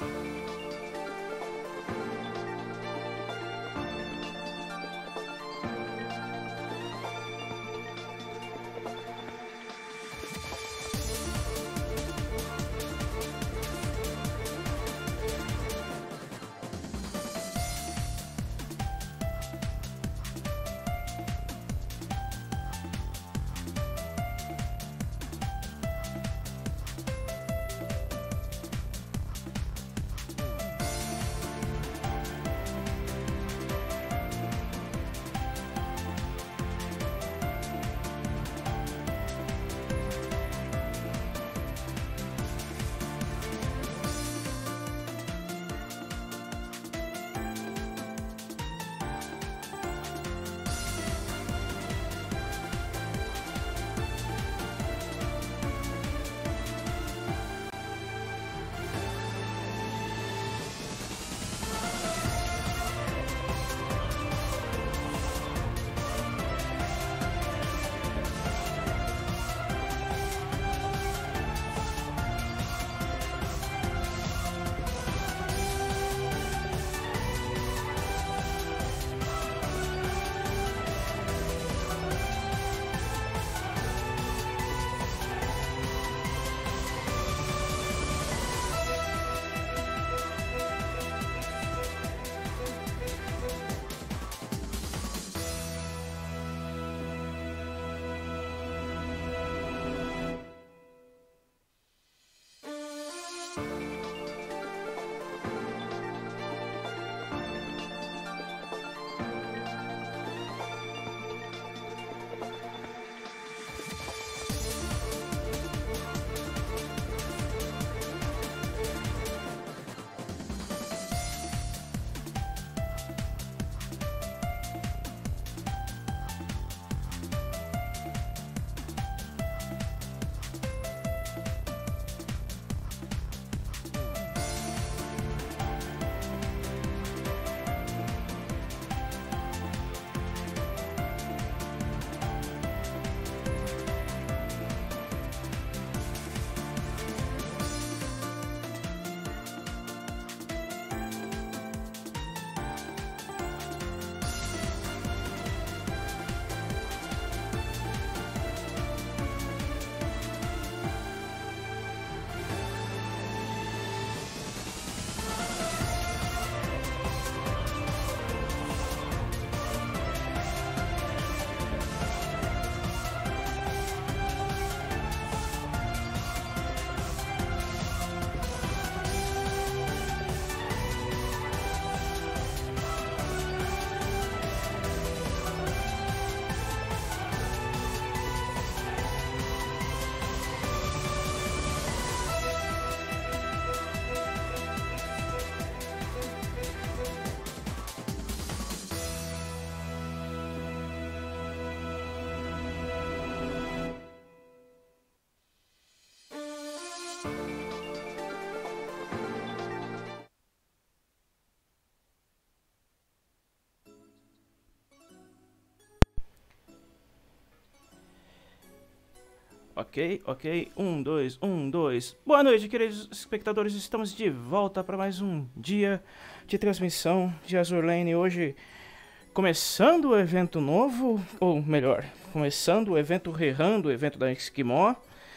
Ok, ok. 1, 2, 1, 2. Boa noite, queridos espectadores. Estamos de volta para mais um dia de transmissão de Azur Lane. Hoje, começando o evento novo, ou melhor, começando o evento Rehan, o evento da Esquimó.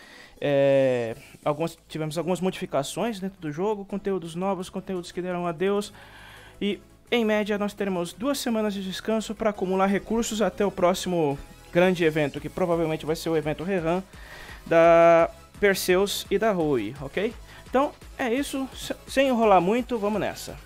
Tivemos algumas modificações dentro do jogo, conteúdos novos, conteúdos que deram adeus. E, em média, nós teremos 2 semanas de descanso para acumular recursos até o próximo grande evento, que provavelmente vai ser o evento Rehan da Perseus e da Rui, ok? Então, é isso. Sem enrolar muito, vamos nessa.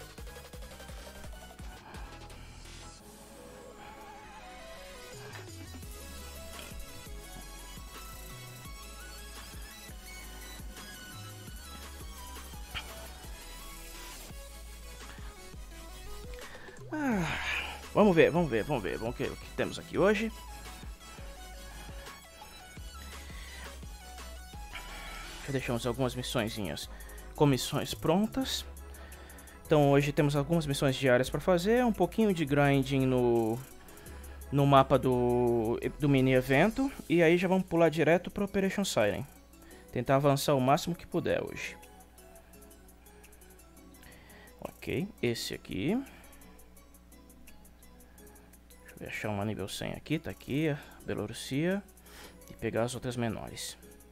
Vamos ver o que temos aqui hoje. Deixamos algumas missõezinhas com missões prontas. Então hoje temos algumas missões diárias para fazer, um pouquinho de grinding no mapa do mini evento, e aí já vamos pular direto para Operation Siren. Tentar avançar o máximo que puder hoje. Ok, esse aqui. Deixa eu achar uma nível 100 aqui, tá aqui, a Belorussia. E pegar as outras menores.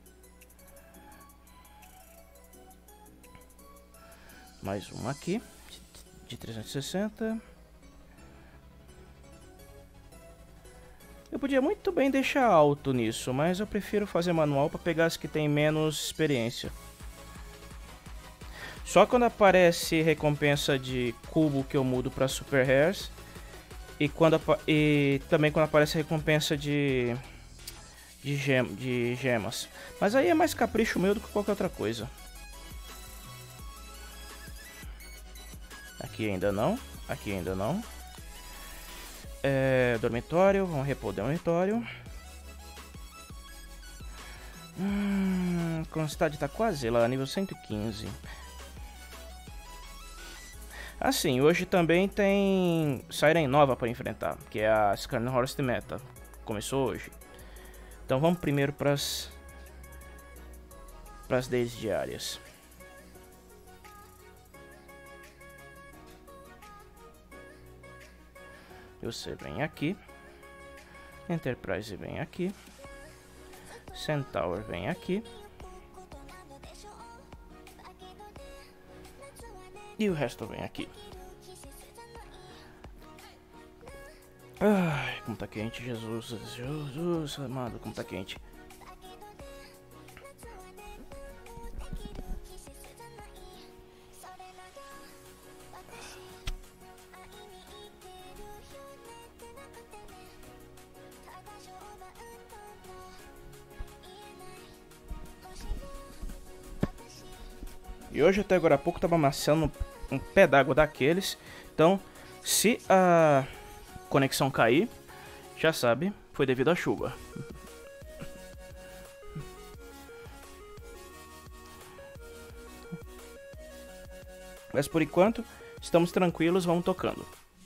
Mais uma aqui, de 360. Eu podia muito bem deixar alto nisso, mas eu prefiro fazer manual para pegar as que tem menos experiência. Só quando aparece recompensa de cubo que eu mudo para Super Rares. E também quando aparece recompensa de gemas. Mas aí é mais capricho meu do que qualquer outra coisa. Aqui ainda não. Aqui ainda não. Dormitório. Vamos repor o dormitório. Constante tá quase lá, nível 115. Assim, hoje também tem Siren nova para enfrentar, que é a Skarnhorst Meta. Começou hoje. Então vamos primeiro para as days diárias. Você vem aqui. Enterprise vem aqui. Centaur vem aqui. E o resto vem aqui. Ai, como tá quente, Jesus. Jesus amado, como tá quente. E hoje até agora há pouco tava amassando um pé d'água daqueles. Então, se a conexão cair, já sabe, foi devido à chuva. Mas por enquanto, estamos tranquilos, vamos tocando.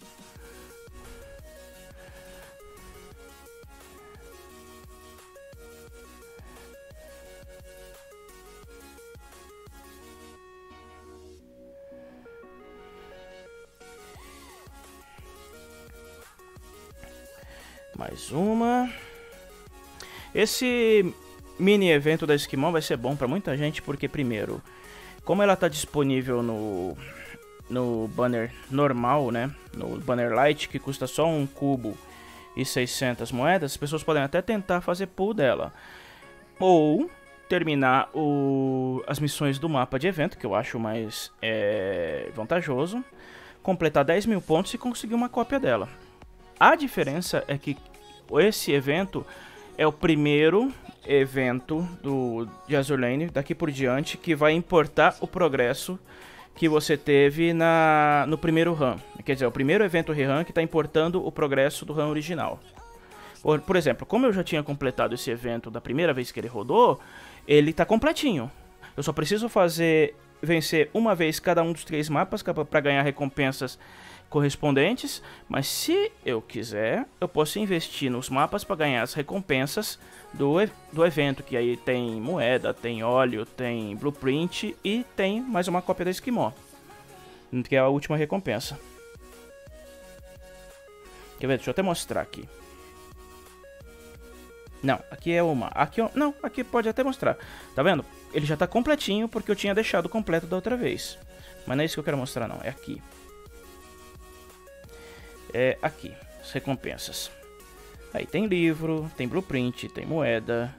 Mais uma. Esse mini evento da Esquimó vai ser bom para muita gente, porque primeiro, como ela está disponível no banner normal, né, no banner light, que custa só um cubo e 600 moedas, as pessoas podem até tentar fazer pull dela. Ou terminar as missões do mapa de evento, que eu acho mais vantajoso, completar 10 mil pontos e conseguir uma cópia dela. A diferença é que esse evento é o primeiro evento de Azur Lane, daqui por diante, que vai importar o progresso que você teve no primeiro run. Quer dizer, é o primeiro evento rerun que está importando o progresso do run original. Por exemplo, como eu já tinha completado esse evento da primeira vez que ele rodou, ele está completinho. Eu só preciso vencer uma vez cada um dos 3 mapas para ganhar recompensas correspondentes, mas se eu quiser, eu posso investir nos mapas para ganhar as recompensas do evento, que aí tem moeda, tem óleo, tem blueprint e tem mais uma cópia da Esquimó, que é a última recompensa. Quer ver? Deixa eu até mostrar aqui. Não, aqui é uma. Não, aqui pode até mostrar. Tá vendo? Ele já tá completinho porque eu tinha deixado completo da outra vez. Mas não é isso que eu quero mostrar não, é aqui. É aqui, as recompensas. Aí tem livro, tem blueprint, tem moeda.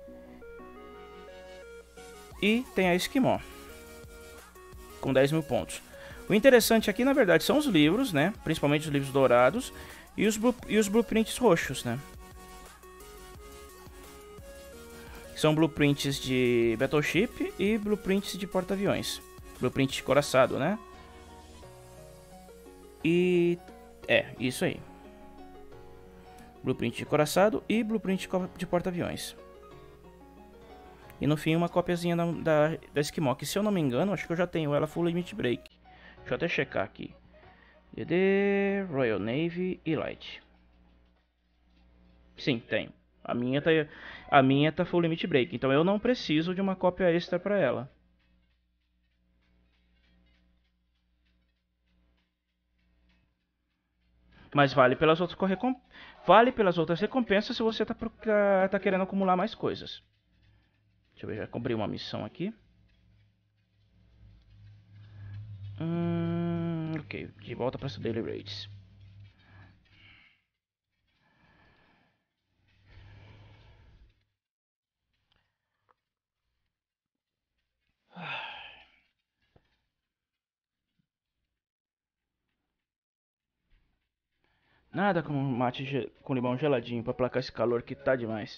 E tem a Esquimó, com 10 mil pontos. O interessante aqui, na verdade, são os livros, né? Principalmente os livros dourados e os blueprints roxos, né? São blueprints de Battleship e blueprints de porta-aviões. Blueprint coraçado, né? E... isso aí. Blueprint de coraçado e blueprint de porta-aviões. E no fim uma copiazinha da Esquimó, que se eu não me engano, acho que eu já tenho ela Full Limit Break. Deixa eu até checar aqui. DD, Royal Navy e Light. Sim, tenho. A minha tá Full Limit Break, então eu não preciso de uma cópia extra para ela. Mas vale pelas outras recompensas se você tá querendo acumular mais coisas. Deixa eu ver, já cumpri uma missão aqui. Ok, de volta para essa Daily Raids. Nada como um mate com limão geladinho pra placar esse calor que tá demais.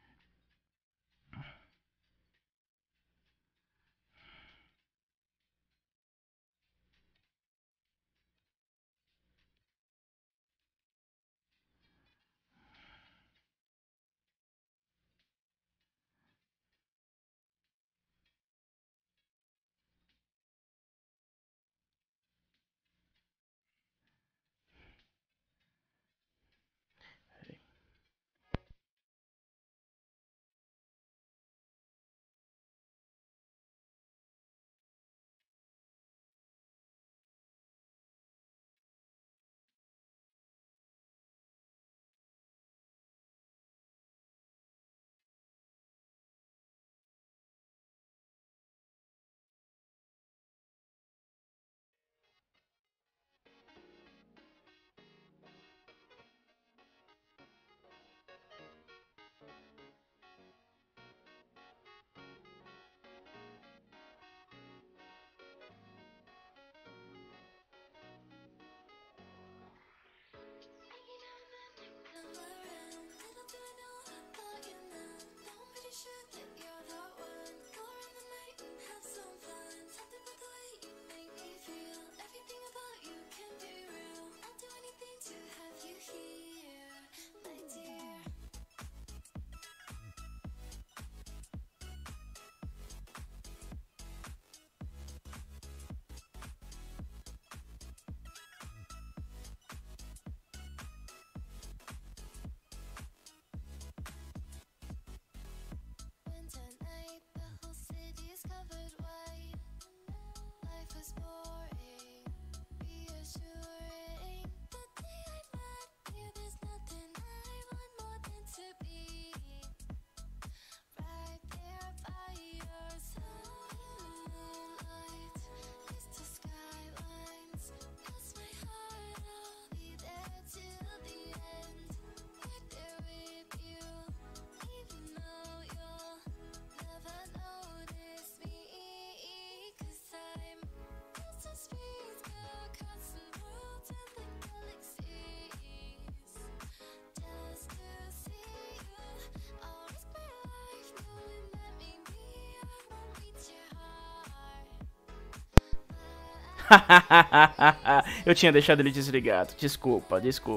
Eu tinha deixado ele desligado. Desculpa.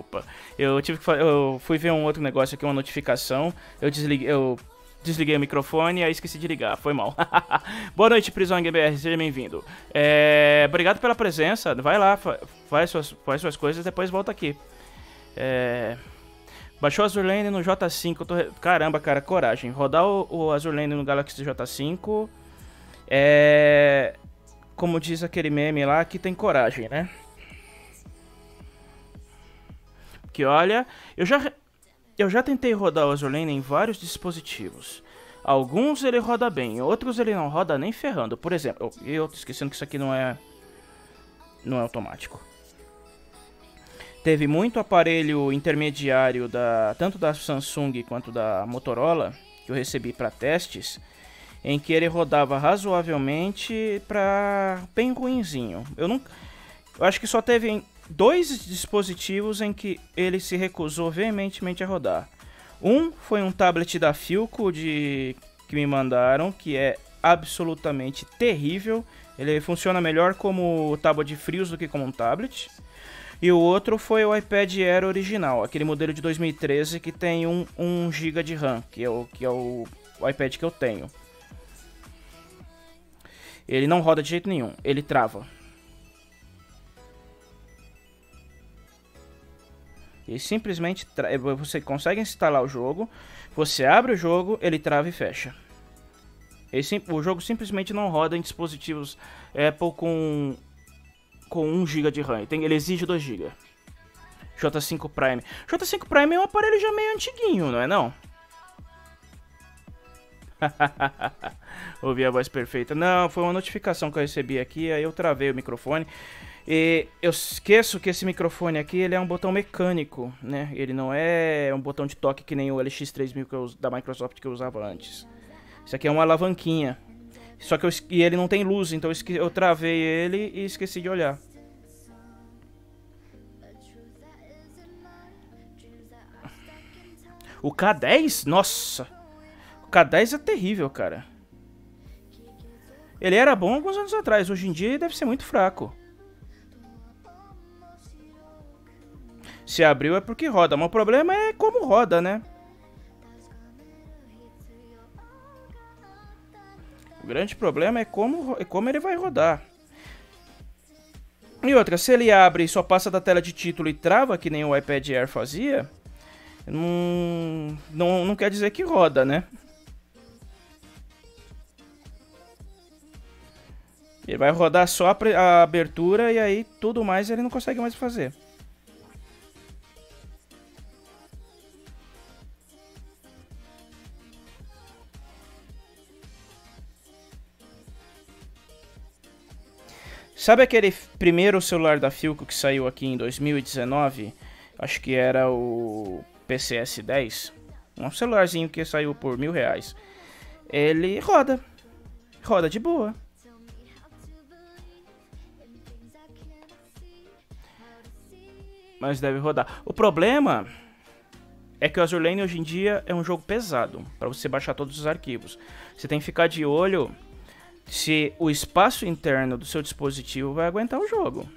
Eu fui ver um outro negócio aqui, uma notificação. Eu desliguei o microfone e aí esqueci de ligar. Foi mal. Boa noite, Prisão GBR. Seja bem-vindo. Obrigado pela presença. Vai lá, faz suas coisas, depois volta aqui. Baixou o Azur Lane no J5. Caramba, cara, coragem. Rodar o Azur Lane no Galaxy J5 como diz aquele meme lá, que tem coragem, né? Que olha, eu já tentei rodar o Azur Lane em vários dispositivos. Alguns ele roda bem, outros ele não roda nem ferrando. Por exemplo, eu tô esquecendo que isso aqui não é automático. Teve muito aparelho intermediário tanto da Samsung quanto da Motorola que eu recebi para testes, em que ele rodava razoavelmente para bem ruinzinho. Eu acho que só teve 2 dispositivos em que ele se recusou veementemente a rodar. Um foi um tablet da Philco que me mandaram, que é absolutamente terrível. Ele funciona melhor como tábua de frios do que como um tablet. E o outro foi o iPad Air original, aquele modelo de 2013 que tem 1 GB de RAM, que é o iPad que eu tenho. Ele não roda de jeito nenhum, ele trava. Ele simplesmente você consegue instalar o jogo, você abre o jogo, ele trava e fecha. O jogo simplesmente não roda em dispositivos Apple com 1 GB de RAM. Ele exige 2 GB. J5 Prime. J5 Prime é um aparelho já meio antiguinho, não é não? Ouvi a voz perfeita. Não, foi uma notificação que eu recebi aqui, aí eu travei o microfone. E eu esqueço que esse microfone aqui, ele é um botão mecânico, né? Ele não é um botão de toque que nem o LX3000 da Microsoft que eu usava antes. Isso aqui é uma alavanquinha. Só que e ele não tem luz, então eu travei ele e esqueci de olhar. O K10? Nossa! O K10 é terrível, cara. Ele era bom alguns anos atrás, hoje em dia ele deve ser muito fraco. Se abriu é porque roda, mas o problema é como roda, né? O grande problema é como ele vai rodar. E outra, se ele abre e só passa da tela de título e trava, que nem o iPad Air fazia, não quer dizer que roda, né? Ele vai rodar só a abertura e aí tudo mais ele não consegue mais fazer. Sabe aquele primeiro celular da Philco que saiu aqui em 2019? Acho que era o PCS10. Um celularzinho que saiu por R$1.000. Ele roda. Roda de boa. Mas deve rodar. O problema é que o Azur Lane hoje em dia é um jogo pesado para você baixar todos os arquivos. Você tem que ficar de olho se o espaço interno do seu dispositivo vai aguentar o jogo.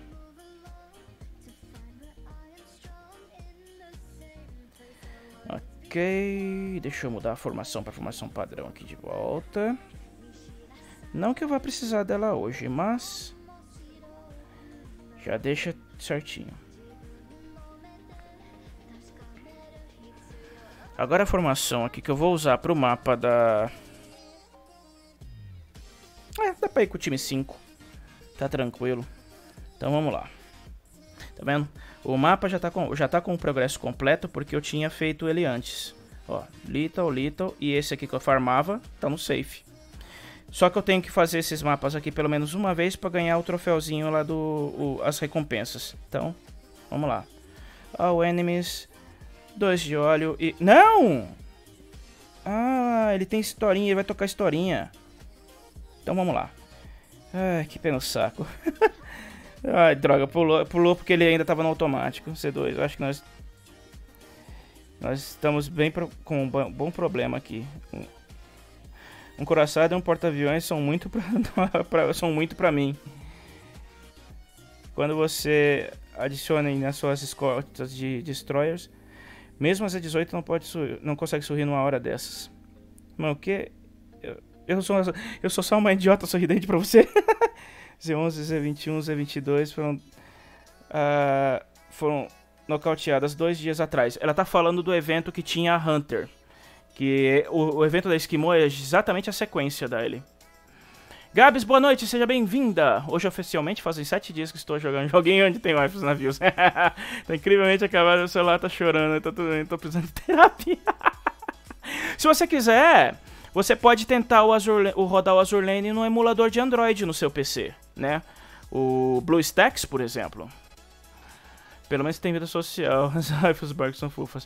Ok, deixa eu mudar a formação para formação padrão aqui de volta. Não que eu vá precisar dela hoje, mas já deixa certinho. Agora a formação aqui que eu vou usar para o mapa da... dá pra ir com o time 5. Tá tranquilo. Então vamos lá. Tá vendo? O mapa já tá com o progresso completo porque eu tinha feito ele antes. Ó, Little. E esse aqui que eu farmava tá no safe. Só que eu tenho que fazer esses mapas aqui pelo menos uma vez pra ganhar o troféuzinho lá as recompensas. Então, vamos lá. All enemies... 2 de óleo e... Não! Ah, ele tem historinha, ele vai tocar historinha. Então vamos lá. Ai, que pena no saco. Ai, droga, pulou porque ele ainda tava no automático. C2, eu acho que nós estamos bem com um bom problema aqui. Um coraçado e um porta-aviões são muito pra mim. Quando você adiciona nas suas escoltas de destroyers, mesmo as E18 não consegue sorrir numa hora dessas. Mas o que? Eu sou só uma idiota sorridente pra você. Z11, Z21, Z22 foram nocauteadas 2 dias atrás. Ela tá falando do evento que tinha a Hunter. Que o evento da Esquimó é exatamente a sequência dele. Gabs, boa noite, seja bem-vinda! Hoje oficialmente fazem 7 dias que estou jogando joguinho onde tem waifus navios. Tá incrivelmente acabado, o celular tá chorando, tô precisando de terapia. Se você quiser, você pode tentar rodar o Azur Lane no emulador de Android no seu PC, né? O BlueStacks, por exemplo. Pelo menos tem vida social, as waifus barcos são fofas.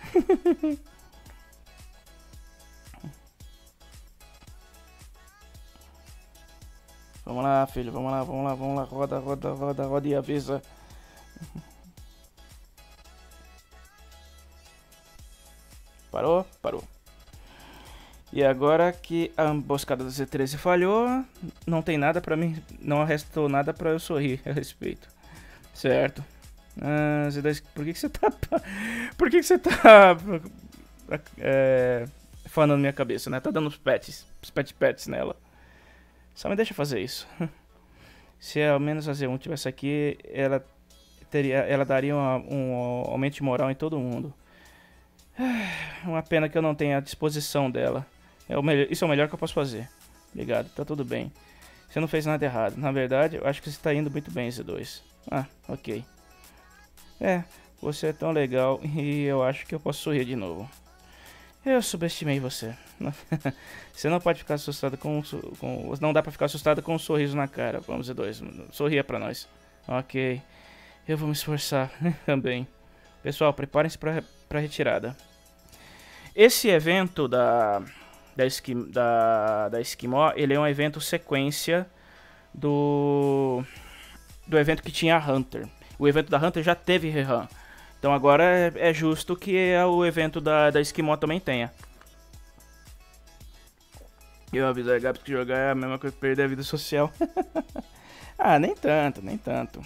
Vamos lá, filho, vamos lá, roda e avisa. Parou? Parou. E agora que a emboscada do Z13 falhou, não tem nada pra mim, não restou nada pra eu sorrir a respeito. Certo. Z10, por que você tá fanando minha cabeça, né? Tá dando os pets nela. Só me deixa fazer isso. Se ao menos a Z1 tivesse aqui, ela daria um aumento de moral em todo mundo. Uma pena que eu não tenha a disposição dela. Isso é o melhor que eu posso fazer. Obrigado, tá tudo bem. Você não fez nada errado. Na verdade, eu acho que você tá indo muito bem, Z2. Ah, ok. Você é tão legal e eu acho que eu posso sorrir de novo. Eu subestimei você. Você não pode ficar assustado não dá pra ficar assustado com um sorriso na cara. Vamos ver dois. Sorria pra nós. Ok. Eu vou me esforçar também. Pessoal, preparem-se pra retirada. Esse evento da Esquimó, ele é um evento sequência do evento que tinha a Hunter. O evento da Hunter já teve rerun. Então agora é justo que o evento da Esquimó também tenha. Eu avisei a Gabs que jogar é a mesma coisa que perder a vida social. Ah, nem tanto, nem tanto.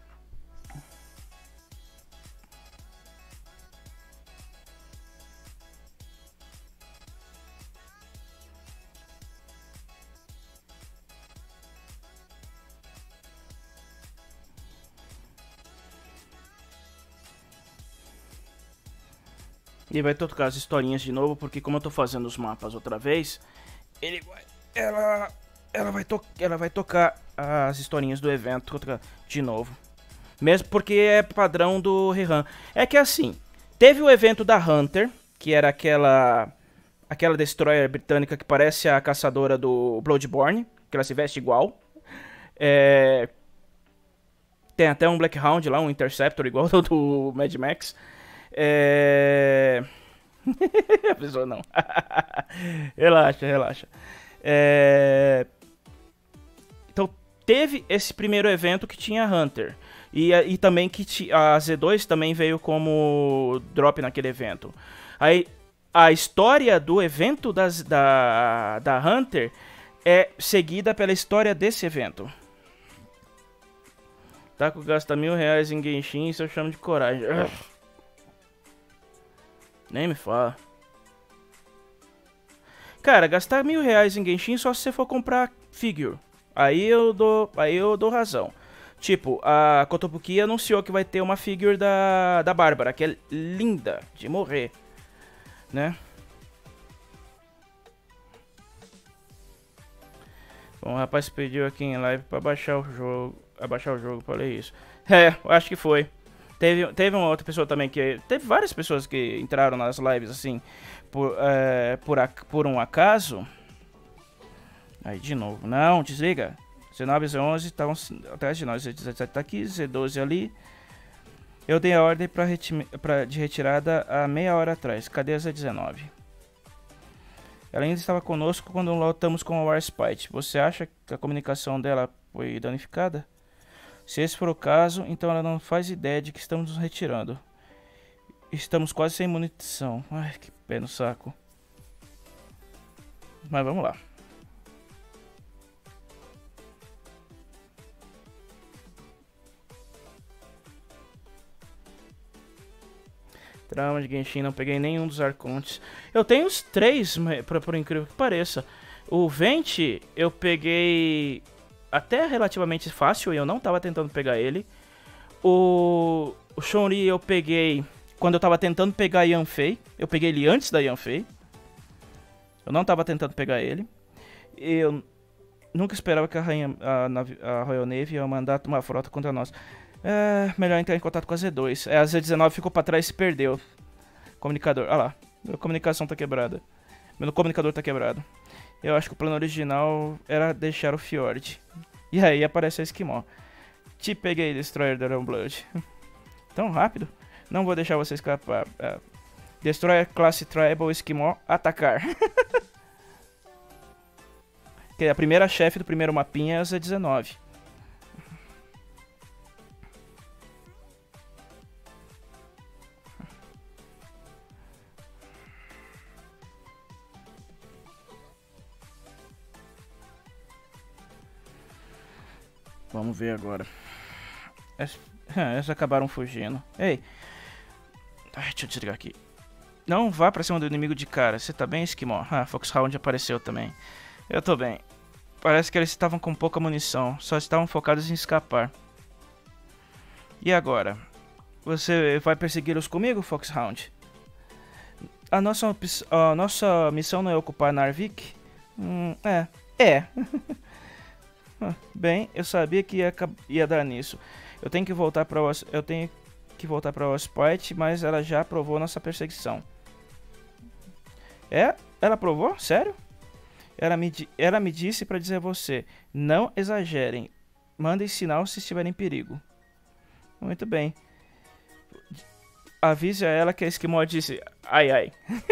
E vai tocar as historinhas de novo, porque como eu tô fazendo os mapas outra vez, ela vai tocar as historinhas do evento de novo. Mesmo porque é padrão do rerun. É que assim, teve o evento da Hunter, que era aquela destroyer britânica que parece a caçadora do Bloodborne, que ela se veste igual. Tem até um Black Hound lá, um Interceptor igual ao do Mad Max. A pessoa não. Relaxa. Então teve esse primeiro evento que tinha Hunter. E também que a Z2 também veio como drop naquele evento. Aí a história do evento da Hunter é seguida pela história desse evento. Taco gasta R$1000 em Genshin, isso eu chamo de coragem. Nem me fala. Cara, gastar R$1000 em Genshin só se você for comprar figure. Aí eu dou razão. Tipo, a Kotobuki anunciou que vai ter uma figure da Bárbara, que é linda de morrer, né? Bom, o rapaz pediu aqui em live pra baixar o jogo, falei isso. Eu acho que foi. Teve uma outra pessoa também que... Teve várias pessoas que entraram nas lives, assim, por um acaso. Aí, de novo. Não, desliga. Z9 e Z11 estavam atrás de nós. Z17 tá aqui, Z12 ali. Eu dei a ordem de retirada há meia hora atrás. Cadê a Z19? Ela ainda estava conosco quando lutamos com a Warspite. Você acha que a comunicação dela foi danificada? Se esse for o caso, então ela não faz ideia de que estamos nos retirando. Estamos quase sem munição. Ai, que pé no saco. Mas vamos lá. Trama de Genshin, não peguei nenhum dos arcontes. Eu tenho os 3, por incrível que pareça. O Venti eu peguei até relativamente fácil e eu não tava tentando pegar ele. O Shonri eu peguei quando eu tava tentando pegar a Yanfei. Eu peguei ele antes da Yanfei. Eu não tava tentando pegar ele. Eu nunca esperava que a Royal Navy ia mandar uma frota contra nós. Melhor entrar em contato com a Z2. A Z19 ficou pra trás e se perdeu. Comunicador. Ah lá. Minha comunicação tá quebrada. Meu comunicador tá quebrado. Eu acho que o plano original era deixar o Fjord. E aí aparece a Esquimó. Te peguei, Destroyer Dragon Blood. Tão rápido? Não vou deixar você escapar. Destroyer classe Tribal Esquimó atacar. Que a primeira chefe do primeiro mapinha é a Z19. Vamos ver agora. Essas acabaram fugindo. Ei. Deixa eu desligar aqui. Não vá pra cima do inimigo de cara. Você tá bem, Esquimó? Foxhound apareceu também. Eu tô bem. Parece que eles estavam com pouca munição. Só estavam focados em escapar. E agora? Você vai persegui-los comigo, Foxhound? A nossa missão não é ocupar Narvik? Bem, eu sabia que ia dar nisso. Eu tenho que voltar para que voltar para o Sprite, mas ela já aprovou nossa perseguição. É? Ela aprovou? Sério? Ela me disse para dizer a você, não exagerem, mandem sinal se estiver em perigo. Muito bem. Avise a ela que a Esquimó disse, ai ai.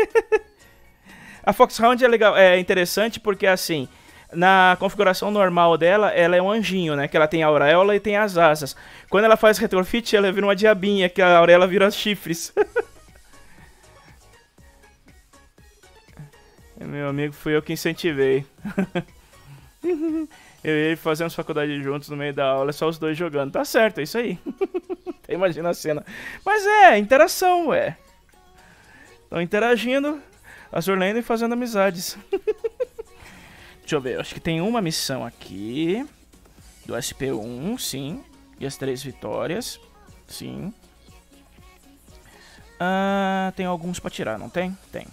A Foxhound é legal, é interessante porque assim, na configuração normal dela, ela é um anjinho, né? Que ela tem a auréola e tem as asas. Quando ela faz retrofit, ela vira uma diabinha, que a auréola vira chifres. Meu amigo, fui eu que incentivei. Eu e ele fazemos faculdade juntos no meio da aula, é só os dois jogando. Tá certo, é isso aí. Imagina a cena. Mas é, interação, ué. Estão interagindo, azurlendo e fazendo amizades. Deixa eu ver, acho que tem uma missão aqui. Do SP1, sim. E as 3 vitórias. Sim. Tem alguns pra tirar, não tem? Tem.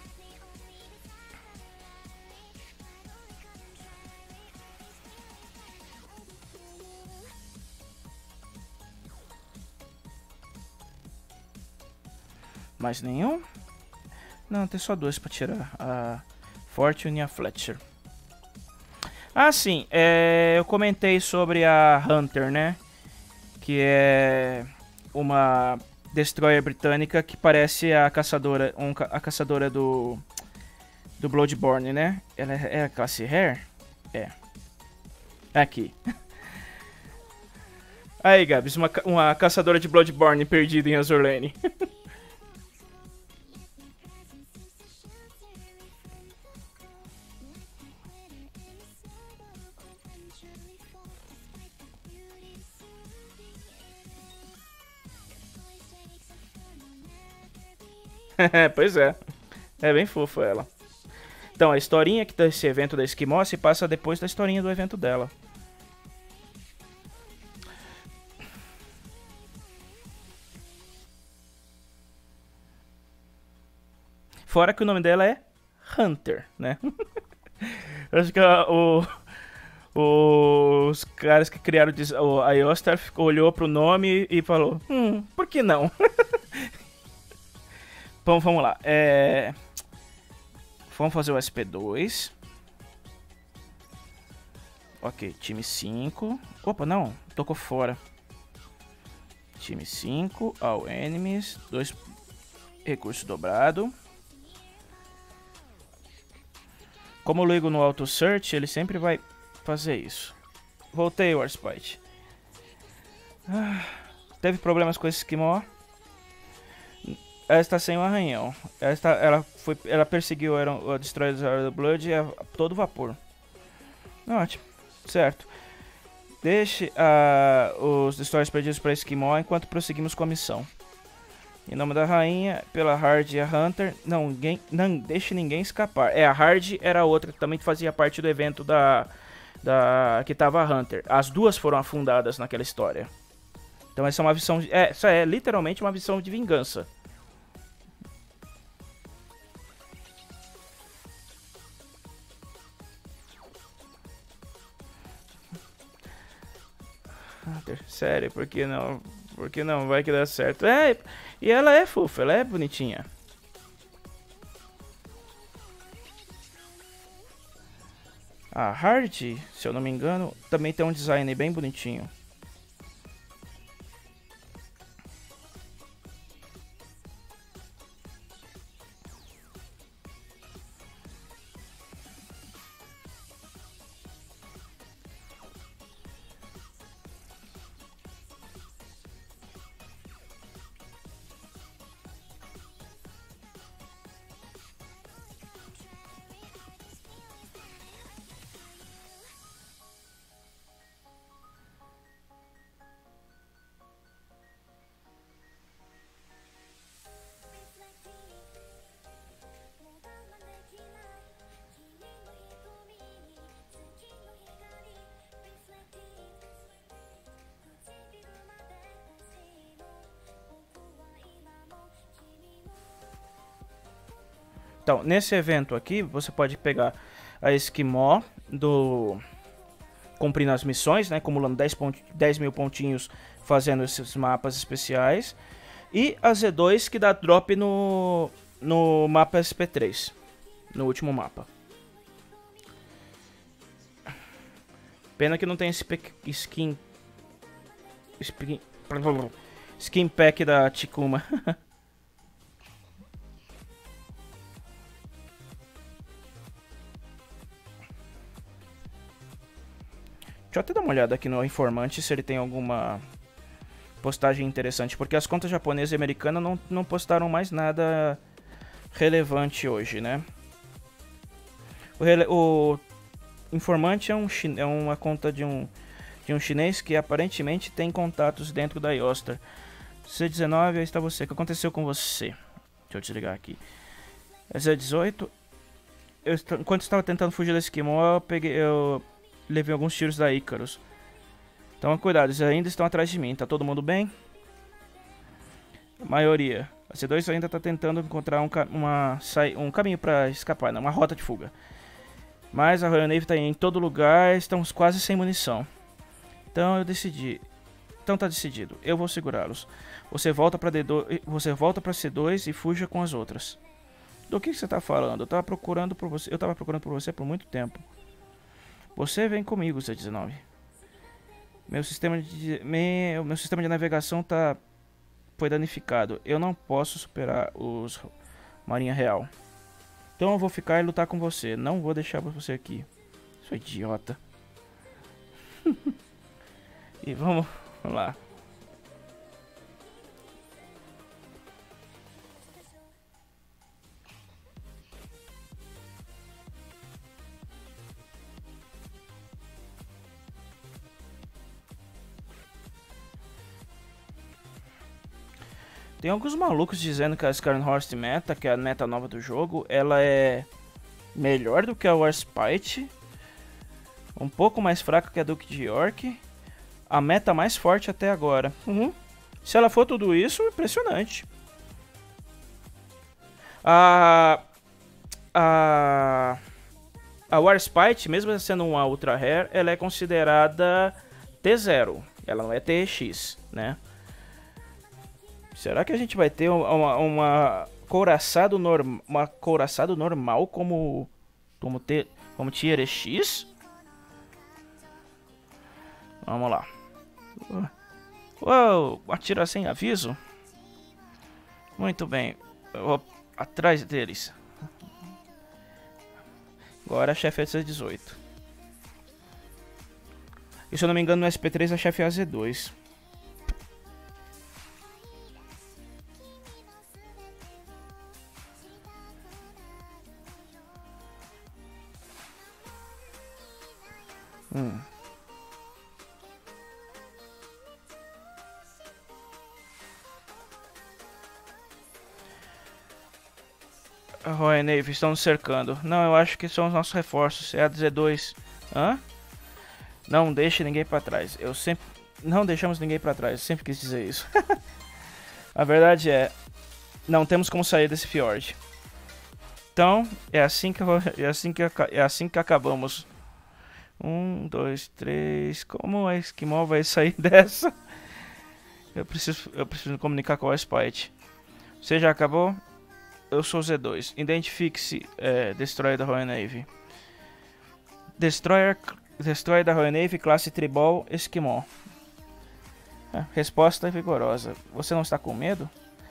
Mais nenhum? Não, tem só 2 pra tirar. A Fortune e a Fletcher. Ah, sim. Eu comentei sobre a Hunter, né? Que é uma destroyer britânica que parece a caçadora, a caçadora do Bloodborne, né? Ela é a classe Rare? É. Aqui. Aí, Gabs, uma caçadora de Bloodborne perdida em Azur Lane. Pois é. É bem fofa ela. Então, a historinha que desse evento da Esquimó se passa depois da historinha do evento dela. Fora que o nome dela é Hunter, né? Acho que os caras que criaram a Yostar olhou pro nome e falou, por que não? Bom, vamos lá. Vamos fazer o SP2. Ok, time 5. Opa, não, tocou fora. Time 5, all enemies, 2 recurso dobrado. Como eu ligo no auto search, ele sempre vai fazer isso. Voltei, Warspite. Teve problemas com esse Esquimó. Ela está sem o arranhão. Ela perseguiu o Destroyer do Blood a todo vapor. Ótimo, certo. Deixe os Destroyers perdidos para Esquimó enquanto prosseguimos com a missão. Em nome da rainha, pela Hard e a Hunter, não deixe ninguém escapar. A Hard era a outra que também fazia parte do evento que tava a Hunter. As duas foram afundadas naquela história. Então essa é uma missão, essa é literalmente uma missão de vingança. Hunter, sério, por que não? Por que não? Vai que dá certo. E ela é fofa, ela é bonitinha. A Hard, se eu não me engano, também tem um design bem bonitinho. Então, nesse evento aqui, você pode pegar a Esquimó cumprindo as missões, né? Acumulando 10 mil pontinhos fazendo esses mapas especiais. E a Z2 que dá drop no mapa SP3, no último mapa. Pena que não tem esse skin pack da Tikuma. Deixa eu até dar uma olhada aqui no informante se ele tem alguma postagem interessante, porque as contas japonesa e americana não postaram mais nada relevante hoje, né? O informante é uma conta de um chinês que aparentemente tem contatos dentro da Yoster. C19, aí está você. O que aconteceu com você? Deixa eu desligar aqui. Z18. Enquanto estava tentando fugir da Esquimó, eu levei alguns tiros da Icarus. Então cuidado, eles ainda estão atrás de mim. Tá todo mundo bem? A maioria. A C2 ainda está tentando encontrar um caminho para escapar, uma rota de fuga. Mas a Royal Navy está em todo lugar, estamos quase sem munição. Então eu decidi. Então tá decidido, eu vou segurá-los. Você volta para C2 e fuja com as outras. Do que você tá falando? Eu tava procurando por você por muito tempo. Você vem comigo, C19. Meu sistema de navegação foi danificado. Eu não posso superar os Marinha Real. Então eu vou ficar e lutar com você. Não vou deixar você aqui. Sou idiota. E vamos lá. Tem alguns malucos dizendo que a Scharnhorst Meta, que é a meta nova do jogo, ela é melhor do que a Warspite, um pouco mais fraca que a Duke de York, a meta mais forte até agora. Se ela for tudo isso, impressionante. A Warspite, mesmo sendo uma Ultra Rare, ela é considerada T0, ela não é TX, né? Será que a gente vai ter uma couraçado normal como Tier X? Vamos lá. Uou, atira sem aviso? Muito bem. Eu vou atrás deles. Agora a chefe é C18. E se eu não me engano no SP3 a chefe é a Z2. A Royal Navy estão nos cercando. Não, eu acho que são os nossos reforços. É a Z2. Hã? Não deixe ninguém pra trás. Não deixamos ninguém pra trás. Eu sempre quis dizer isso. A verdade é... Não temos como sair desse fiord. Então, é assim que acabamos. 1, 2, 3... Como a Esquimó vai sair dessa? Eu preciso me comunicar com a Spite. Você já acabou? Eu sou Z2. Identifique-se, Destroyer da Royal Navy. Destroyer da Royal Navy, classe Tribal, Esquimó. Resposta vigorosa. Você não está com medo?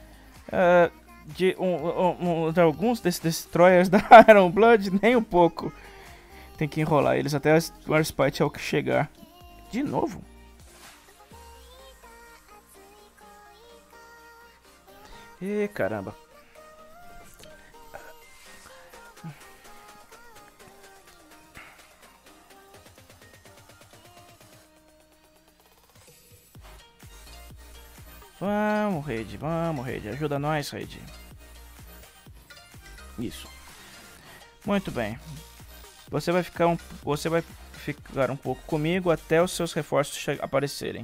De alguns desses Destroyers da Iron Blood? Nem um pouco. Tem que enrolar eles até o Warspite ao que chegar. De novo? Ih, caramba. Vamos, Raid. Ajuda nós, Raid. Isso. Muito bem. Você vai ficar um pouco comigo até os seus reforços aparecerem.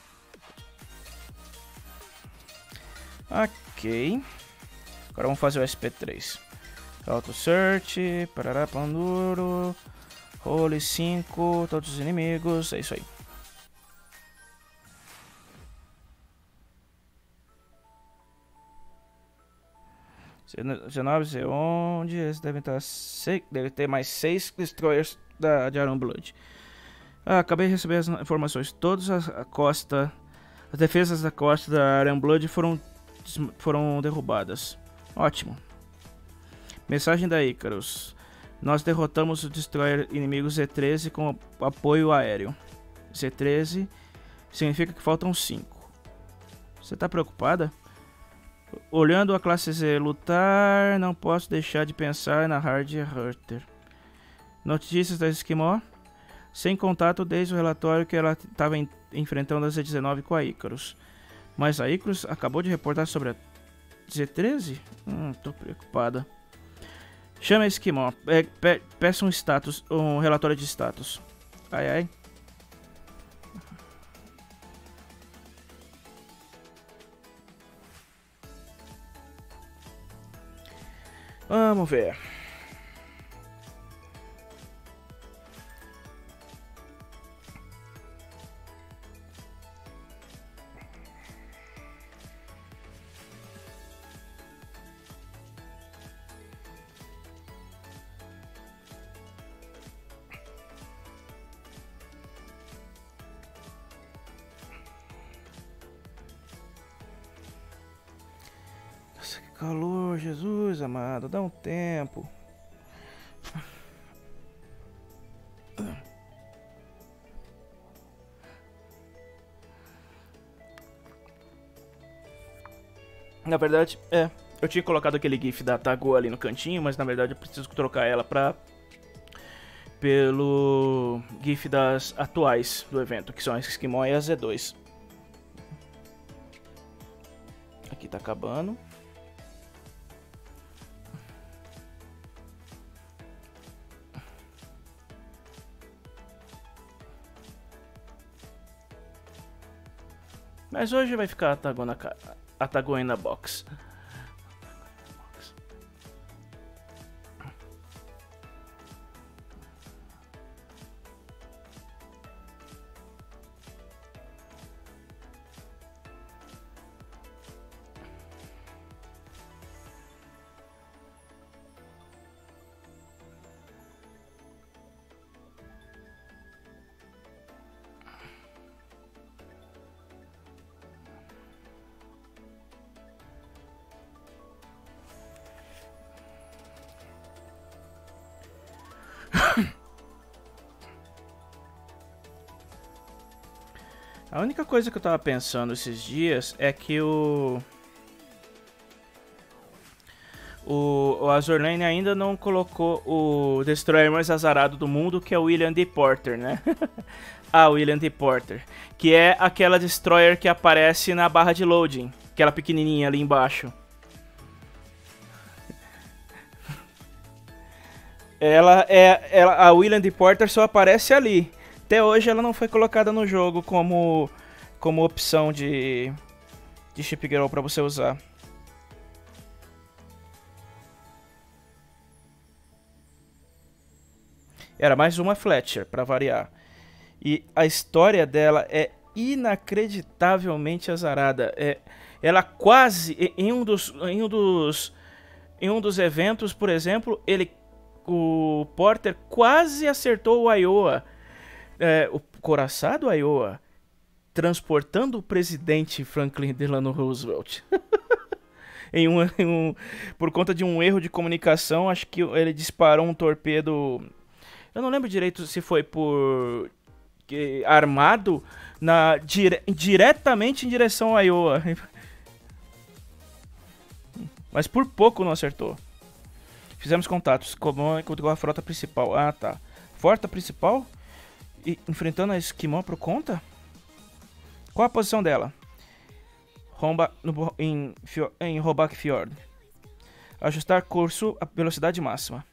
Ok. Agora vamos fazer o SP3. Auto Search. Parará, Panduro. Role 5, todos os inimigos, é isso aí. C19, onde eles devem estar. Deve ter mais 6 destroyers de Iron Blood. Acabei de receber as informações. Todas as defesas da costa da Iron Blood foram derrubadas. Ótimo. Mensagem da Icarus. Nós derrotamos o destroyer inimigo Z13 com apoio aéreo. Z13 significa que faltam 5. Você tá preocupada? Olhando a classe Z lutar, não posso deixar de pensar na Hard Hunter. Notícias da Esquimó. Sem contato desde o relatório que ela estava enfrentando a Z19 com a Icarus. Mas a Icarus acabou de reportar sobre a Z13? Tô preocupada. Chame a Esquimó. Peça um relatório de status. Ai, ai. Vamos ver. Nossa, que calor, Jesus amado, dá um tempo. Na verdade, eu tinha colocado aquele gif da Tago ali no cantinho, mas na verdade eu preciso trocar ela pelo gif das atuais do evento, que são a Esquimó e a Z2. Aqui tá acabando. Mas hoje vai ficar a Tago na box. A única coisa que eu tava pensando esses dias é que o Azur Lane ainda não colocou o Destroyer mais azarado do mundo, que é o William D. Porter, né? William D. Porter. Que é aquela Destroyer que aparece na barra de loading. Aquela pequenininha ali embaixo. A William D. Porter só aparece ali. Até hoje ela não foi colocada no jogo como opção de Ship Girl pra você usar. Era mais uma Fletcher, pra variar. E a história dela é inacreditavelmente azarada. Ela quase, em um dos eventos, por exemplo, o Porter quase acertou o Iowa. O coraçado Iowa, transportando o presidente Franklin Delano Roosevelt. Por conta de um erro de comunicação, acho que ele disparou um torpedo. Eu não lembro direito se foi armado diretamente em direção a Iowa. Mas por pouco não acertou. Fizemos contatos com a frota principal. Tá. Frota principal? E enfrentando a Esquimó por conta? Qual a posição dela? Em Robak Fjord. Ajustar curso a velocidade máxima.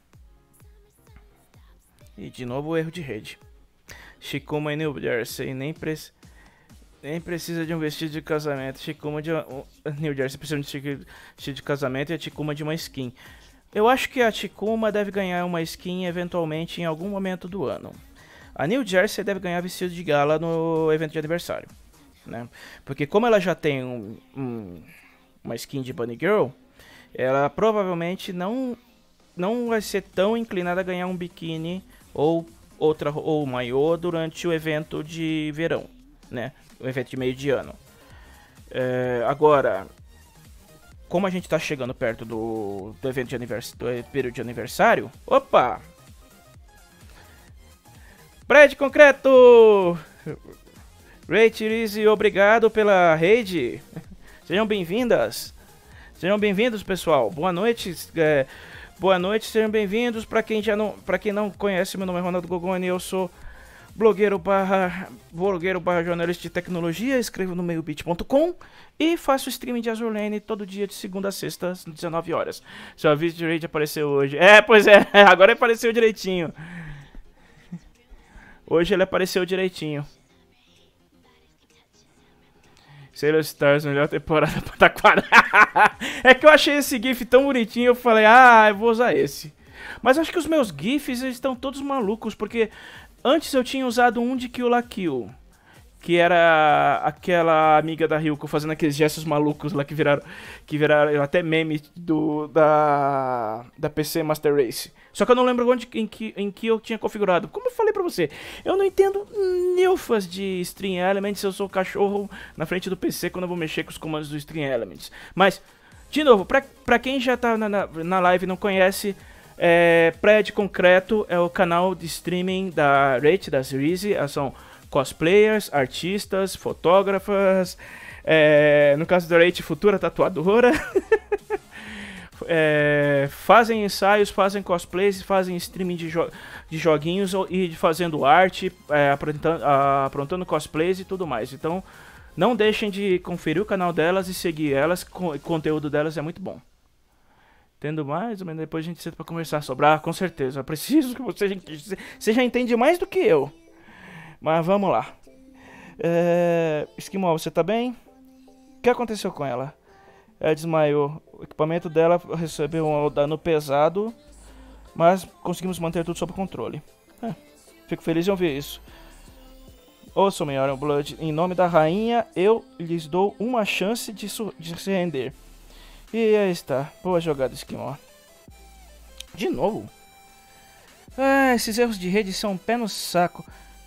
E de novo o erro de rede. Shikuma em New Jersey. Nem precisa de um vestido de casamento. Shikuma de New Jersey precisa de um vestido de casamento e a Shikuma de uma skin. Eu acho que a Chikuma deve ganhar uma skin eventualmente em algum momento do ano. A New Jersey deve ganhar vestido de gala no evento de aniversário, né? Porque como ela já tem uma skin de Bunny Girl, ela provavelmente não vai ser tão inclinada a ganhar um biquíni ou maiô durante o evento de verão, né? O evento de meio de ano. Agora, como a gente tá chegando perto do evento de aniversário, do período de aniversário, opa! Prédio concreto! Rachel, obrigado pela rede. Sejam bem-vindas. Sejam bem-vindos, pessoal. Boa noite. Boa noite, sejam bem-vindos. Para quem não conhece, meu nome é Ronaldo Gogoni, eu sou blogueiro barra jornalista de tecnologia, escrevo no meiobit.com e faço streaming de Azur Lane todo dia de segunda a sexta às 19 horas. Seu aviso de raid apareceu hoje. Pois é, agora apareceu direitinho. Hoje ele apareceu direitinho. Sailor Stars, melhor temporada pra Taquara. É que eu achei esse gif tão bonitinho, eu falei, eu vou usar esse. Mas acho que os meus gifs estão todos malucos, porque antes eu tinha usado um de Kill la Kill, que era aquela amiga da Ryuko fazendo aqueles gestos malucos lá que viraram até meme da PC Master Race. Só que eu não lembro em que eu tinha configurado. Como eu falei pra você, eu não entendo nilfas de Stream Elements, eu sou o cachorro na frente do PC quando eu vou mexer com os comandos do Stream Elements. Mas, de novo, pra quem já tá na live e não conhece, Prédio Concreto é o canal de streaming da Rate, da Series. São cosplayers, artistas, fotógrafas, no caso da Rate, futura tatuadora. Fazem ensaios, fazem cosplays, fazem streaming de joguinhos e fazendo arte, aprontando cosplays e tudo mais. Então, não deixem de conferir o canal delas e seguir elas, o conteúdo delas é muito bom. Tendo mais ou menos, depois a gente senta pra conversar sobre. Com certeza, eu preciso que você já entende mais do que eu. Mas vamos lá. Esquimó, você tá bem? O que aconteceu com ela? Ela desmaiou. O equipamento dela recebeu um dano pesado, mas conseguimos manter tudo sob controle. Fico feliz em ouvir isso. Ouçam, Iron Blood, em nome da rainha, eu lhes dou uma chance de se render. E aí está. Boa jogada, Esquimó. De novo? Esses erros de rede são um pé no saco.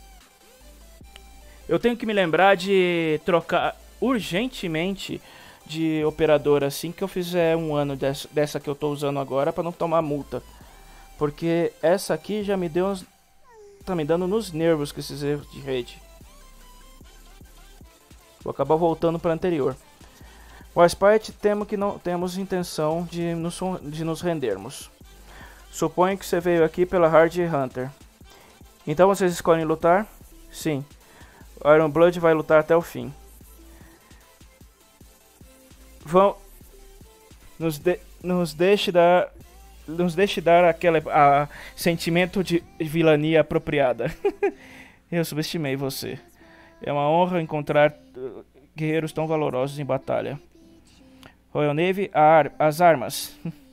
Eu tenho que me lembrar de trocar urgentemente de operadora assim que eu fizer um ano dessa que eu tô usando agora para não tomar multa. Porque essa aqui já me deu tá me dando nos nervos com esses erros de rede. Vou acabar voltando para anterior. Wispite, temo que não temos intenção de nos rendermos. Suponho que você veio aqui pela Hard Hunter. Então vocês escolhem lutar? Sim. Iron Blood vai lutar até o fim. Nos deixe dar aquele sentimento de vilania apropriada. Eu subestimei você. É uma honra encontrar guerreiros tão valorosos em batalha. Royal Navy, as armas.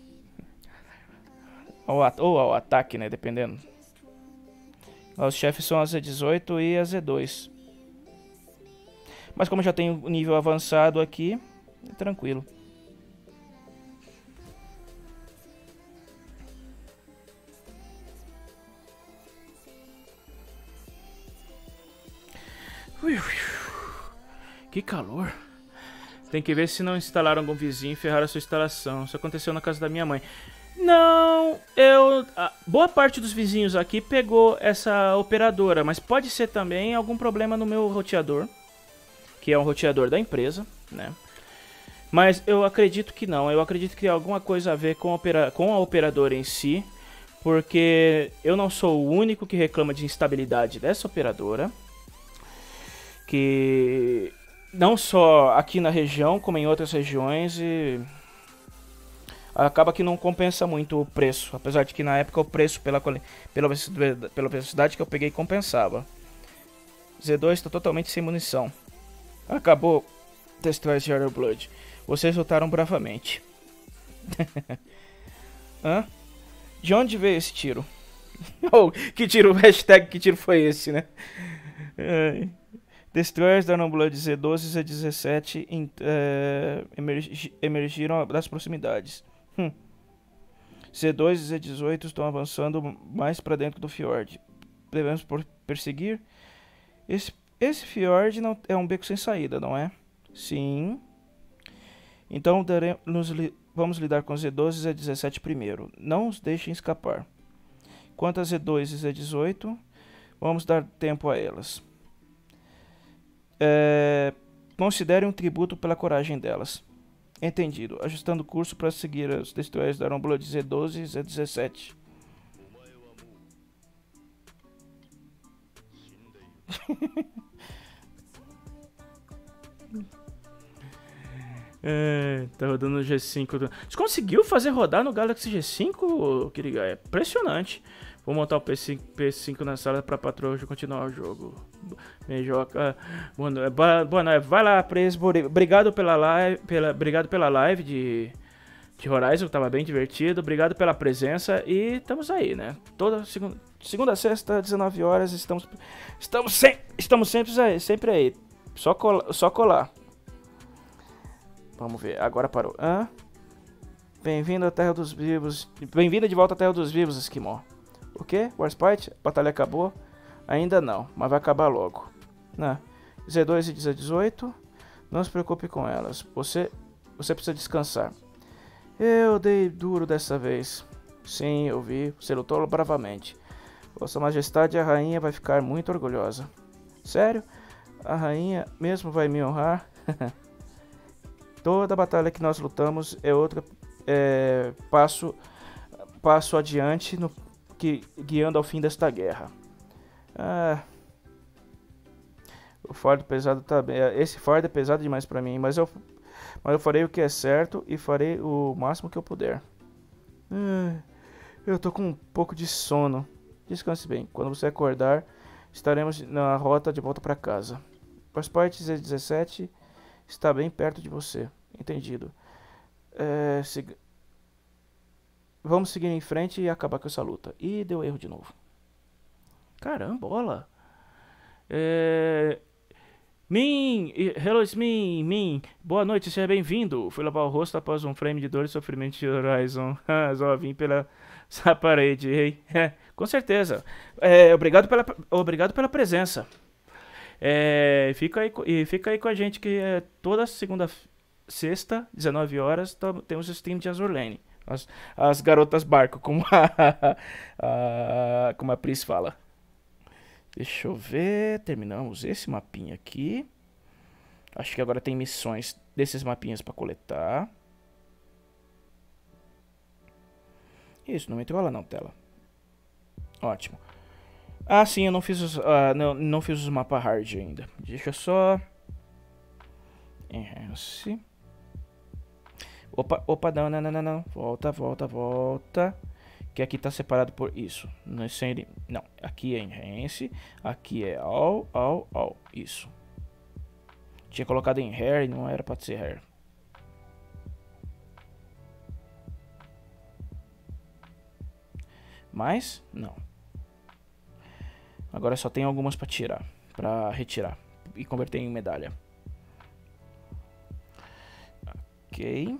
Ou ao ataque, né? Dependendo. Os chefes são a Z18 e a Z2. Mas como já tenho um nível avançado aqui, é tranquilo. Que calor. Tem que ver se não instalaram algum vizinho e ferraram a sua instalação. Isso aconteceu na casa da minha mãe. Não, boa parte dos vizinhos aqui pegou essa operadora, mas pode ser também algum problema no meu roteador, que é um roteador da empresa, né? Mas eu acredito que não, eu acredito que tem alguma coisa a ver com a operadora em si, porque eu não sou o único que reclama de instabilidade dessa operadora, que não só aqui na região, como em outras regiões, e acaba que não compensa muito o preço, apesar de que na época o preço pela velocidade que eu peguei compensava. Z2 está totalmente sem munição. Acabou Destroy Zero Blood. Vocês lutaram bravamente. Hã? De onde veio esse tiro? Oh, que tiro, hashtag que tiro foi esse, né? É. Destroyers da Blood Z12 e Z17 emergiram das proximidades. Z2 e Z18 estão avançando mais para dentro do fiord. Devemos perseguir? Esse fiord não é um beco sem saída, não é? Sim. Então vamos lidar com Z12 e Z17 primeiro. Não os deixem escapar. Quanto a Z2 e Z18, vamos dar tempo a elas. Considere um tributo pela coragem delas. Entendido. Ajustando o curso para seguir os Destroyers da Blood Z12 e Z17. Tá rodando no G5. Você conseguiu fazer rodar no Galaxy G5, Kirigai? É impressionante. Vou montar o P5 na sala pra patroa continuar o jogo. Meijoca. Boa noite. Vai lá, Presbo. Obrigado pela live de Horizon, que tava bem divertido. Obrigado pela presença. E estamos aí, né? Toda segunda a sexta, 19 horas. Estamos sempre aí. Só colar. Vamos ver. Agora parou. Bem-vindo à Terra dos Vivos. Bem-vinda de volta à Terra dos Vivos, Esquimó. O quê? Warspite? A batalha acabou? Ainda não, mas vai acabar logo. Z2 e Z18, não se preocupe com elas. Você precisa descansar. Eu dei duro dessa vez. Sim, eu vi. Você lutou bravamente. Vossa Majestade, a rainha vai ficar muito orgulhosa. Sério? A rainha mesmo vai me honrar? Toda batalha que nós lutamos é outro passo adiante guiando ao fim desta guerra. O fardo pesado tá bem. Esse fardo é pesado demais pra mim, mas eu farei o que é certo e farei o máximo que eu puder. Eu tô com um pouco de sono. Descanse bem. Quando você acordar, estaremos na rota de volta pra casa. Passaporte Z17 está bem perto de você. Entendido. Vamos seguir em frente e acabar com essa luta. Ih, deu erro de novo. Carambola. Hello, Min. Boa noite, seja bem-vindo. Fui lavar o rosto após um frame de dor e sofrimento de Horizon. Só vim pela essa parede, hein? Com certeza. Obrigado pela presença. Fica aí com a gente que toda sexta, 19 horas, temos o stream de Azur Lane. As garotas barco, como a Pris fala. Deixa eu ver. Terminamos esse mapinha aqui. Acho que agora tem missões desses mapinhas pra coletar. Isso, não me entrou lá não, tela. Ótimo. Sim, eu não fiz não fiz os mapas hard ainda. Deixa eu só... Enhance. Opa, não. Volta. Que aqui tá separado por isso. Não, aqui é enhance. Aqui é all. Isso. Tinha colocado em hair e não era pra ser hair. Mas, não. Agora só tem algumas pra tirar. Pra retirar. E converter em medalha. Ok.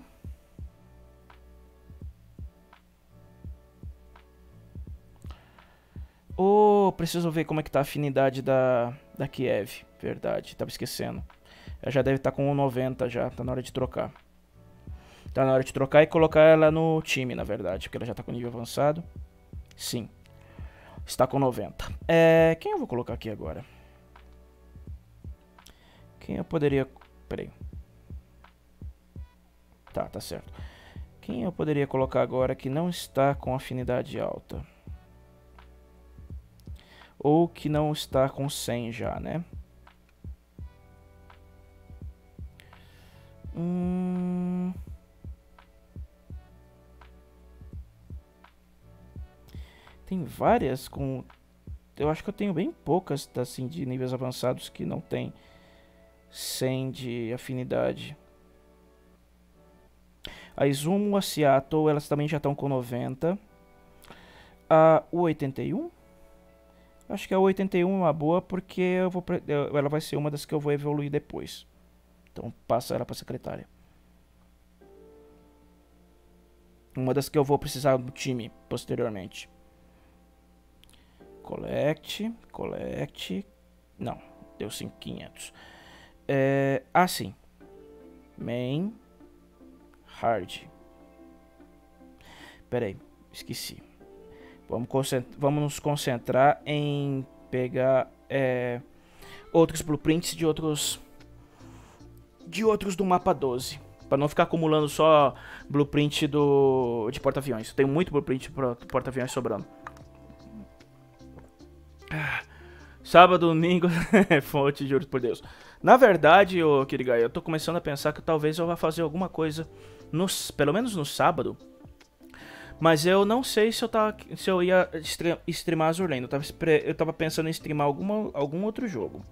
Preciso ver como é que tá a afinidade da Kiev. Verdade, tava esquecendo. Ela já deve estar com 1,90 já, tá na hora de trocar. Tá na hora de trocar e colocar ela no time, na verdade, porque ela já tá com nível avançado. Sim. Está com 90. Quem eu vou colocar aqui agora? Quem eu poderia... Peraí. Tá certo. Quem eu poderia colocar agora que não está com afinidade alta? Ou que não está com 100 já, né? Tem várias com... Eu acho que eu tenho bem poucas assim, de níveis avançados que não tem 100 de afinidade. A Izumo, a Seattle, elas também já estão com 90. A U81? Acho que a U81 é uma boa porque ela vai ser uma das que eu vou evoluir depois. Então passa ela para secretária. Uma das que eu vou precisar do time posteriormente. Collect. Não, deu 5.500. Sim. Main. Hard. Pera aí, esqueci. Vamos nos concentrar em pegar outros blueprints de outros do mapa 12. Pra não ficar acumulando só blueprint de porta-aviões. Tem muito blueprint de porta-aviões sobrando. Sábado, domingo, fonte, juro por Deus. Na verdade, Kirigai, eu tô começando a pensar que talvez eu vá fazer alguma coisa, pelo menos no sábado. Mas eu não sei se eu ia streamar Azur-Lane. Eu tava pensando em streamar algum outro jogo.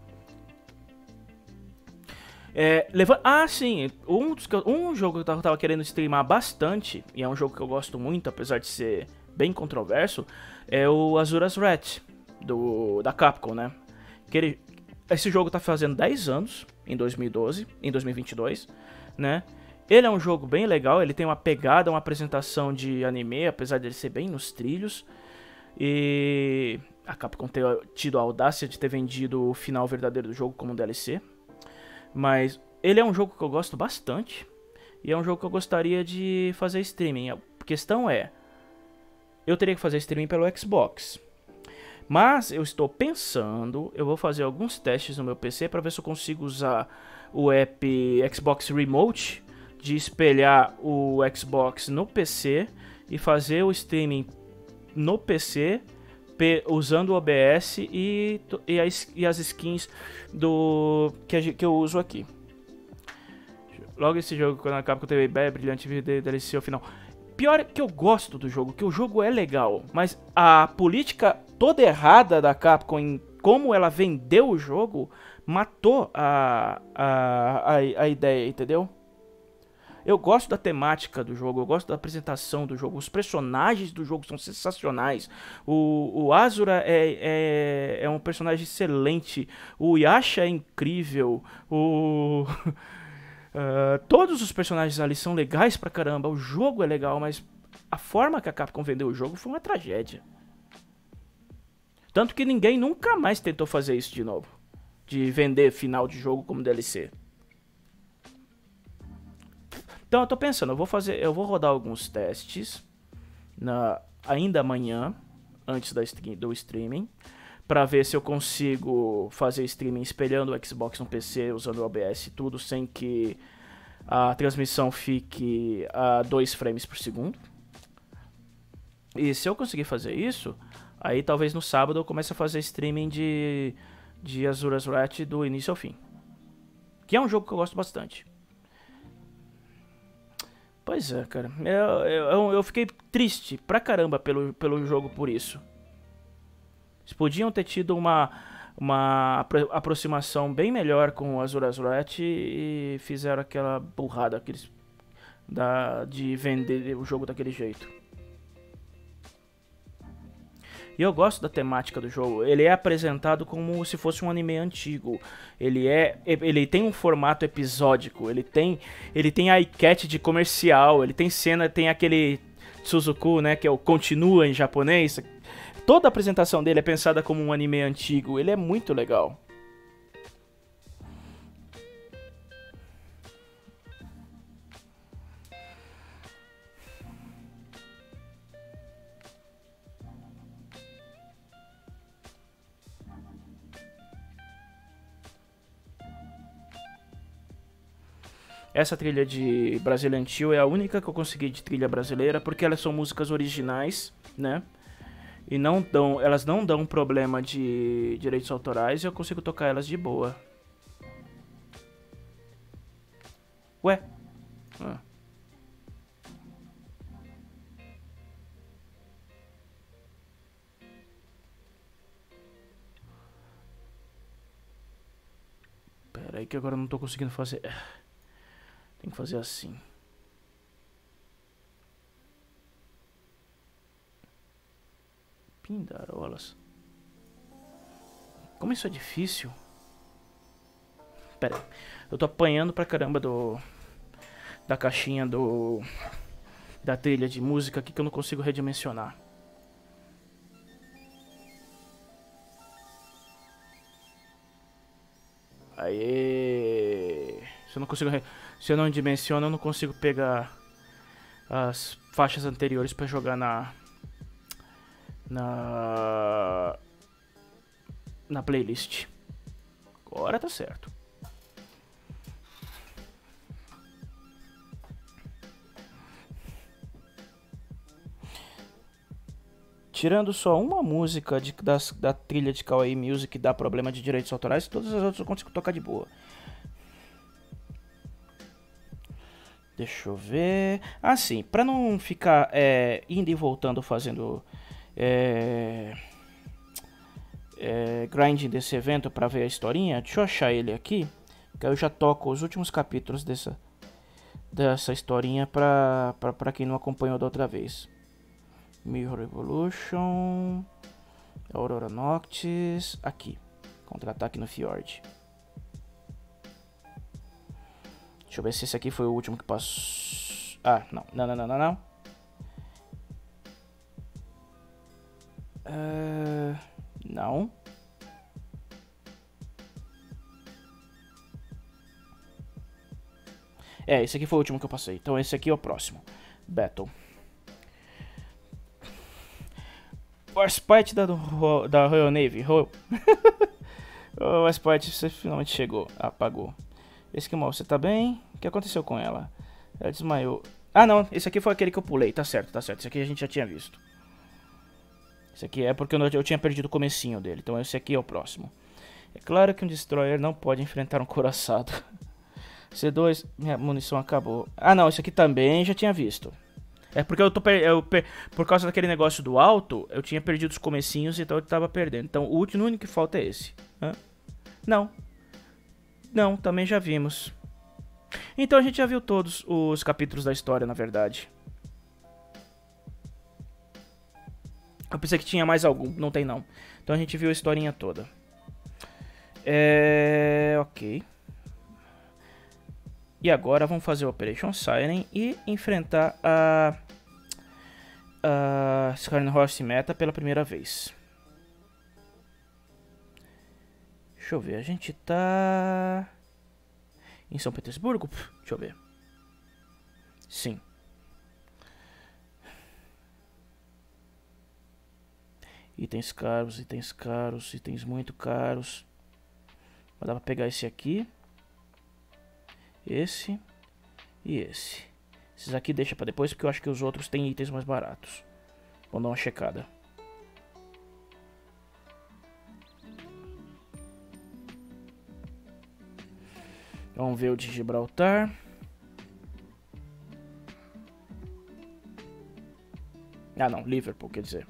Sim, um jogo que eu tava querendo streamar bastante, e é um jogo que eu gosto muito, apesar de ser bem controverso, é o Asura's Wrath, da Capcom, né? Esse jogo tá fazendo 10 anos, em 2022, né? Ele é um jogo bem legal, ele tem uma pegada, uma apresentação de anime, apesar de ele ser bem nos trilhos. E a Capcom ter tido a audácia de ter vendido o final verdadeiro do jogo como um DLC. Mas ele é um jogo que eu gosto bastante. E é um jogo que eu gostaria de fazer streaming. A questão é, eu teria que fazer streaming pelo Xbox. Mas eu estou pensando, eu vou fazer alguns testes no meu PC para ver se eu consigo usar o app Xbox Remote, de espelhar o Xbox no PC e fazer o streaming no PC usando o OBS e as skins que eu uso aqui. Logo esse jogo, quando acaba com o TV brilhante DLC ao final. Pior é que eu gosto do jogo, que o jogo é legal, mas a política toda errada da Capcom em como ela vendeu o jogo matou a ideia, entendeu? Eu gosto da temática do jogo, eu gosto da apresentação do jogo, os personagens do jogo são sensacionais. O Asura é um personagem excelente, o Yasha é incrível, todos os personagens ali são legais pra caramba, o jogo é legal, mas a forma que a Capcom vendeu o jogo foi uma tragédia. Tanto que ninguém nunca mais tentou fazer isso de novo, de vender final de jogo como DLC. Então eu tô pensando, eu vou rodar alguns testes ainda amanhã, antes do streaming, pra ver se eu consigo fazer streaming espelhando o Xbox no PC, usando o OBS e tudo, sem que a transmissão fique a 2 frames por segundo. E se eu conseguir fazer isso, aí talvez no sábado eu comece a fazer streaming de Asura's Wrath do início ao fim. Que é um jogo que eu gosto bastante. Pois é, cara. Eu fiquei triste pra caramba pelo jogo por isso. Eles podiam ter tido uma aproximação bem melhor com o Asura's Wrath e fizeram aquela burrada de vender o jogo daquele jeito. E eu gosto da temática do jogo. Ele é apresentado como se fosse um anime antigo. Ele tem um formato episódico. Ele tem a iCat de comercial. Ele tem cena, tem aquele Suzuku, né, que é o continua em japonês. Toda a apresentação dele é pensada como um anime antigo. Ele é muito legal. Essa trilha de Brazilian Chill é a única que eu consegui de trilha brasileira, porque elas são músicas originais, né? E elas não dão problema de direitos autorais e eu consigo tocar elas de boa. Ué? Ah. Pera aí que agora eu não tô conseguindo fazer. Tem que fazer assim. Pindarolas. Como isso é difícil. Pera aí. Eu tô apanhando pra caramba da caixinha da trilha de música aqui que eu não consigo redimensionar. Aê! Se eu não dimensiono, eu não consigo pegar as faixas anteriores pra jogar na playlist. Agora tá certo. Tirando só uma música da trilha de Kawaii Music que dá problema de direitos autorais, todas as outras eu consigo tocar de boa. Deixa eu ver. Ah, sim. Pra não ficar indo e voltando fazendo grinding desse evento pra ver a historinha, deixa eu achar ele aqui. Que aí eu já toco os últimos capítulos dessa historinha pra quem não acompanhou da outra vez. Mirror Evolution, Aurora Noctis, aqui, contra-ataque no Fjord. Deixa eu ver se esse aqui foi o último que passou. Ah, não. Não. Esse aqui foi o último que eu passei. Então esse aqui é o próximo. Battle. Warspite da Royal Navy. O Warspite, você finalmente chegou. Apagou. Esquimol, você tá bem? O que aconteceu com ela? Ela desmaiou. Ah, não. Esse aqui foi aquele que eu pulei. Tá certo. Esse aqui a gente já tinha visto. Esse aqui é porque eu tinha perdido o comecinho dele. Então esse aqui é o próximo. É claro que um Destroyer não pode enfrentar um couraçado. C2, minha munição acabou. Ah, não. Esse aqui também já tinha visto. É porque por causa daquele negócio do alto, eu tinha perdido os comecinhos, então eu tava perdendo. Então o único que falta é esse. Hã? Não, também já vimos. Então a gente já viu todos os capítulos da história, na verdade. Eu pensei que tinha mais algum, não tem não. Então a gente viu a historinha toda. Ok. E agora vamos fazer o Operation Siren e enfrentar a Scharnhorst Meta pela primeira vez. Deixa eu ver, a gente tá em São Petersburgo? Deixa eu ver. Sim. Itens caros, itens muito caros. Mas dá pra pegar esse aqui. Esse e esse. Esses aqui deixa pra depois, porque eu acho que os outros têm itens mais baratos. Vamos dar uma checada. Vamos ver o de Gibraltar. Ah não, Liverpool, quer dizer.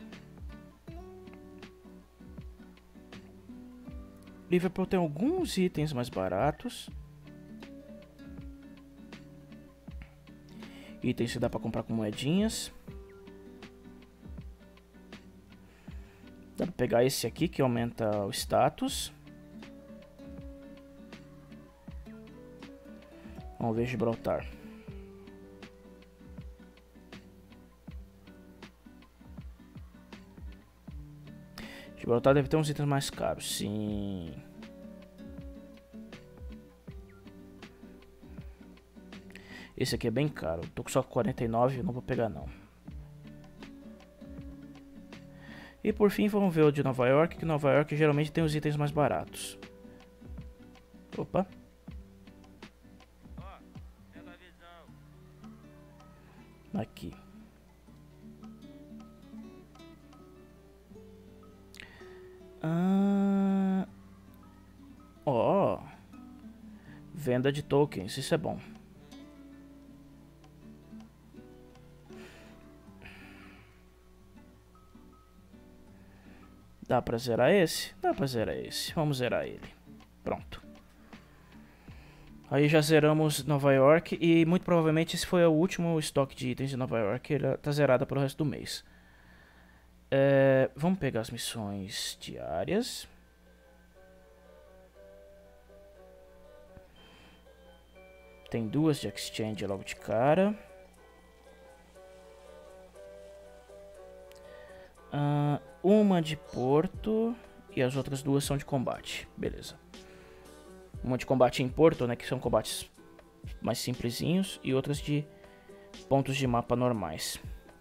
Liverpool tem alguns itens mais baratos. Itens que dá pra comprar com moedinhas. Dá pra pegar esse aqui que aumenta o status. Vamos ver Gibraltar. Gibraltar deve ter uns itens mais caros, sim. Esse aqui é bem caro. Tô com só 49, não vou pegar não. E por fim vamos ver o de Nova York, que Nova York geralmente tem os itens mais baratos. Opa. Aqui. Venda de tokens, isso é bom. Dá pra zerar esse? Dá pra zerar esse. Vamos zerar ele. Pronto. Aí já zeramos Nova York e muito provavelmente esse foi o último estoque de itens de Nova York. Ele tá zerada pro resto do mês. Vamos pegar as missões diárias. Tem 2 de exchange logo de cara. Uma de porto e as outras 2 são de combate. Beleza. Uma de combate em porto, né, que são combates mais simplesinhos, e outras de pontos de mapa normais.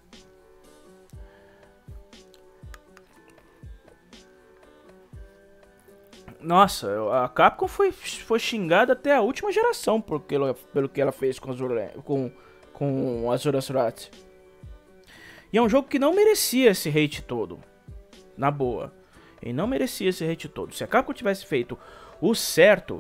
Nossa, a Capcom foi xingada até a última geração pelo que ela fez com Azuras Wrath. E é um jogo que não merecia esse hate todo. Na boa. Ele não merecia esse hate todo. Se a Capcom tivesse feito o certo,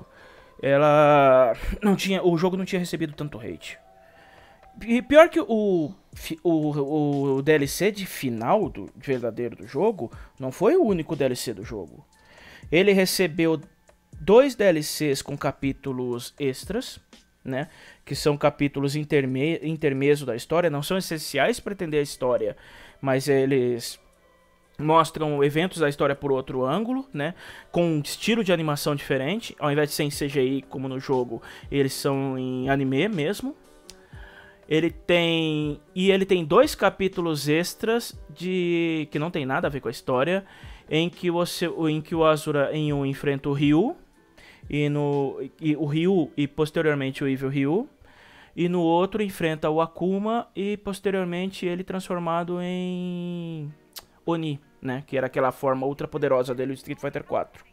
o jogo não tinha recebido tanto hate. E pior que o DLC de final verdadeiro do jogo não foi o único DLC do jogo. Ele recebeu 2 DLCs com capítulos extras, né? Que são capítulos intermezzo da história. Não são essenciais para entender a história, mas eles mostram eventos da história por outro ângulo, né? Com um estilo de animação diferente. Ao invés de ser em CGI como no jogo, eles são em anime mesmo. Ele tem 2 capítulos extras que não tem nada a ver com a história, em que o Asura enfrenta o Ryu o Ryu e posteriormente o Evil Ryu, e no outro enfrenta o Akuma e posteriormente ele transformado em Oni, né, que era aquela forma ultra poderosa dele, o Street Fighter 4.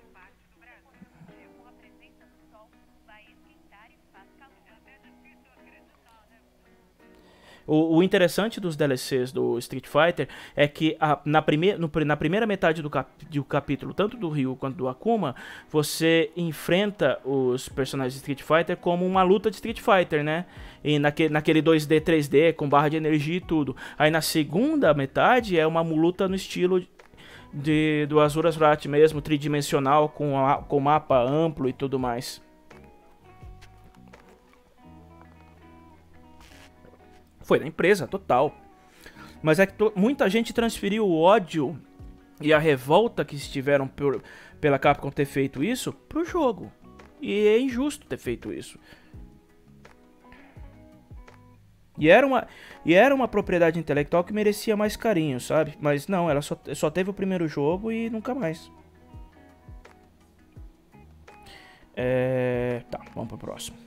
O interessante dos DLCs do Street Fighter é que na primeira metade do capítulo, tanto do Ryu quanto do Akuma, você enfrenta os personagens de Street Fighter como uma luta de Street Fighter, né? E naquele 2D, 3D, com barra de energia e tudo. Aí na segunda metade é uma luta no estilo do Azuras Wrath mesmo, tridimensional, com mapa amplo e tudo mais. Foi da empresa, total. Mas é que muita gente transferiu o ódio e a revolta que estiveram pela Capcom ter feito isso pro jogo. E é injusto ter feito isso. E era uma propriedade intelectual que merecia mais carinho, sabe? Mas não, ela só teve o primeiro jogo e nunca mais. Tá, vamos pro próximo.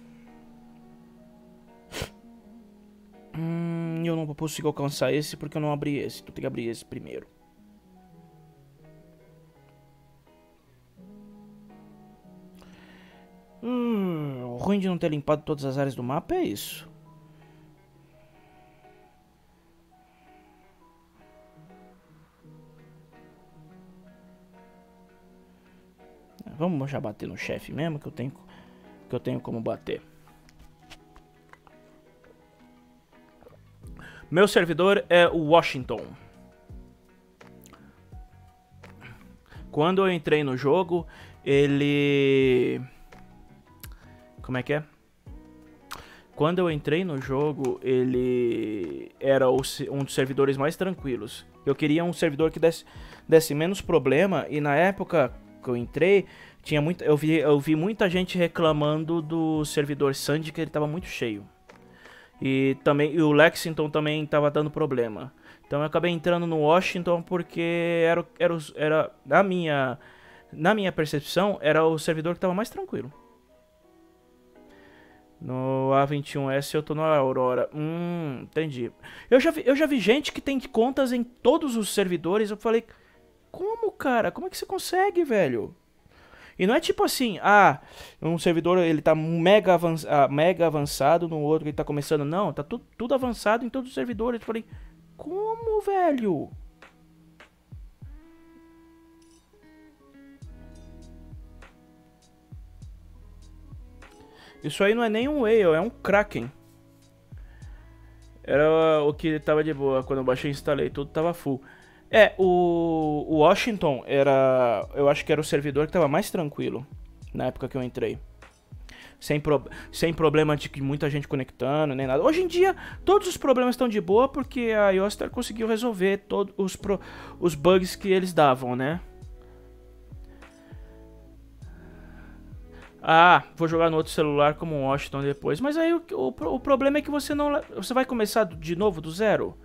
Eu não consigo alcançar esse porque eu não abri esse. Tu tem que abrir esse primeiro. O ruim de não ter limpado todas as áreas do mapa é isso. Vamos já bater no chefe mesmo, que eu tenho como bater. Meu servidor é o Washington. Quando eu entrei no jogo, ele... Como é que é? Quando eu entrei no jogo, ele era um dos servidores mais tranquilos. Eu queria um servidor que desse menos problema, e na época que eu entrei, eu vi muita gente reclamando do servidor Sandy, que ele estava muito cheio. E o Lexington também estava dando problema. Então eu acabei entrando no Washington porque era na minha percepção, era o servidor que estava mais tranquilo. No A21S eu tô na Aurora. Entendi. Eu já vi gente que tem contas em todos os servidores. Eu falei, como, cara? Como é que você consegue, velho? E não é tipo assim, um servidor ele tá mega avançado, no outro ele tá começando. Não, tá tudo avançado em todos os servidores. Eu falei, como, velho? Isso aí não é nem um whale, é um kraken. Era o que tava de boa. Quando eu baixei e instalei, tudo tava full. O Washington eu acho que era o servidor que tava mais tranquilo na época que eu entrei. sem problema de que muita gente conectando, nem nada. Hoje em dia, todos os problemas estão de boa porque a Yoster conseguiu resolver todos os bugs que eles davam, né? Ah, vou jogar no outro celular como um Washington depois. Mas aí o problema é que você vai começar de novo do zero.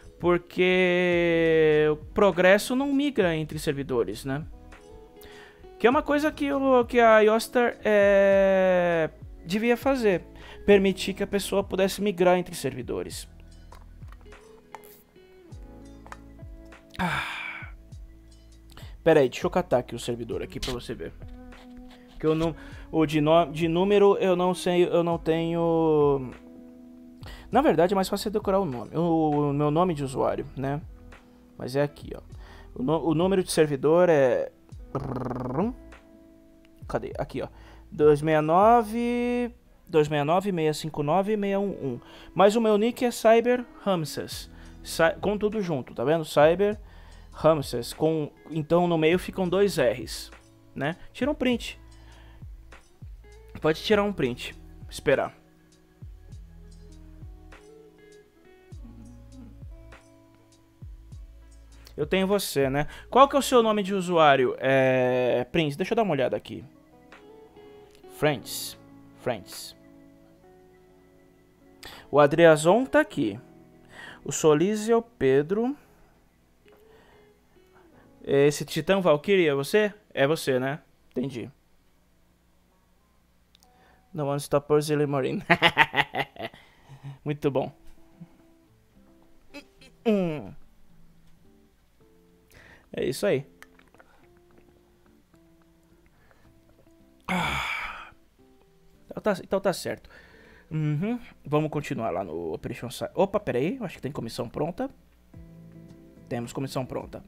Porque o progresso não migra entre servidores, né? Que é uma coisa que a Yoster devia fazer. Permitir que a pessoa pudesse migrar entre servidores. Pera aí, deixa eu catar aqui o servidor aqui pra você ver. Que eu não, de número eu não sei, eu não tenho... Na verdade é mais fácil decorar o nome, o meu nome de usuário, né? Mas é aqui, ó. O número de servidor é... Cadê? Aqui, ó. 269, 659 e 611. Mas o meu nick é Cyber Ramses. Com tudo junto, tá vendo? Cyber Ramses. Então no meio ficam 2 R's, né? Tira um print. Pode tirar um print. Esperar. Eu tenho você, né? Qual que é o seu nome de usuário? Prince, deixa eu dar uma olhada aqui. Friends. O Adriazon tá aqui. O Solis é o Pedro. Esse Titã Valkyrie é você? É você, né? Entendi. No One Stop Brazilian Marine. Muito bom. É isso aí. Então tá certo. Vamos continuar lá no Operation Site. Opa, peraí. Acho que tem comissão pronta. Temos comissão pronta.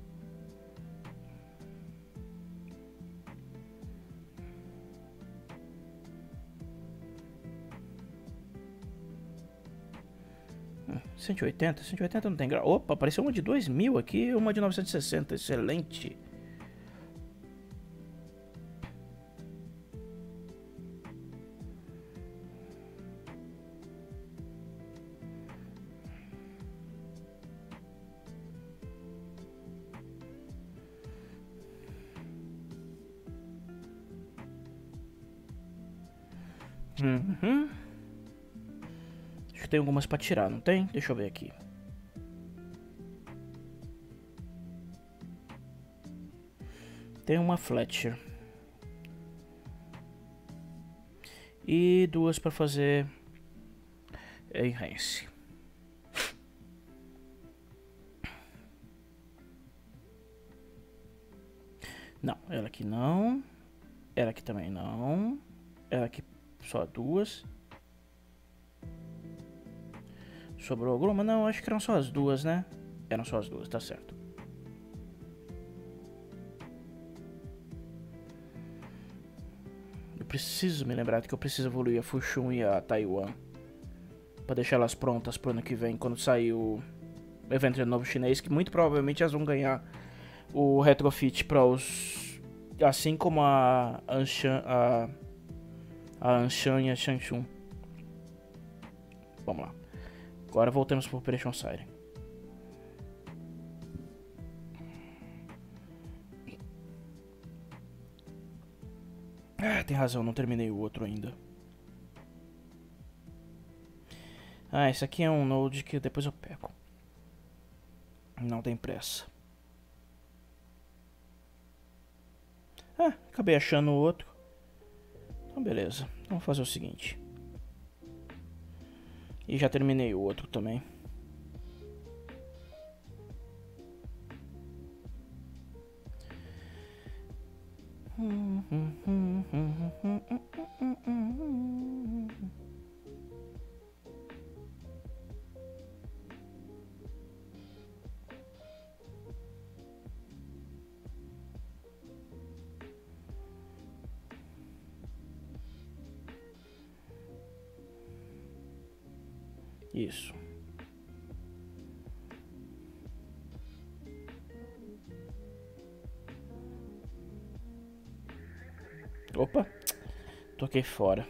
$180? 180 não tem grau. Opa, apareceu uma de 2000 aqui e uma de 960. Excelente. Acho que tem algumas pra tirar, não tem? Deixa eu ver aqui. Tem uma Fletcher. E 2 pra fazer Enhance. Não, ela aqui não. Ela aqui também não. Ela aqui só 2. Sobrou alguma? Não, acho que eram só as 2, né? Eram só as 2, tá certo. Eu preciso me lembrar que eu preciso evoluir a Fushun e a Taiwan. Pra deixar elas prontas pro ano que vem, quando sair o evento de novo chinês. Que muito provavelmente elas vão ganhar o retrofit para os... Assim como a Anshan e a Shangchun. Vamos lá. Agora voltamos para o Operation Siren. Ah, tem razão, não terminei o outro ainda. Ah, esse aqui é um node que depois eu pego. Não tem pressa. Ah, acabei achando o outro. Então beleza, vamos fazer o seguinte. E já terminei o outro também. Isso. Opa. Toquei fora.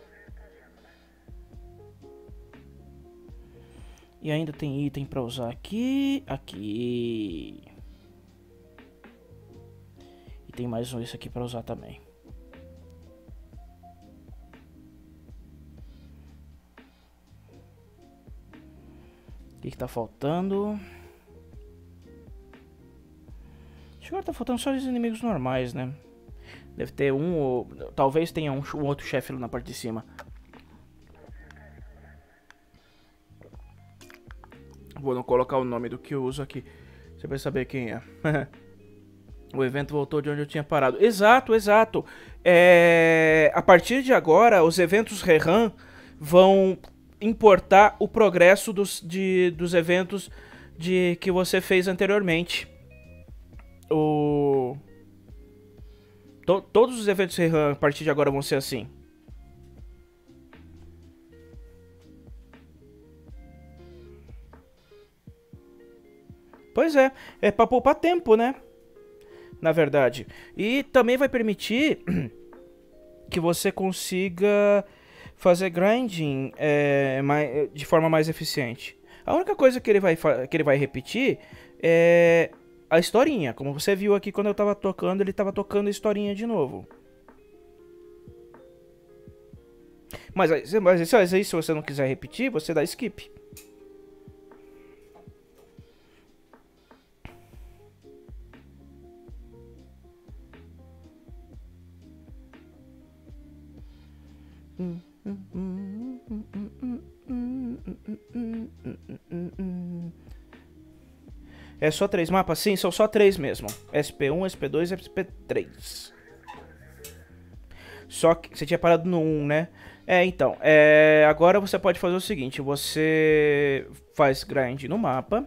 E ainda tem item pra usar aqui. Aqui. E tem mais um esse aqui pra usar também. O que tá faltando? Acho que agora tá faltando só os inimigos normais, né? Deve ter um ou... talvez tenha um outro chefe lá na parte de cima. Vou não colocar o nome do que eu uso aqui. Você vai saber quem é. O evento voltou de onde eu tinha parado. Exato, exato. A partir de agora, os eventos Rerun vão importar o progresso dos eventos que você fez anteriormente. Todos os eventos Rerun a partir de agora vão ser assim. Pois é pra poupar tempo, né? Na verdade. E também vai permitir que você consiga fazer grinding de forma mais eficiente. A única coisa que ele vai repetir é a historinha. Como você viu aqui quando eu tava tocando, ele tava tocando a historinha de novo. Mas aí, se você não quiser repetir, você dá skip. É só 3 mapas? Sim, são só 3 mesmo. SP1, SP2 e SP3. Só que você tinha parado no 1, né? Então. Agora você pode fazer o seguinte. Você faz grind no mapa.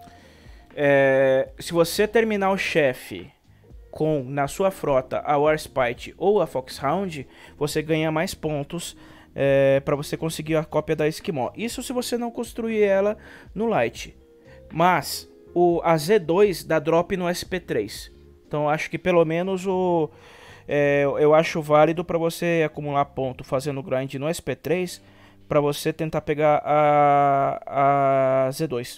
Se você terminar o chefe com, na sua frota, a Warspite ou a Foxhound, você ganha mais pontos para você conseguir a cópia da Esquimó. Isso se você não construir ela no Light. Mas a Z2 dá drop no SP3. Então acho que pelo menos eu acho válido para você acumular ponto fazendo grind no SP3 para você tentar pegar a Z2.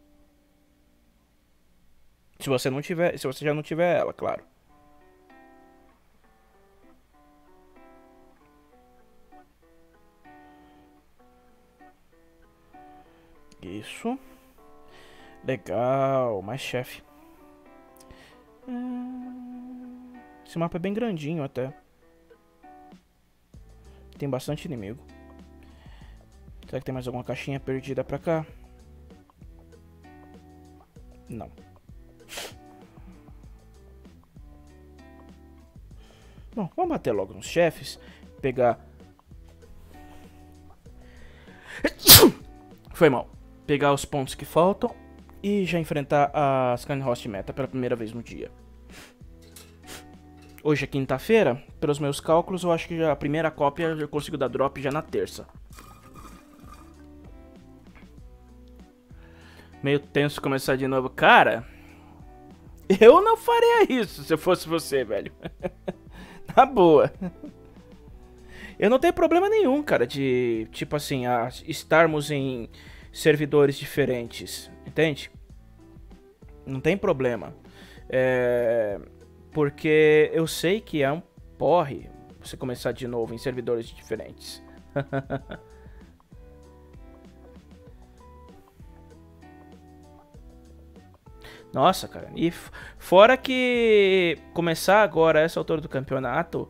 Se você já não tiver ela, claro. Isso. Legal, mais chefe. Esse mapa é bem grandinho até. Tem bastante inimigo. Será que tem mais alguma caixinha perdida pra cá? Não. Bom, vamos bater logo nos chefes. Pegar... Foi mal. Pegar os pontos que faltam. E já enfrentar a Skyhost Meta pela primeira vez no dia. Hoje é quinta-feira. Pelos meus cálculos, eu acho que a primeira cópia eu consigo dar drop já na terça. Meio tenso começar de novo. Cara, eu não faria isso se eu fosse você, velho. Na boa. Eu não tenho problema nenhum, cara, de, tipo assim, estarmos em servidores diferentes, entende? Não tem problema. Porque eu sei que é um porre você começar de novo em servidores diferentes. Nossa, cara. E fora que começar agora, essa altura do campeonato,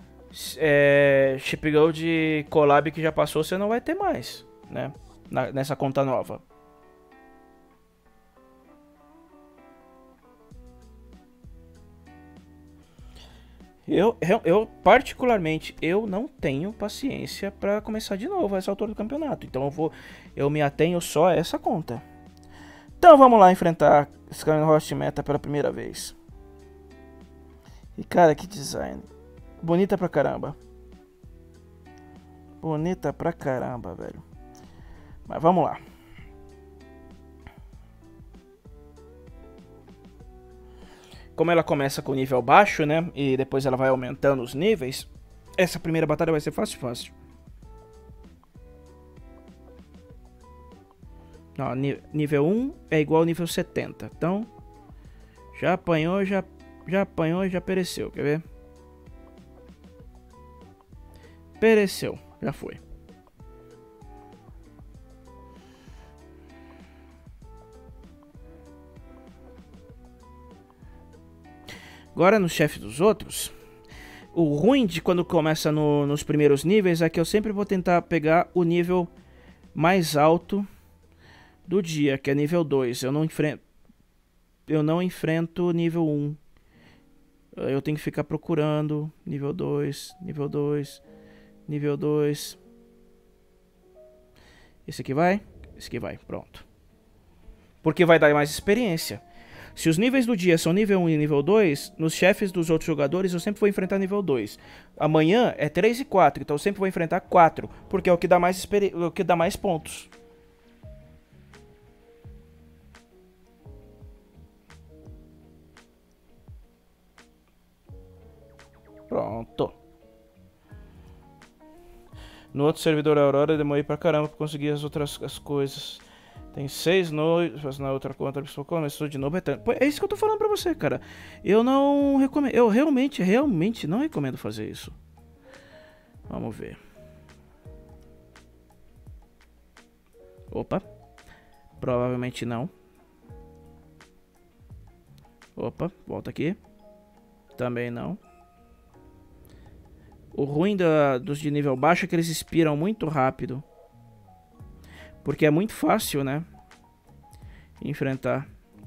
Chip Gold Collab que já passou, você não vai ter mais, né? Nessa conta nova. Eu particularmente, eu não tenho paciência pra começar de novo essa altura do campeonato. Então eu me atenho só a essa conta. Então vamos lá enfrentar Skyhost Meta pela primeira vez. E cara, que design. Bonita pra caramba. Bonita pra caramba, velho. Mas vamos lá. Como ela começa com nível baixo, né? E depois ela vai aumentando os níveis. Essa primeira batalha vai ser fácil, fácil. Ó, nível 1 é igual ao nível 70. Então, já apanhou, já apanhou e já pereceu. Quer ver? Pereceu. Já foi. Agora no chefe dos outros. O ruim de quando começa nos primeiros níveis é que eu sempre vou tentar pegar o nível mais alto do dia, que é nível 2. Eu não enfrento nível 1. Eu tenho que ficar procurando nível 2, nível 2, nível 2. Esse aqui vai? Esse aqui vai, pronto. Porque vai dar mais experiência. Se os níveis do dia são nível 1 e nível 2, nos chefes dos outros jogadores eu sempre vou enfrentar nível 2. Amanhã é 3 e 4, então eu sempre vou enfrentar 4, porque é o que dá mais pontos. Pronto. No outro servidor Aurora eu demorei pra caramba pra conseguir as coisas. Tem 6 noivas na outra conta, começou de novo. É isso que eu tô falando pra você, cara. Eu não recomendo. Eu realmente não recomendo fazer isso. Vamos ver. Opa. Provavelmente não. Opa, volta aqui. Também não. O ruim dos de nível baixo é que eles expiram muito rápido. Porque é muito fácil, né? Enfrentar.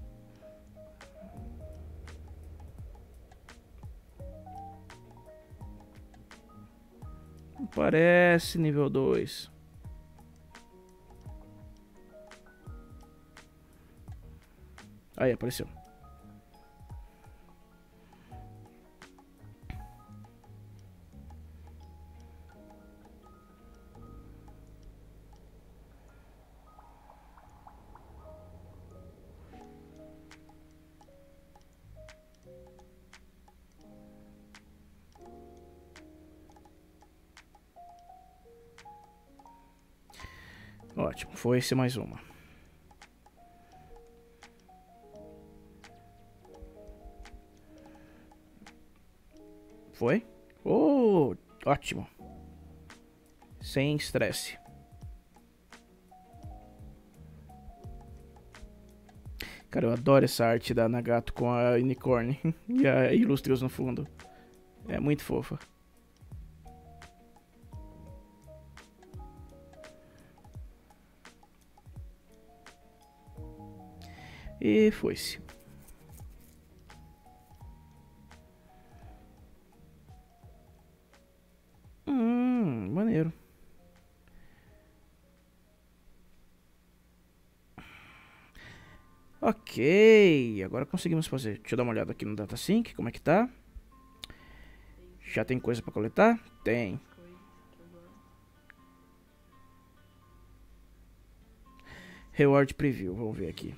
Parece nível 2. Aí, apareceu. Ótimo, foi esse mais uma. Foi? Oh, ótimo. Sem estresse. Cara, eu adoro essa arte da Nagato com a unicórnio e a Illustrious no fundo. É muito fofa. E foi-se. Maneiro. Ok, agora conseguimos fazer. Deixa eu dar uma olhada aqui no DataSync, como é que tá. Já tem coisa pra coletar? Tem. Reward Preview, vamos ver aqui.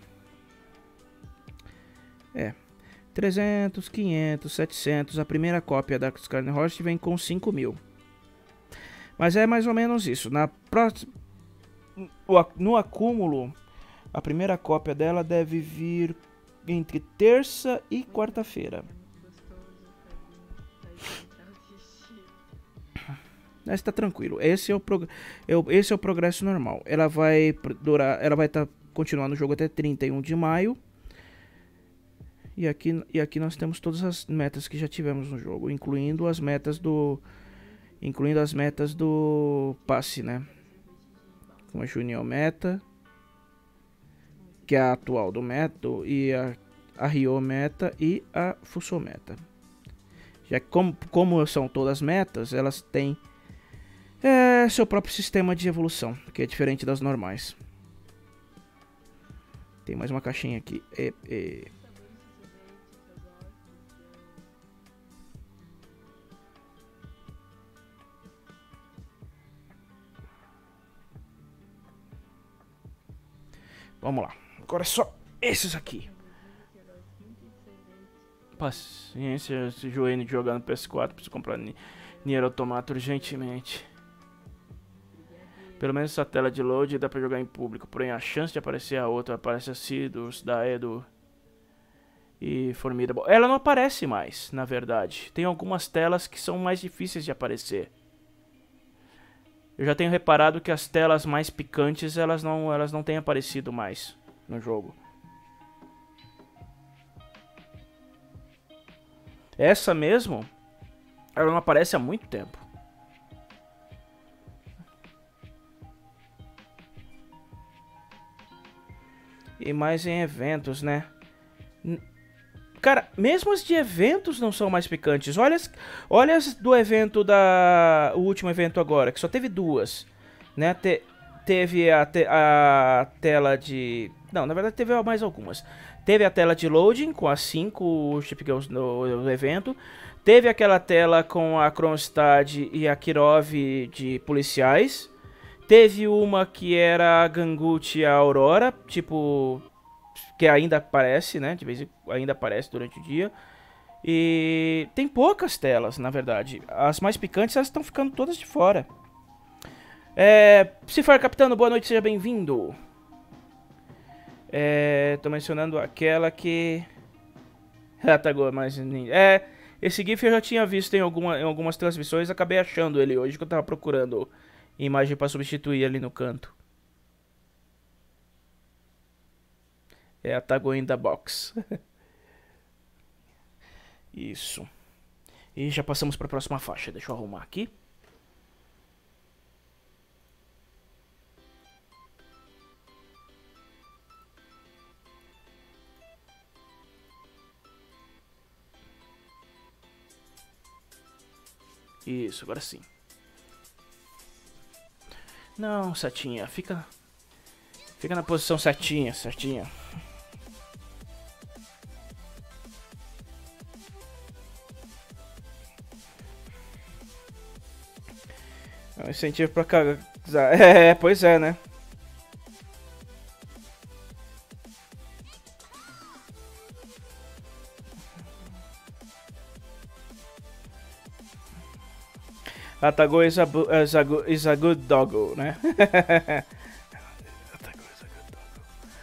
300, 500, 700. A primeira cópia da Scarlet Horse vem com 5.000. Mas é mais ou menos isso. No acúmulo, a primeira cópia dela deve vir entre terça e quarta-feira. Mas tá tranquilo. Esse é o progresso normal. Ela vai continuar no jogo até 31 de maio. E aqui nós temos todas as metas que já tivemos no jogo, incluindo as metas do passe, né? Como a Junior Meta, que é a atual do Meta, e a Rio Meta e a Fuso Meta. Já que como são todas metas, elas têm seu próprio sistema de evolução, que é diferente das normais. Tem mais uma caixinha aqui. Vamos lá. Agora é só esses aqui. Paciência, esse joelho de jogar no PS4. Preciso comprar Nier Automata urgentemente. Pelo menos essa tela de load dá pra jogar em público, porém a chance de aparecer a outra aparece assim, da Edo e Formidable. Ela não aparece mais, na verdade. Tem algumas telas que são mais difíceis de aparecer. Eu já tenho reparado que as telas mais picantes, elas não têm aparecido mais no jogo. Essa mesmo, ela não aparece há muito tempo. E mais em eventos, né? Cara, mesmo as de eventos não são mais picantes. Olha as do evento o último evento agora, que só teve duas, né? Teve a tela de... Não, na verdade teve mais algumas. Teve a tela de loading com as 5 Chip Girls no evento. Teve aquela tela com a Kronstadt e a Kirov de policiais. Teve uma que era a Gangut e a Aurora, tipo... Que ainda aparece, né? De vez em quando ainda aparece durante o dia. E tem poucas telas, na verdade. As mais picantes, elas estão ficando todas de fora. Se for capitano, boa noite, seja bem-vindo. Tô mencionando aquela que... tá agora, mas... esse GIF eu já tinha visto em algumas transmissões. Acabei achando ele hoje, que eu tava procurando imagem pra substituir ali no canto. É a Tago in the Box. Isso. E já passamos para a próxima faixa. Deixa eu arrumar aqui. Isso, agora sim. Não, setinha. Fica na posição certinha. É um incentivo pra casar. Pois é, né? Atago is a good doggo, né? Atago is a good doggo.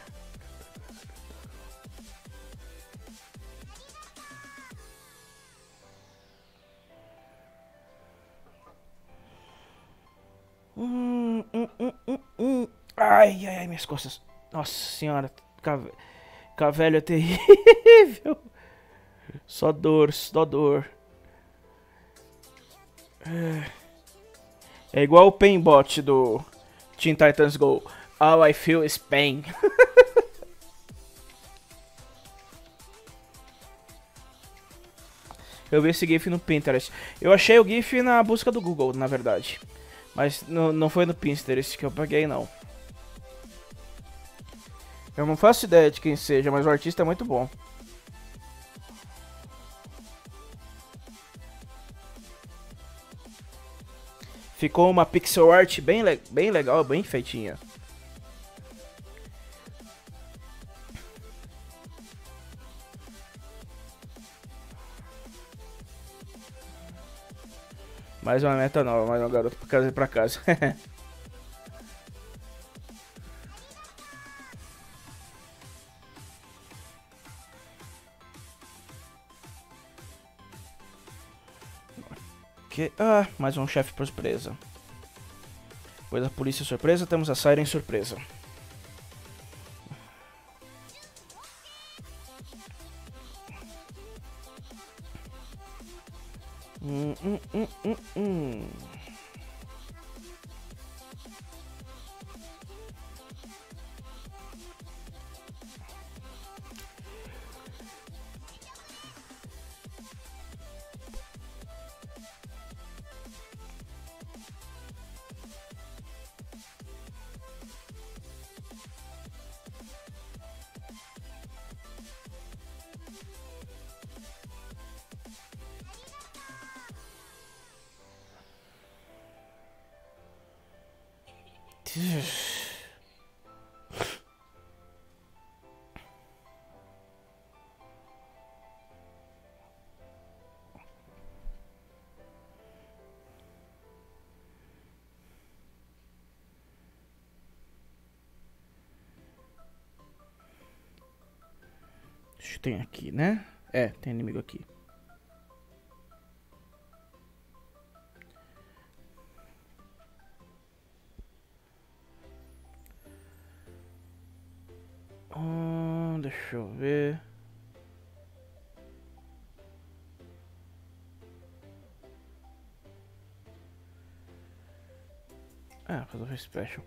Ai, minhas costas. Nossa senhora, ficar velho é terrível. Só dor. É igual o Painbot do Teen Titans Go. All I feel is pain. Eu vi esse GIF no Pinterest. Eu achei o GIF na busca do Google, na verdade. Mas não foi no Pinterest que eu peguei, não. Eu não faço ideia de quem seja, mas o artista é muito bom. Ficou uma pixel art bem legal, bem feitinha. Mais uma meta nova, mais um garoto pra casa. Mais um chefe surpresa. Depois da polícia surpresa, temos a Siren surpresa. tem aqui, né? É, tem inimigo aqui. Deixa eu ver. Fazer special.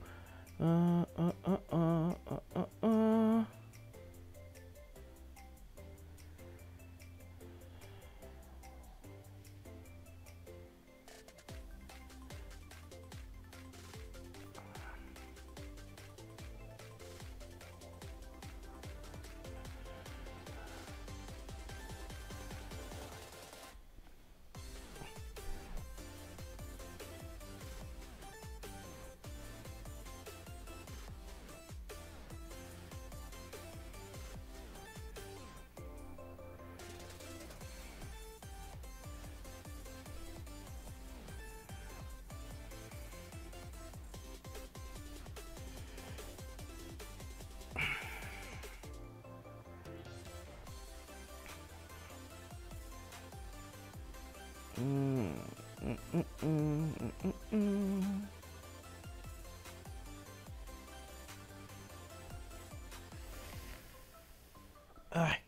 Ai.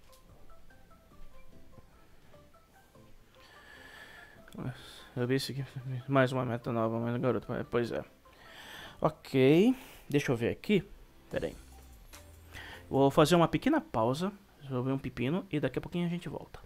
Eu vi isso aqui. Mais uma meta nova, mas garoto. Pois é. Ok. Deixa eu ver aqui. Pera aí. Vou fazer uma pequena pausa. Resolver um pepino. E daqui a pouquinho a gente volta.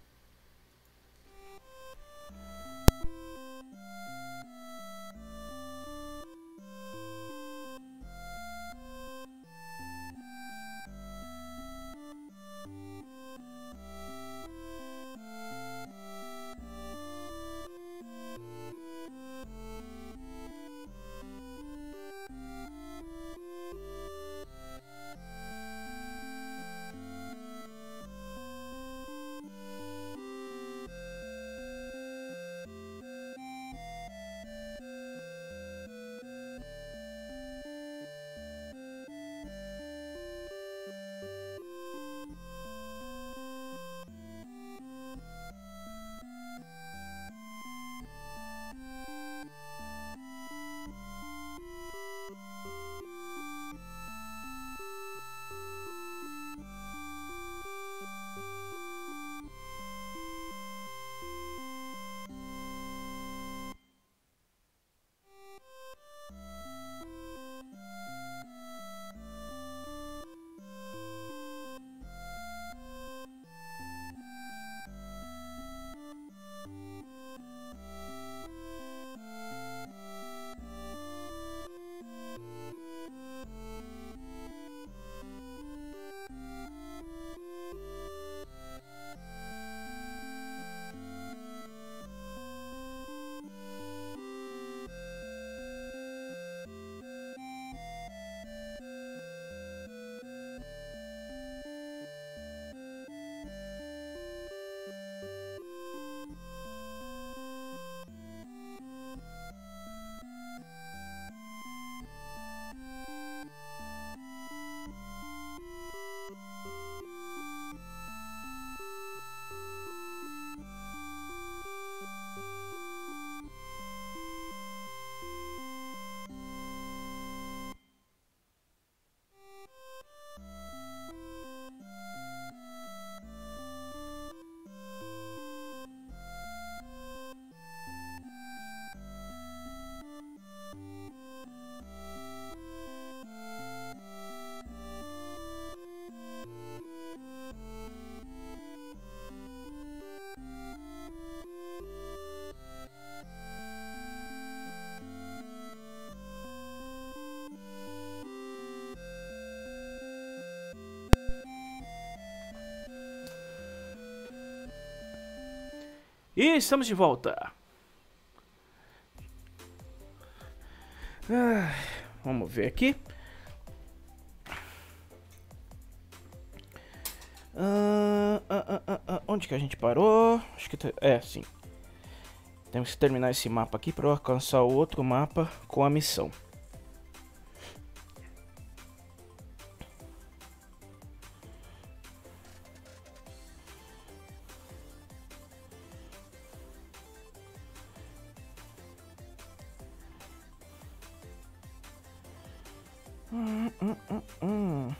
E estamos de volta. Vamos ver aqui. Onde que a gente parou? Acho que sim. Temos que terminar esse mapa aqui para alcançar o outro mapa com a missão. Hum, hum, hum, hum.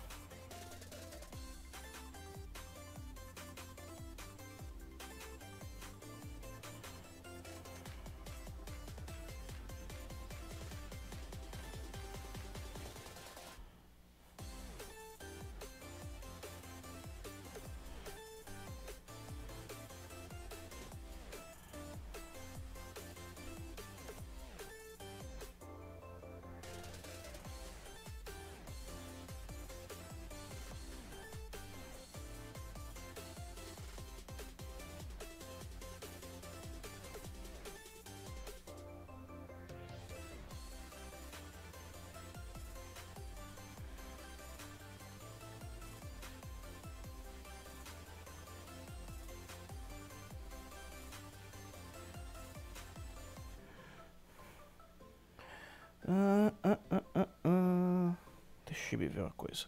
Deixa eu ver uma coisa.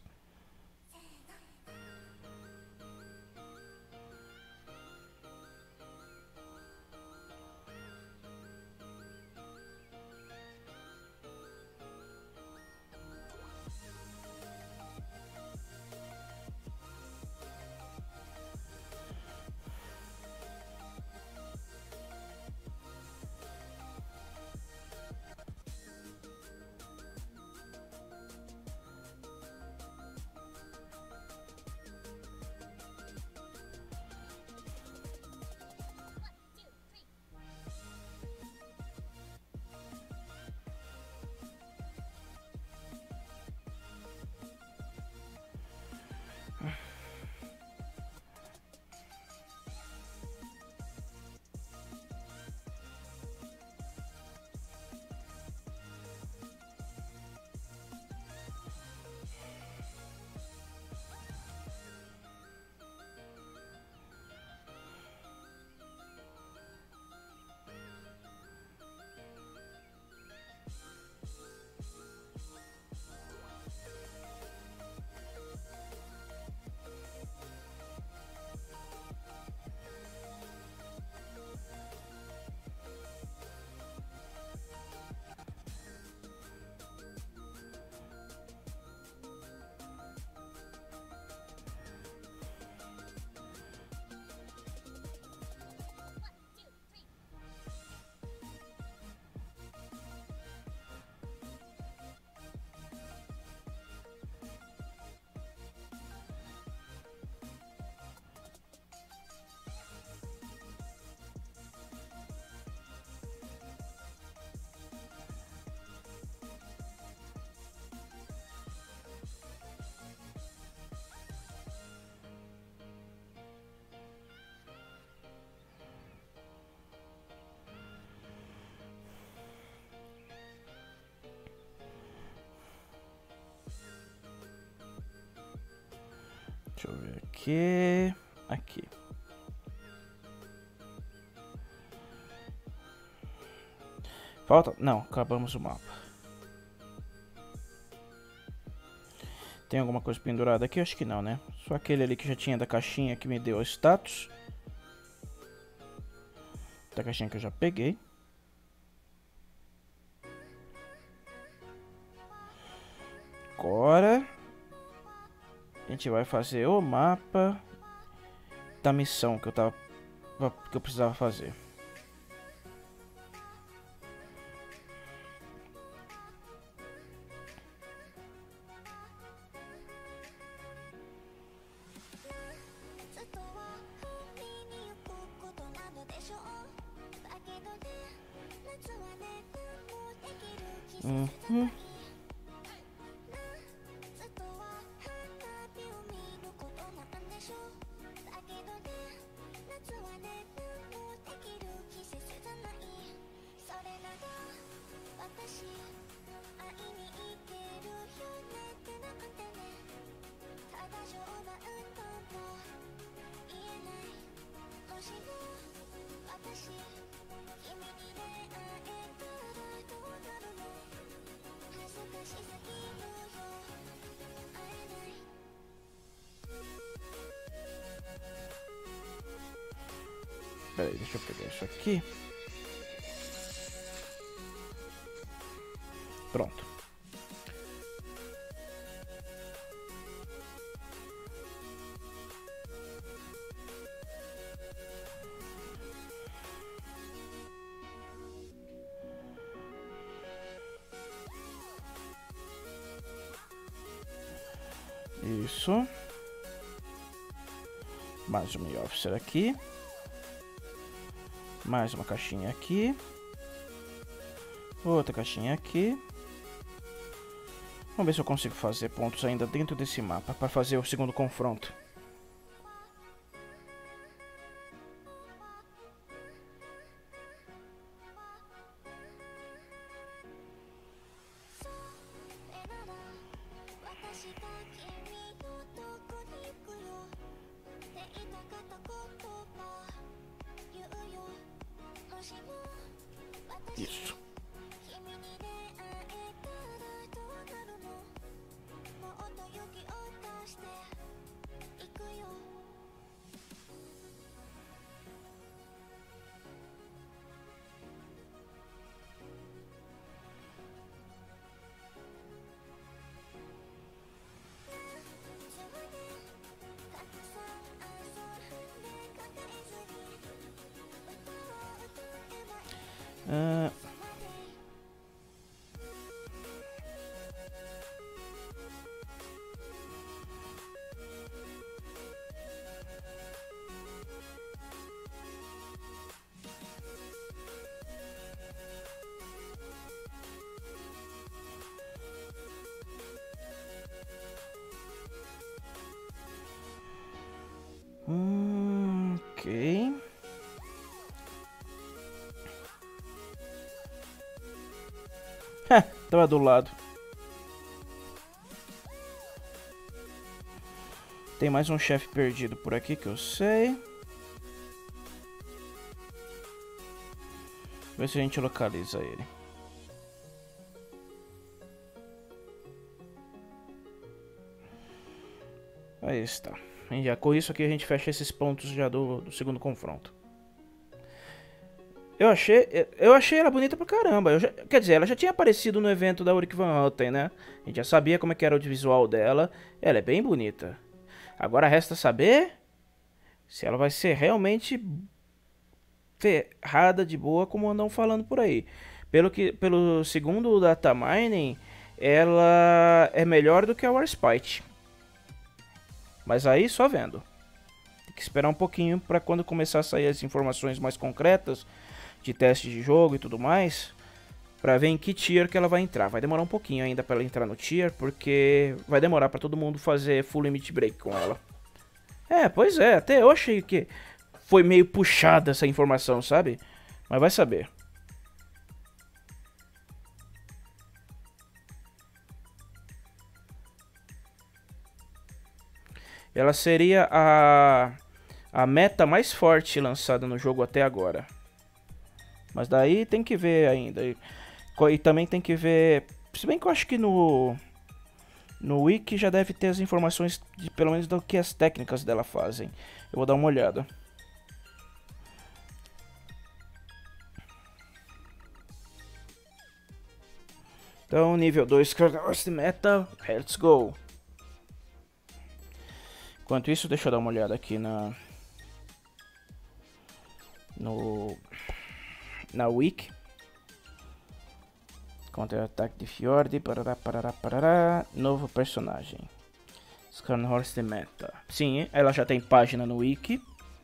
Deixa eu ver aqui. Aqui. Falta? Não, acabamos o mapa. Tem alguma coisa pendurada aqui? Acho que não, né? Só aquele ali que já tinha da caixinha que me deu o status. Da caixinha que eu já peguei. Agora a gente vai fazer o mapa da missão que eu precisava fazer. Uhum. Pera aí, deixa eu pegar isso aqui. Pronto. Isso. Mais um Officer aqui. Mais uma caixinha aqui. Outra caixinha aqui. Vamos ver se eu consigo fazer pontos ainda dentro desse mapa para fazer o segundo confronto. Isso. Ok. Tava do lado. Tem mais um chefe perdido por aqui que eu sei. Ver se a gente localiza ele. Aí está. E já com isso aqui a gente fecha esses pontos já do segundo confronto. Eu achei ela bonita pra caramba. Quer dizer, ela já tinha aparecido no evento da Ulrich von Houten, né? A gente já sabia como é que era o visual dela. Ela é bem bonita. Agora resta saber se ela vai ser realmente ferrada de boa, como andam falando por aí. Pelo segundo o Data Mining, ela é melhor do que a Warspite. Mas aí só vendo. Tem que esperar um pouquinho para quando começar a sair as informações mais concretas de teste de jogo e tudo mais, para ver em que tier que ela vai entrar. Vai demorar um pouquinho ainda para ela entrar no tier, porque vai demorar para todo mundo fazer full limit break com ela. Pois é, até eu achei que foi meio puxada essa informação, sabe? Mas vai saber. Ela seria a meta mais forte lançada no jogo até agora. Mas daí tem que ver ainda. E também tem que ver... Se bem que eu acho que no Wiki já deve ter as informações de pelo menos do que as técnicas dela fazem. Eu vou dar uma olhada. Então, nível 2, meta, let's go. Enquanto isso, deixa eu dar uma olhada aqui na Wiki. Contra-ataque de Fjord, parará, novo personagem. Skarnhorst Meta. Sim, ela já tem página no Wiki.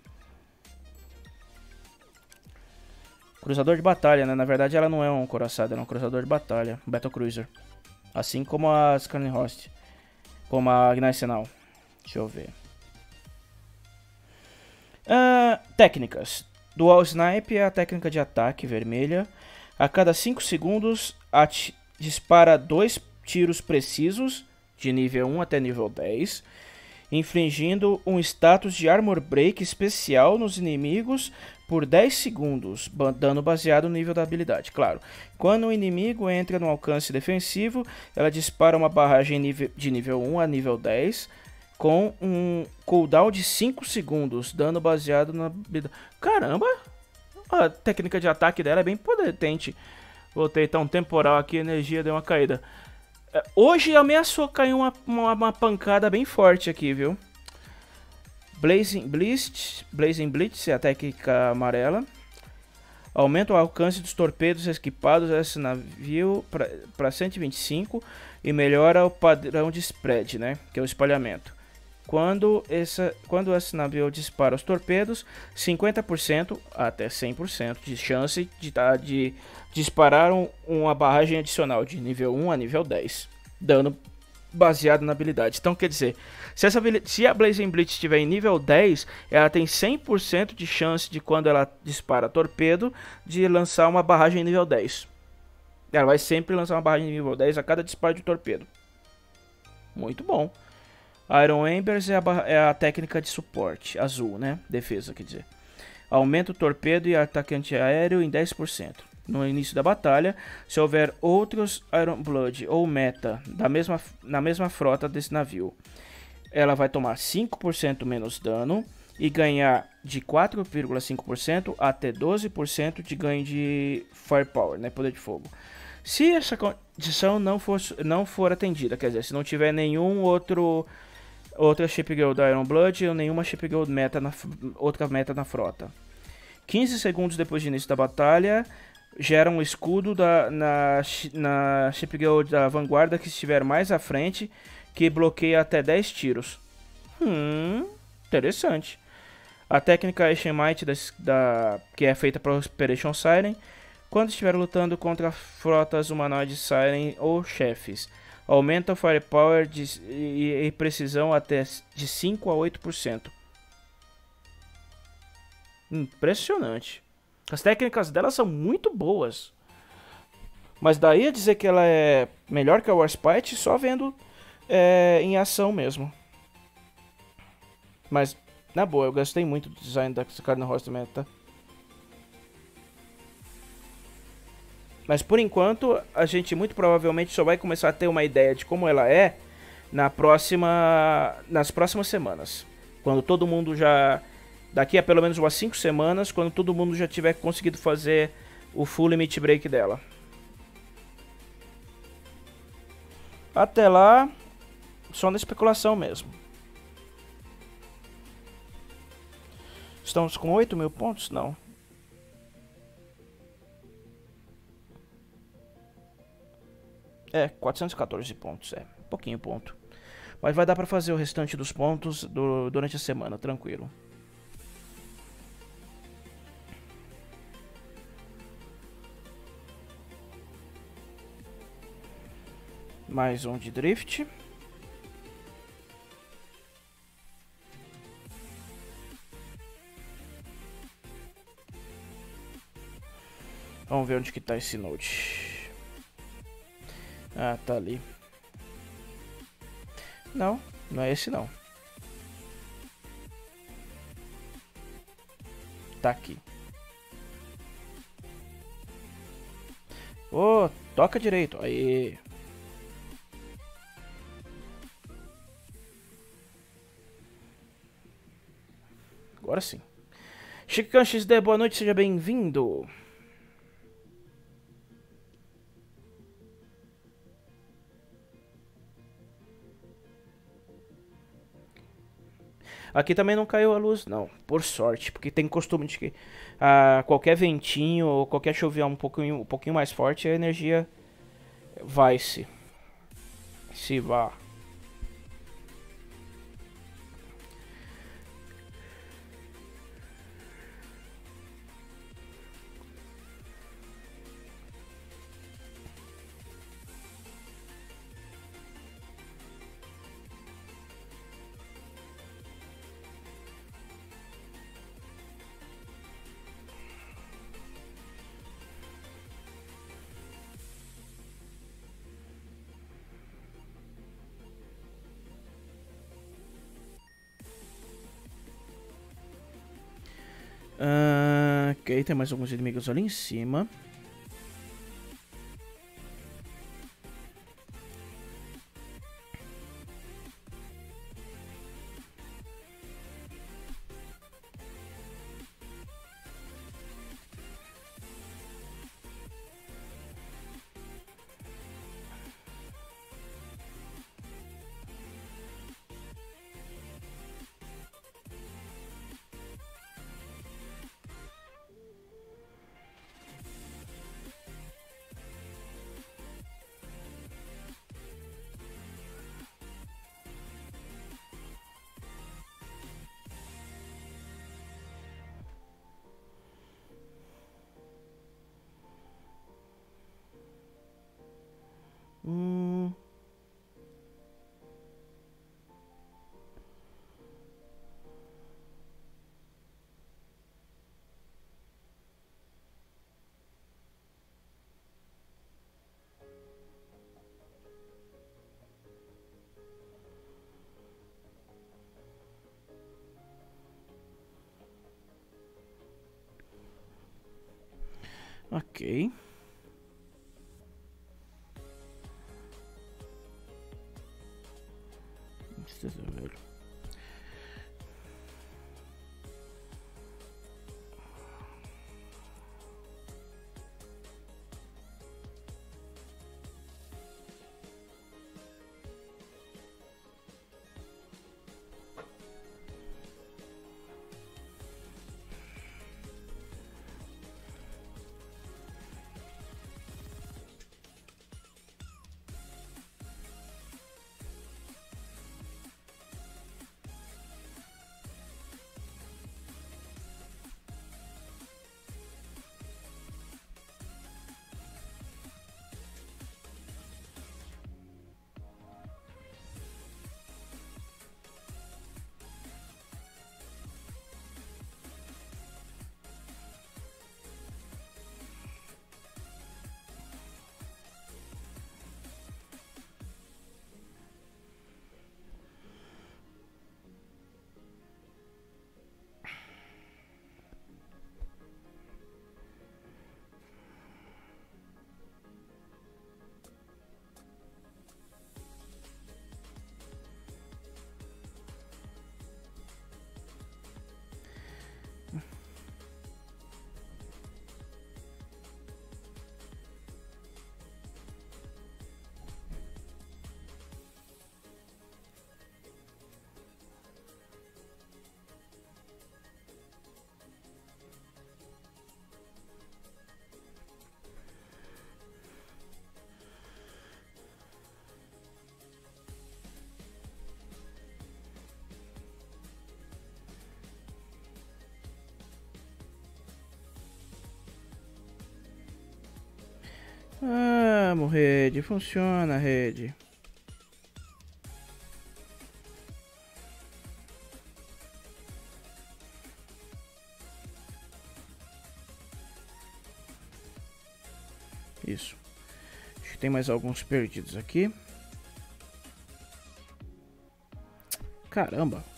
Cruzador de batalha, né? Na verdade ela não é um coraçado, ela é um cruzador de batalha. Battlecruiser. Assim como a Skarnhorst. Como a Gneisenau. Deixa eu ver. Técnicas. Dual Snipe é a técnica de ataque vermelha. A cada 5 segundos dispara 2 tiros precisos de nível 1 até nível 10, infligindo um status de Armor Break especial nos inimigos por 10 segundos, dano baseado no nível da habilidade. Claro, quando o inimigo entra no alcance defensivo, ela dispara uma barragem de nível 1 a nível 10, com um cooldown de 5 segundos, dano baseado na habilidade. Caramba! A técnica de ataque dela é bem potente. Voltei, tá um temporal aqui, a energia deu uma caída. Hoje ameaçou cair uma pancada bem forte aqui, viu? Blazing Blitz é a técnica amarela. Aumenta o alcance dos torpedos equipados a esse navio para 125 e melhora o padrão de spread, né, que é o espalhamento. Quando esse navio dispara os torpedos, 50% até 100% de chance de disparar uma barragem adicional de nível 1 a nível 10. Dano baseado na habilidade. Então, quer dizer, se a Blazing Blitz estiver em nível 10, ela tem 100% de chance de, quando ela dispara torpedo, de lançar uma barragem em nível 10. Ela vai sempre lançar uma barragem em nível 10 a cada disparo de torpedo. Muito bom. Iron Embers é a técnica de suporte, azul, né? Defesa, quer dizer. Aumenta o torpedo e ataque antiaéreo em 10%. No início da batalha, se houver outros Iron Blood ou meta na mesma frota desse navio, ela vai tomar 5% menos dano e ganhar de 4,5% até 12% de ganho de Firepower, né? Poder de fogo. Se essa condição não for atendida, quer dizer, se não tiver outra Shipguild da Iron Blood ou nenhuma Shipguild outra meta na frota. 15 segundos depois do início da batalha, gera um escudo na Shipguild da vanguarda que estiver mais à frente, que bloqueia até 10 tiros. Interessante. A técnica Ancient Might, que é feita para Operation Siren, quando estiver lutando contra frotas humanoides Siren ou chefes. Aumenta o Firepower e precisão até de 5 a 8%. Impressionante. As técnicas dela são muito boas. Mas daí a dizer que ela é melhor que a Warspite, só vendo em ação mesmo. Mas, na boa, eu gostei muito do design da Cardinal Horse também, tá? Mas por enquanto, a gente muito provavelmente só vai começar a ter uma ideia de como ela é nas próximas semanas. Quando todo mundo já... Daqui a pelo menos umas 5 semanas, quando todo mundo já tiver conseguido fazer o full limit break dela. Até lá, só na especulação mesmo. Estamos com 8 mil pontos? Não. É, 414 pontos, pouquinho ponto. Mas vai dar pra fazer o restante dos pontos durante a semana, tranquilo. Mais um de drift. Vamos ver onde que tá esse node. Ah, tá ali. Não, não é esse não. Tá aqui. Ô, toca direito. Aí. Agora sim. Chican XD, boa noite, seja bem-vindo. Aqui também não caiu a luz, não, por sorte, porque tem costume de que qualquer ventinho ou qualquer chuvinha um pouquinho mais forte, a energia vai-se. Se vá. Ok, tem mais alguns inimigos ali em cima. Ok. Tristeza, velho. Vamos, rede. Funciona, rede. Isso. Acho que tem mais alguns perdidos aqui. Caramba.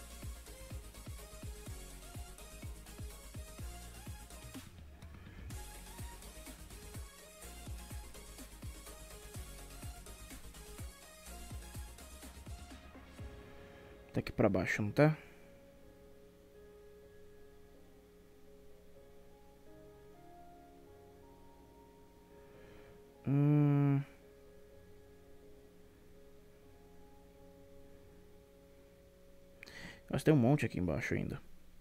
Tá aqui pra baixo, não tá? Mas tem um monte aqui embaixo ainda.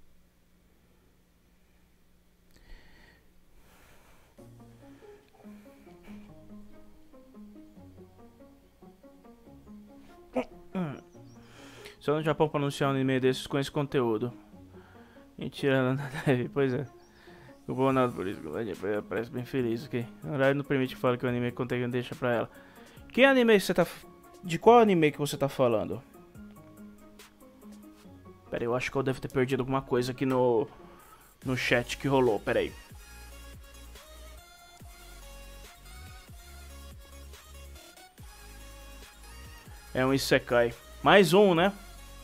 Só no Japão pra anunciar um anime desses com esse conteúdo. Mentira, ela não deve. Pois é. Eu vou nada por isso. Parece bem feliz, ok? Na verdade não permite que fale que o anime contém deixa pra ela. Que anime você tá... De qual anime que você tá falando? Pera aí, eu acho que eu devo ter perdido alguma coisa aqui no chat que rolou. Pera aí. É um Isekai. Mais um, né?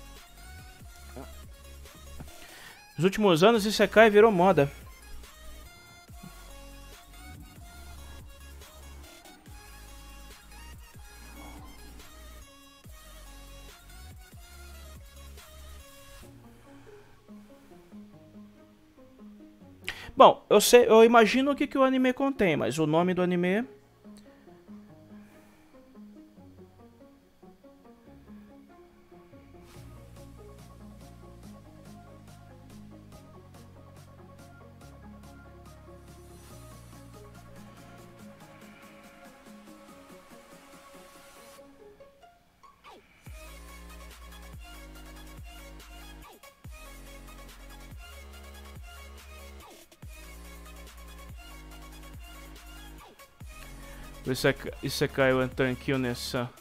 Nos últimos anos, Isekai virou moda. Bom, eu imagino o que o anime contém, mas o nome do anime... Isekai wa Tankyo nessa.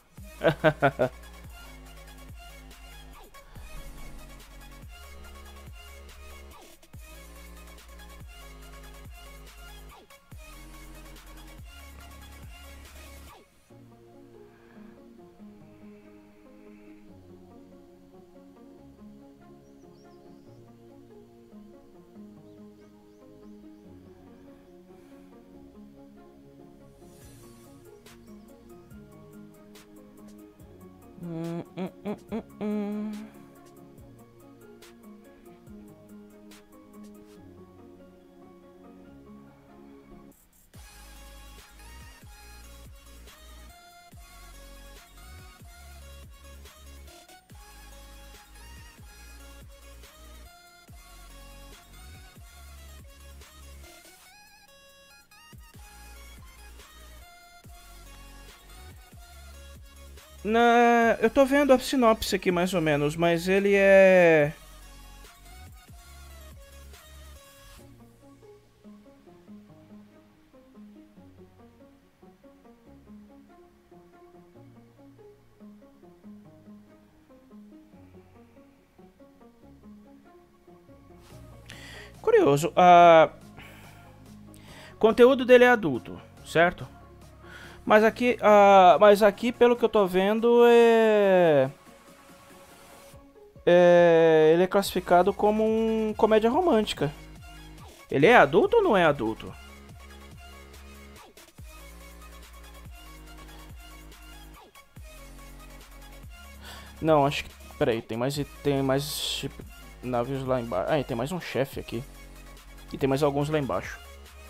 Eu tô vendo a sinopse aqui mais ou menos, mas ele é... Curioso. O conteúdo dele é adulto, certo? Mas aqui, pelo que eu tô vendo, ele é classificado como um comédia romântica. Ele é adulto ou não é adulto? Não, acho que... Peraí, tem mais navios lá embaixo. Ah, e tem mais um chefe aqui. E tem mais alguns lá embaixo.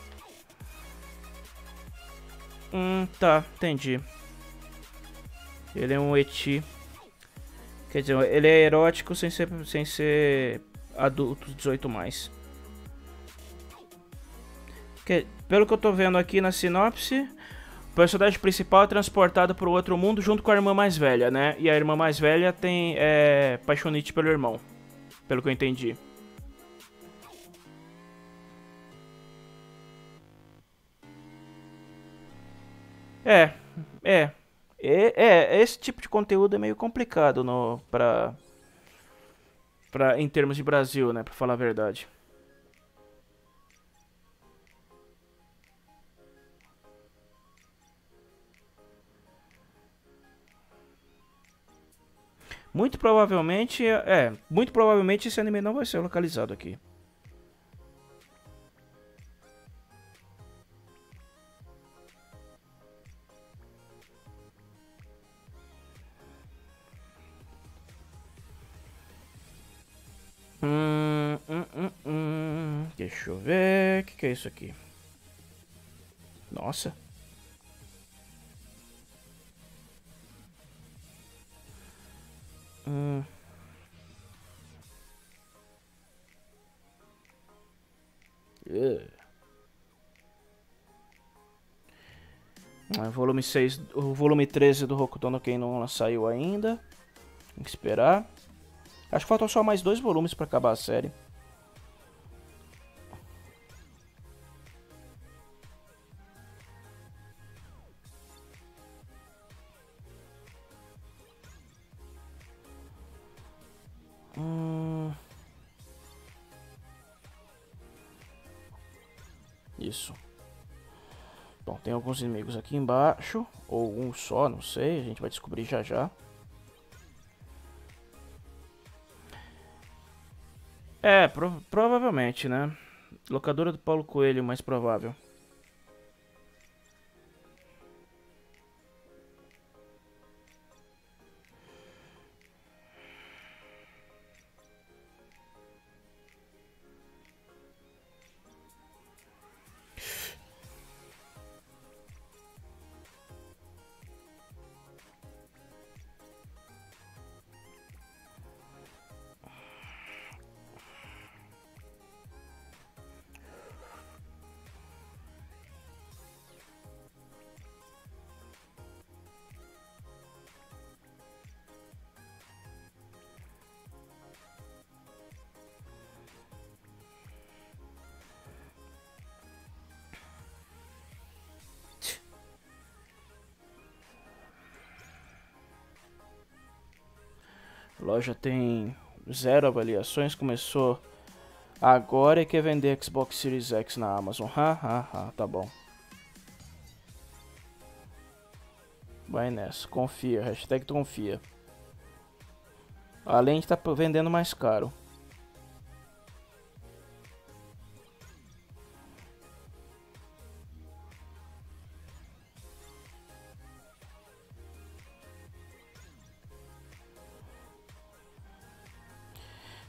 Tá, entendi. Ele é um eti. Quer dizer, ele é erótico sem ser adulto 18 mais. Pelo que eu tô vendo aqui na sinopse, o personagem principal é transportado para o outro mundo junto com a irmã mais velha, né? E a irmã mais velha tem paixonite pelo irmão, pelo que eu entendi. É, é. Esse tipo de conteúdo é meio complicado em termos de Brasil, né? Pra falar a verdade. Muito provavelmente esse anime não vai ser localizado aqui. Deixa eu ver, o que é isso aqui? Nossa. Hum. Volume 6, o volume 13 do Hokuto no Ken não saiu ainda. Tem que esperar. Acho que faltam só mais 2 volumes pra acabar a série. Isso. Bom, tem alguns inimigos aqui embaixo. Ou um só, não sei. A gente vai descobrir já já. Provavelmente, né? Locadora do Paulo Coelho, mais provável. A loja tem 0 avaliações. Começou agora e quer vender Xbox Series X na Amazon. Tá bom. Vai nessa, confia, hashtag confia. Além de estar vendendo mais caro.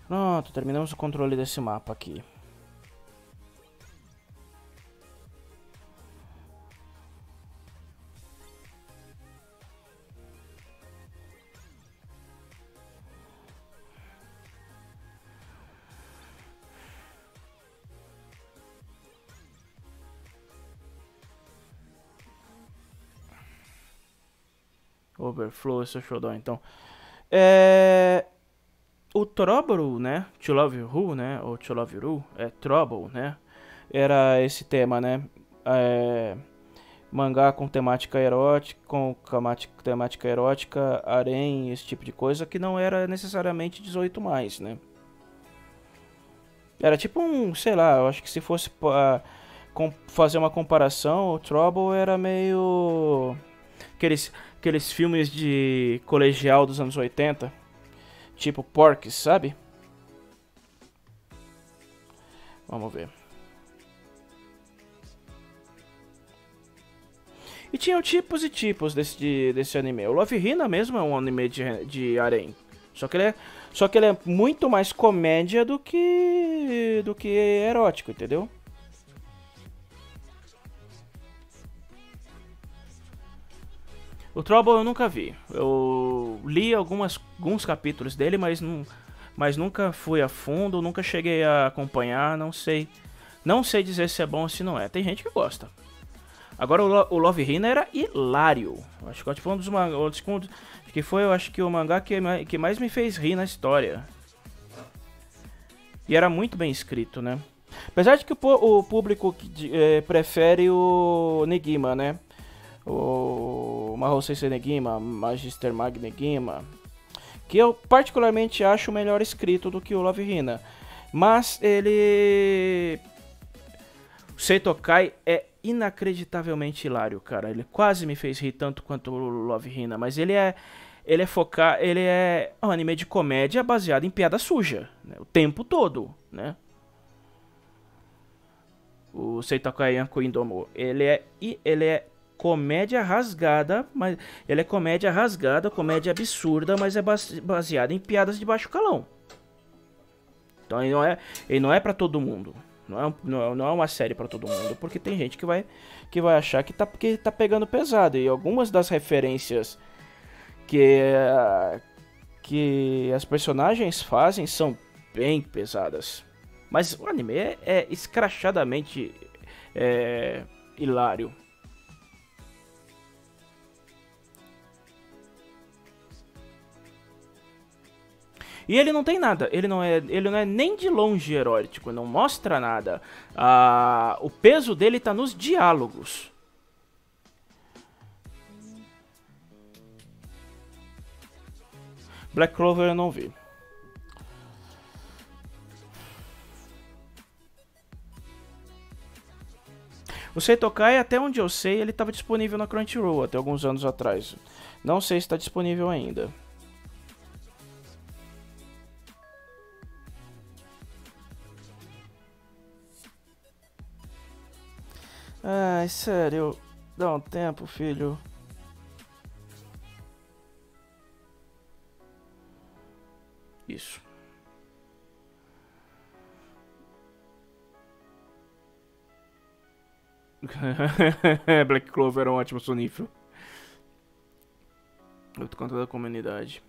Pronto, terminamos o controle desse mapa aqui. Overflow, esse showdown, então. O Trouble, né? To Love You, né? Ou To Love You, Trouble, né? Era esse tema, né? Mangá com temática erótica, harém, esse tipo de coisa, que não era necessariamente 18 mais, né? Era tipo um, sei lá, eu acho que se fosse fazer uma comparação, o Trouble era meio aqueles filmes de colegial dos anos 80, tipo Porky's, sabe? Vamos ver. E tinham tipos e tipos desse anime. O Love Hina mesmo é um anime de harém. Só que ele é muito mais comédia do que erótico, entendeu? O Trouble eu nunca vi. Eu li alguns capítulos dele, mas nunca fui a fundo, nunca cheguei a acompanhar, não sei dizer se é bom ou se não é. Tem gente que gosta. Agora o Love Hina era hilário. Acho que foi um dos mangás que foi, eu acho que o mangá que mais me fez rir na história. E era muito bem escrito, né? Apesar de que o público prefere o Negima, né? O Mahou Sensei Negima, Magister Mag Negima, que eu particularmente acho melhor escrito do que o Love Hina. Mas ele... O Seitokai é inacreditavelmente hilário, cara. Ele quase me fez rir tanto quanto o Love Hina, mas ele é um anime de comédia baseado em piada suja, né? O tempo todo, né? O Seitokai Yanko Indomo, ele é comédia rasgada, mas ele é comédia rasgada, comédia absurda, mas é baseado em piadas de baixo calão. Então ele não é para todo mundo. Não é uma série pra todo mundo, porque tem gente que vai achar que tá pegando pesado. E algumas das referências que as personagens fazem são bem pesadas. Mas o anime é escrachadamente hilário. E ele não tem nada, ele não é nem de longe erótico, não mostra nada. O peso dele tá nos diálogos. Black Clover eu não vi. O Seitokai, até onde eu sei, ele estava disponível na Crunchyroll até alguns anos atrás. Não sei se está disponível ainda. Ai, sério. Dá um tempo, filho. Isso. Black Clover é um ótimo sonífero. Luta contra a comunidade.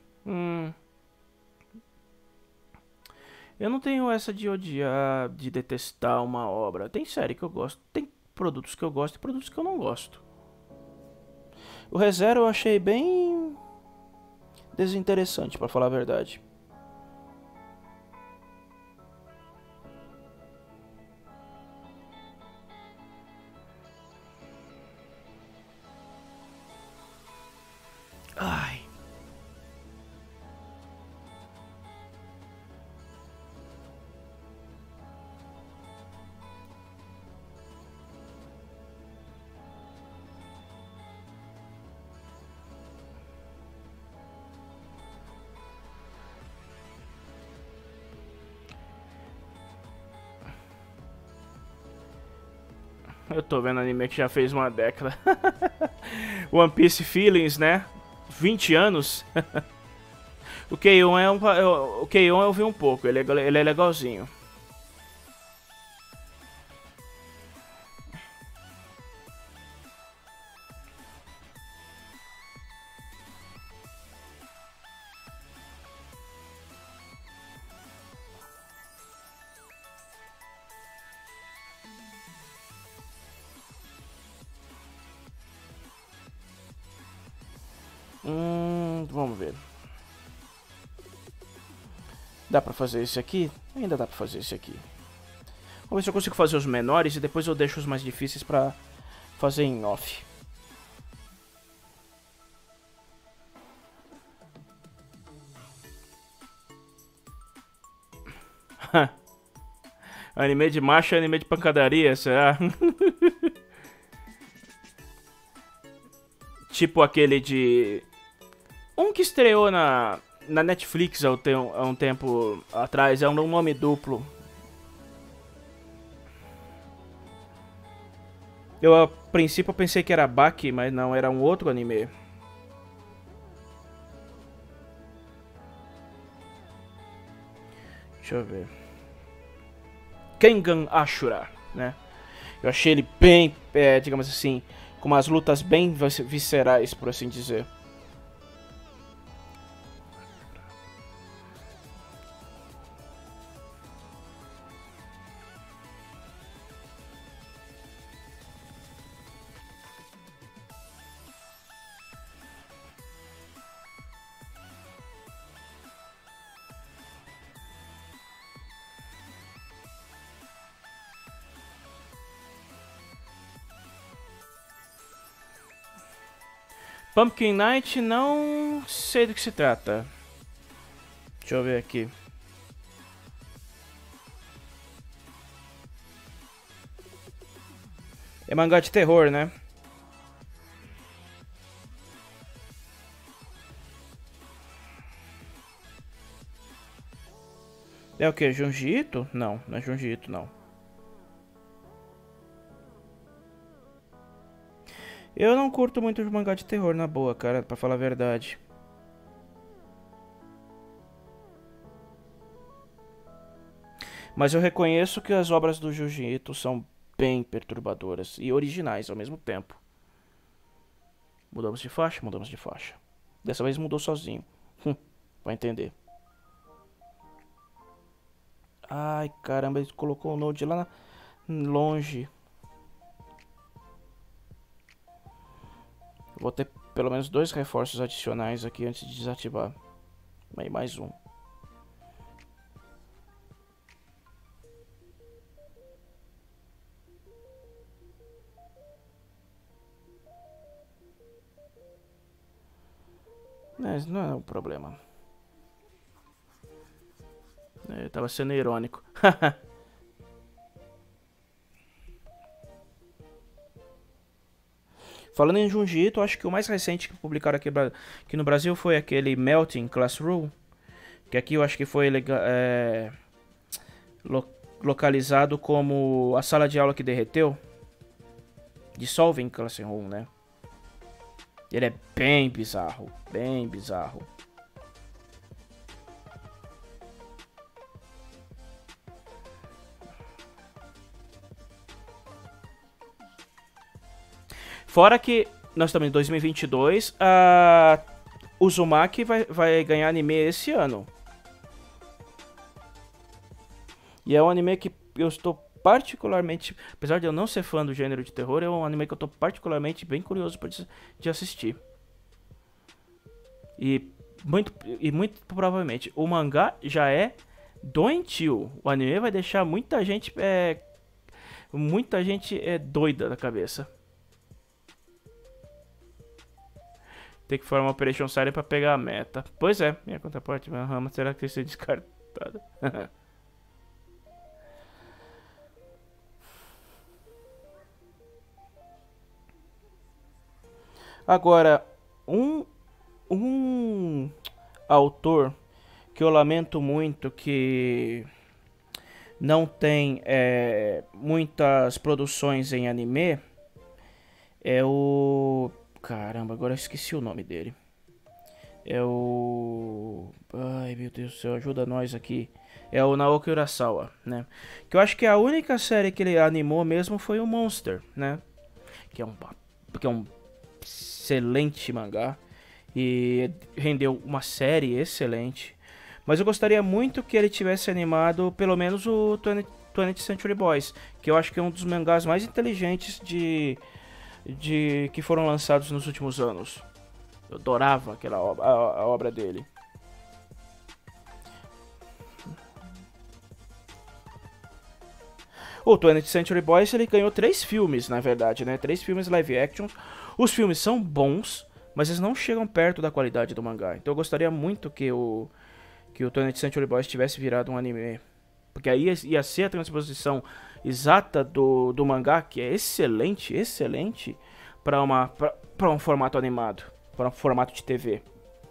Eu não tenho essa de odiar, de detestar uma obra. Tem série que eu gosto, tem produtos que eu gosto e produtos que eu não gosto. O ReZero eu achei bem desinteressante, pra falar a verdade. Ai. Eu tô vendo anime que já fez uma década. One Piece Feelings, né? 20 anos. O Keion o Keion eu vi um pouco, ele é legalzinho. Vamos ver. Dá pra fazer esse aqui? Ainda dá pra fazer esse aqui. Vamos ver se eu consigo fazer os menores e depois eu deixo os mais difíceis pra fazer em off. Anime de macho e anime de pancadaria, será? Tipo aquele de... Um que estreou na Netflix há um tempo atrás, é um nome duplo. Eu, a princípio, pensei que era Baki, mas não, era um outro anime. Deixa eu ver. Kengan Ashura, né? Eu achei ele bem, digamos assim, com umas lutas bem viscerais, por assim dizer. Pumpkin Night, não sei do que se trata. Deixa eu ver aqui. É mangá de terror, né? É o que? Junji Ito? Não, não é Junji Ito, não. Eu não curto muito de mangá de terror, na boa, cara, pra falar a verdade. Mas eu reconheço que as obras do Junji Ito são bem perturbadoras e originais ao mesmo tempo. Mudamos de faixa? Mudamos de faixa. Dessa vez mudou sozinho. Vai entender. Ai, caramba, ele colocou o Node lá longe. Vou ter pelo menos 2 reforços adicionais aqui antes de desativar. Aí mais um. Mas não é um problema. Eu tava sendo irônico. Falando em Junji Ito, acho que o mais recente que publicaram aqui no Brasil foi aquele Melting Classroom. Que aqui eu acho que foi localizado como a sala de aula que derreteu. Dissolving Classroom, né? Ele é bem bizarro, bem bizarro. Fora que nós estamos em 2022, a Uzumaki vai ganhar anime esse ano. E é um anime que eu estou particularmente, apesar de eu não ser fã do gênero de terror, é um anime que eu estou particularmente bem curioso de assistir. E muito provavelmente o mangá já é doentio. O anime vai deixar muita gente doida da cabeça. Tem que formar uma Operation Siren pra pegar a meta. Pois é, minha contraparte, minha rama será que vai ser descartada? Agora, um autor que eu lamento muito que não tem muitas produções em anime é o... Caramba, agora eu esqueci o nome dele. É o... Ai, meu Deus do céu, ajuda nós aqui. É o Naoki Urasawa, né? Que eu acho que a única série que ele animou mesmo foi o Monster, né? Que é um excelente mangá. E rendeu uma série excelente. Mas eu gostaria muito que ele tivesse animado pelo menos o 20th Century Boys, que eu acho que é um dos mangás mais inteligentes de que foram lançados nos últimos anos. Eu adorava aquela obra, a obra dele. O 20th Century Boys ele ganhou 3 filmes, na verdade, né? 3 filmes live action. Os filmes são bons, mas eles não chegam perto da qualidade do mangá. Então eu gostaria muito que o 20th Century Boys tivesse virado um anime. Porque aí ia ser a transposição exata do mangá, que é excelente, excelente, para um formato animado, para um formato de TV.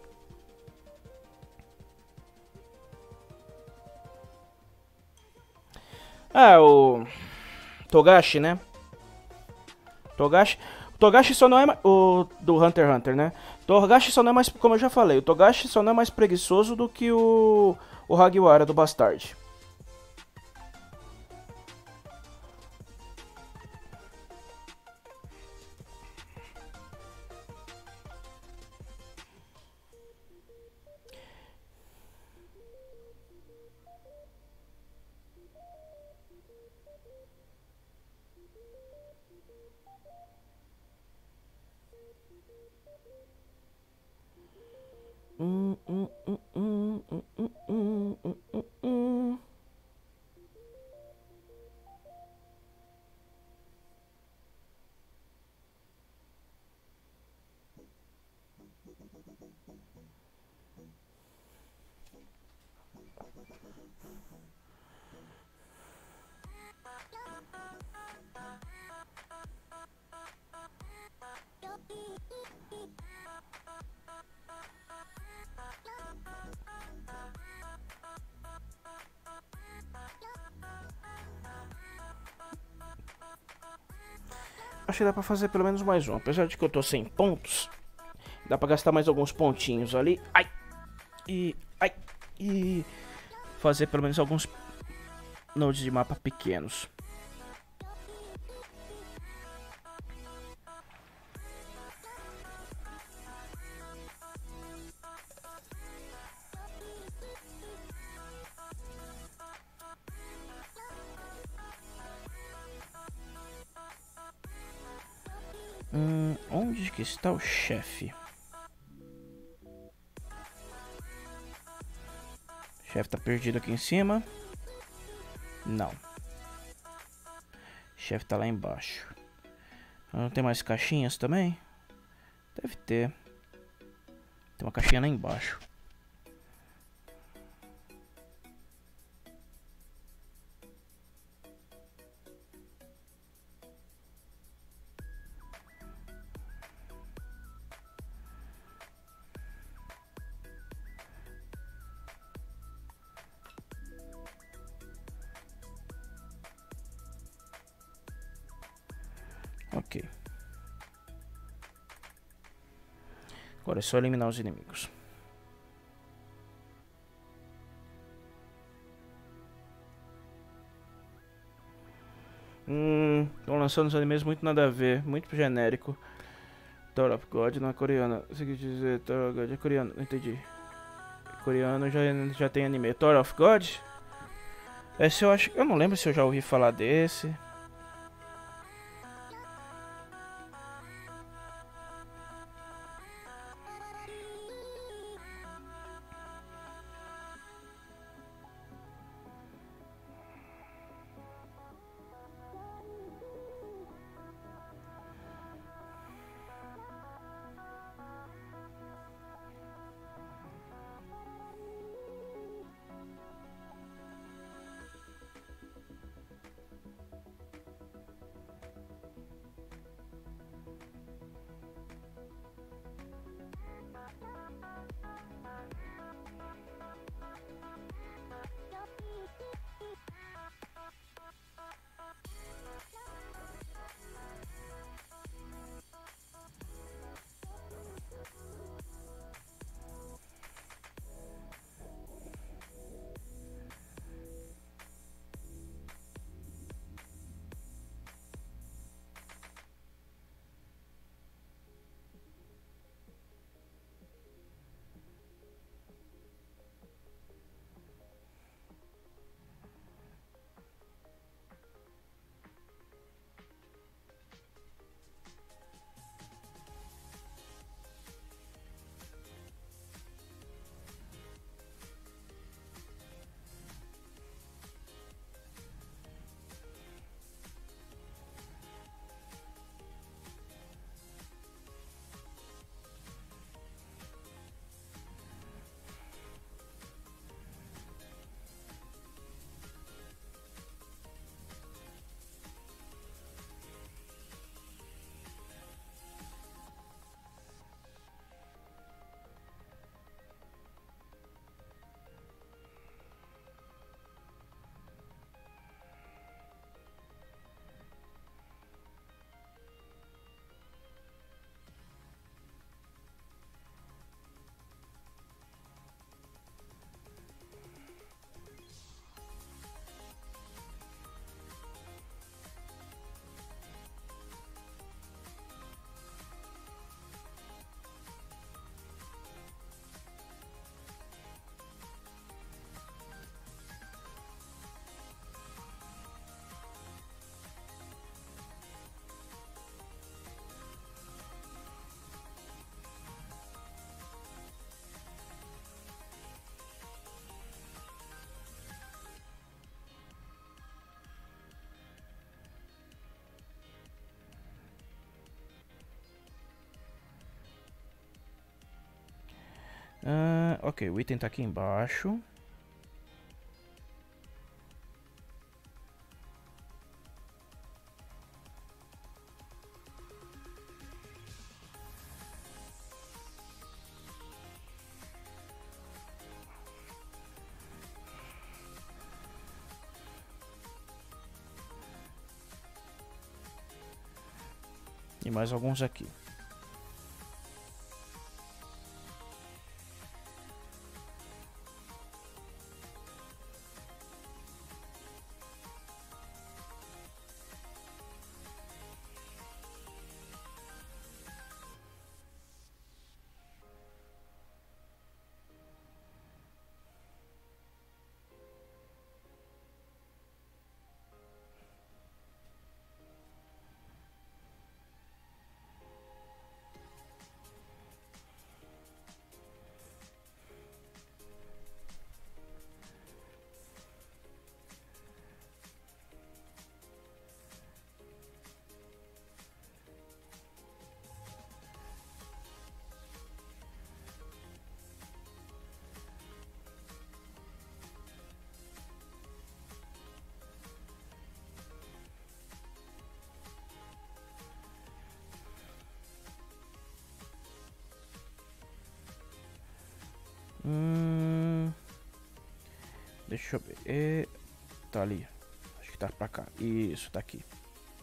Ah, o Togashi, né? Togashi, Togashi só não é o do Hunter x Hunter, né? Togashi só não é mais, como eu já falei, o Togashi só não é mais preguiçoso do que o Hagiwara do Bastard. Hum, hum, hum, hum, hum, hum, hum, hum, hum, hum. Acho que dá pra fazer pelo menos mais um. Apesar de que eu tô sem pontos, dá pra gastar mais alguns pontinhos ali. Ai! Ai! E fazer pelo menos alguns nodes de mapa pequenos. Onde que está o chefe? O chefe tá perdido aqui em cima. Não. O chefe tá lá embaixo. Não tem mais caixinhas também? Deve ter. Tem uma caixinha lá embaixo. Ok. Agora é só eliminar os inimigos. Estão lançando os animes muito nada a ver, muito genérico. Tower of God não é coreano. Você quer dizer Tower of God é coreano? Não entendi. Coreano já tem anime. Tower of God? Esse eu acho. Eu não lembro se eu já ouvi falar desse. Ok, o item tá aqui embaixo. E mais alguns aqui. Deixa eu ver. Tá ali. Acho que tá pra cá. Isso, tá aqui.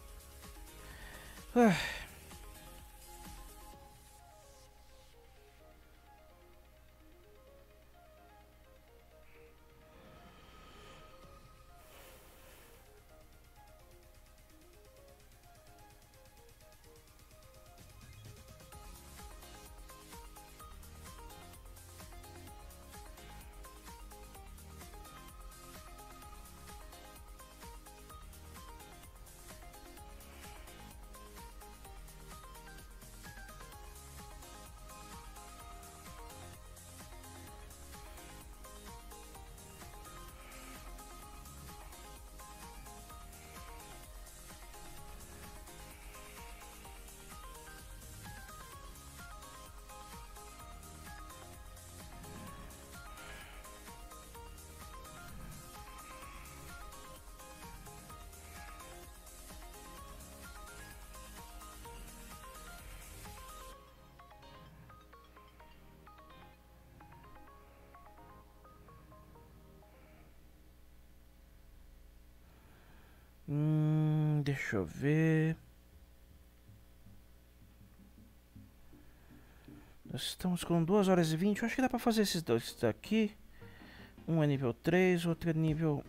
Deixa eu ver. Nós estamos com 2 horas e 20. Eu acho que dá pra fazer esses dois daqui. Um é nível 3, outro é nível...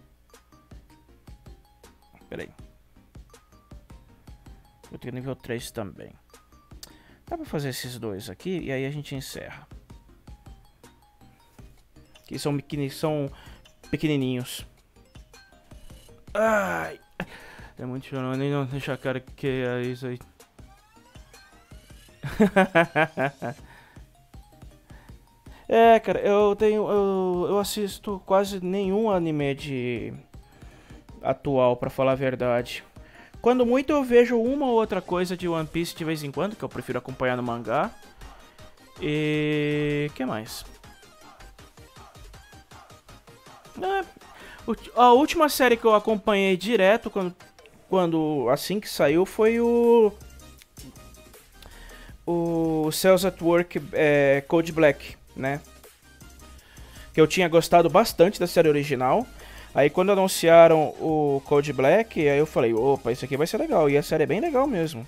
Pera aí. Outro é nível 3 também. Dá pra fazer esses dois aqui e aí a gente encerra. Que são pequenininhos. Ai! É muito chorão, nem não deixa a cara que é isso aí. Cara, eu assisto quase nenhum anime de atual, pra falar a verdade. Quando muito eu vejo uma ou outra coisa de One Piece de vez em quando, que eu prefiro acompanhar no mangá. E que mais? A última série que eu acompanhei direto quando assim que saiu foi o Cells at Work Code Black, né? Que eu tinha gostado bastante da série original. Aí quando anunciaram o Code Black, aí eu falei, opa, isso aqui vai ser legal. E a série é bem legal mesmo.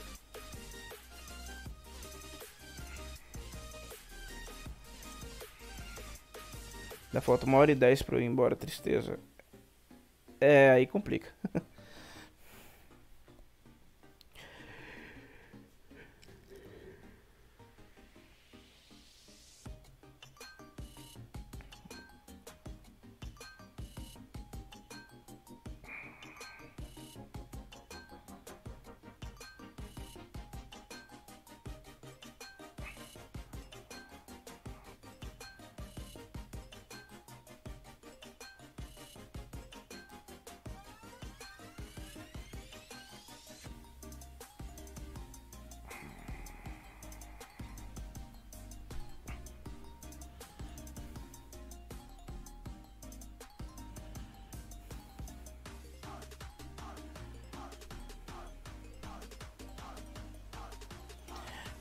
Ainda falta 1h10 pra eu ir embora, tristeza. Aí complica.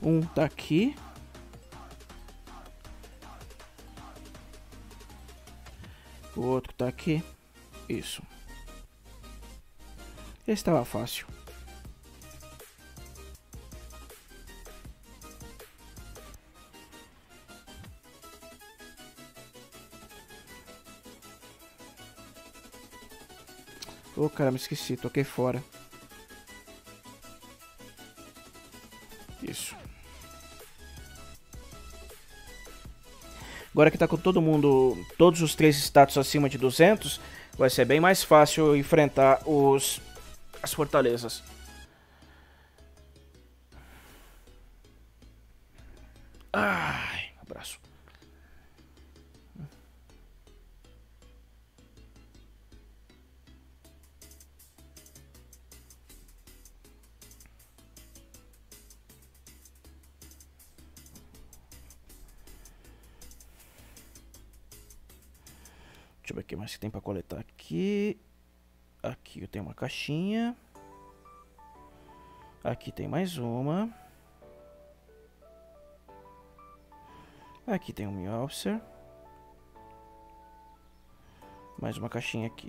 Um tá aqui. O outro tá aqui. Isso. Esse tava fácil. Ô, cara, me esqueci. Toquei fora. Isso. Agora que tá com todo mundo, todos os 3 status acima de 200, vai ser bem mais fácil enfrentar as fortalezas. Ai, abraço. Deixa eu ver o que mais que tem pra coletar aqui. Aqui eu tenho uma caixinha. Aqui tem mais uma. Aqui tem um Mjolnir. Mais uma caixinha aqui.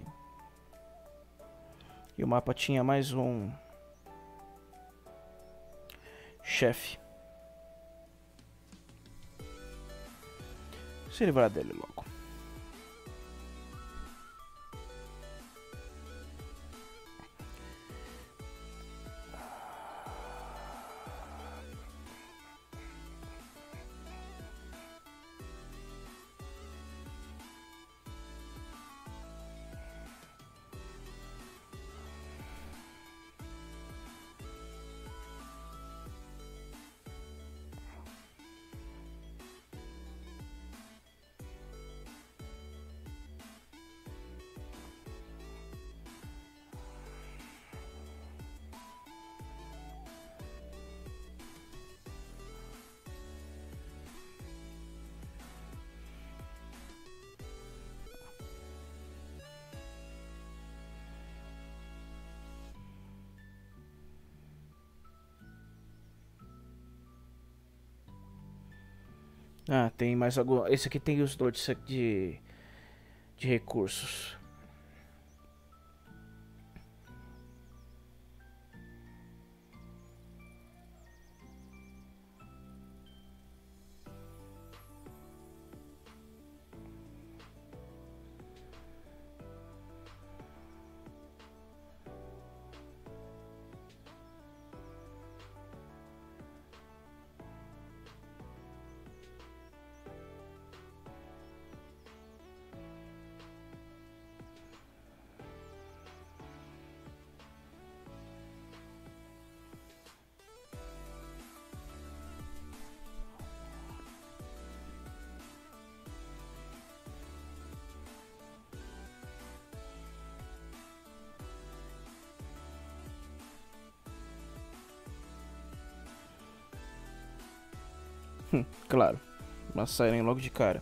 E o mapa tinha mais um chefe. Se livrar dele logo. Ah, tem mais algum. Esse aqui tem os dois de recursos. Claro, mas saírem logo de cara.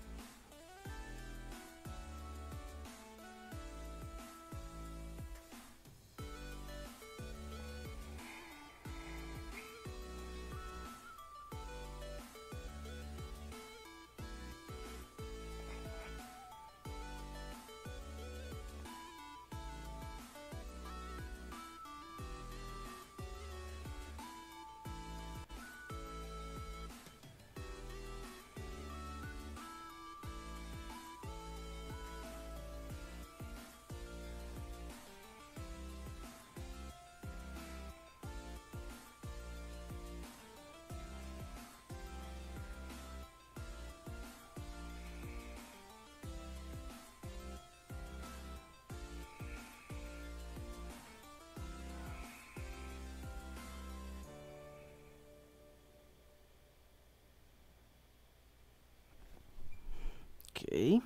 Ok.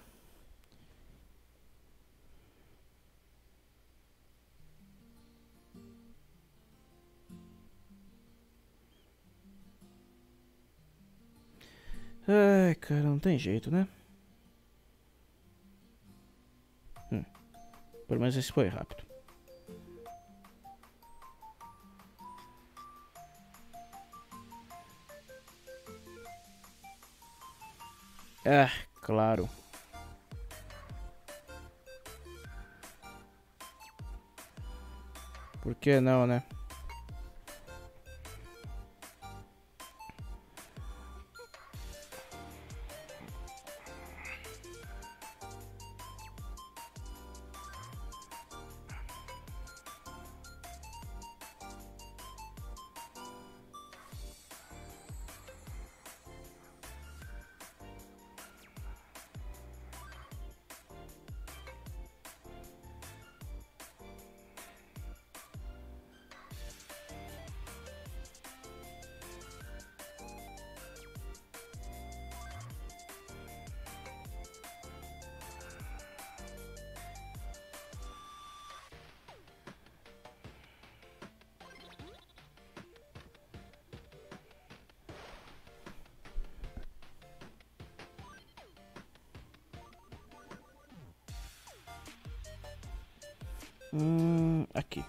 Ai, cara, não tem jeito, né? Pelo menos esse foi rápido. É, claro. Por que não, né? Aqui.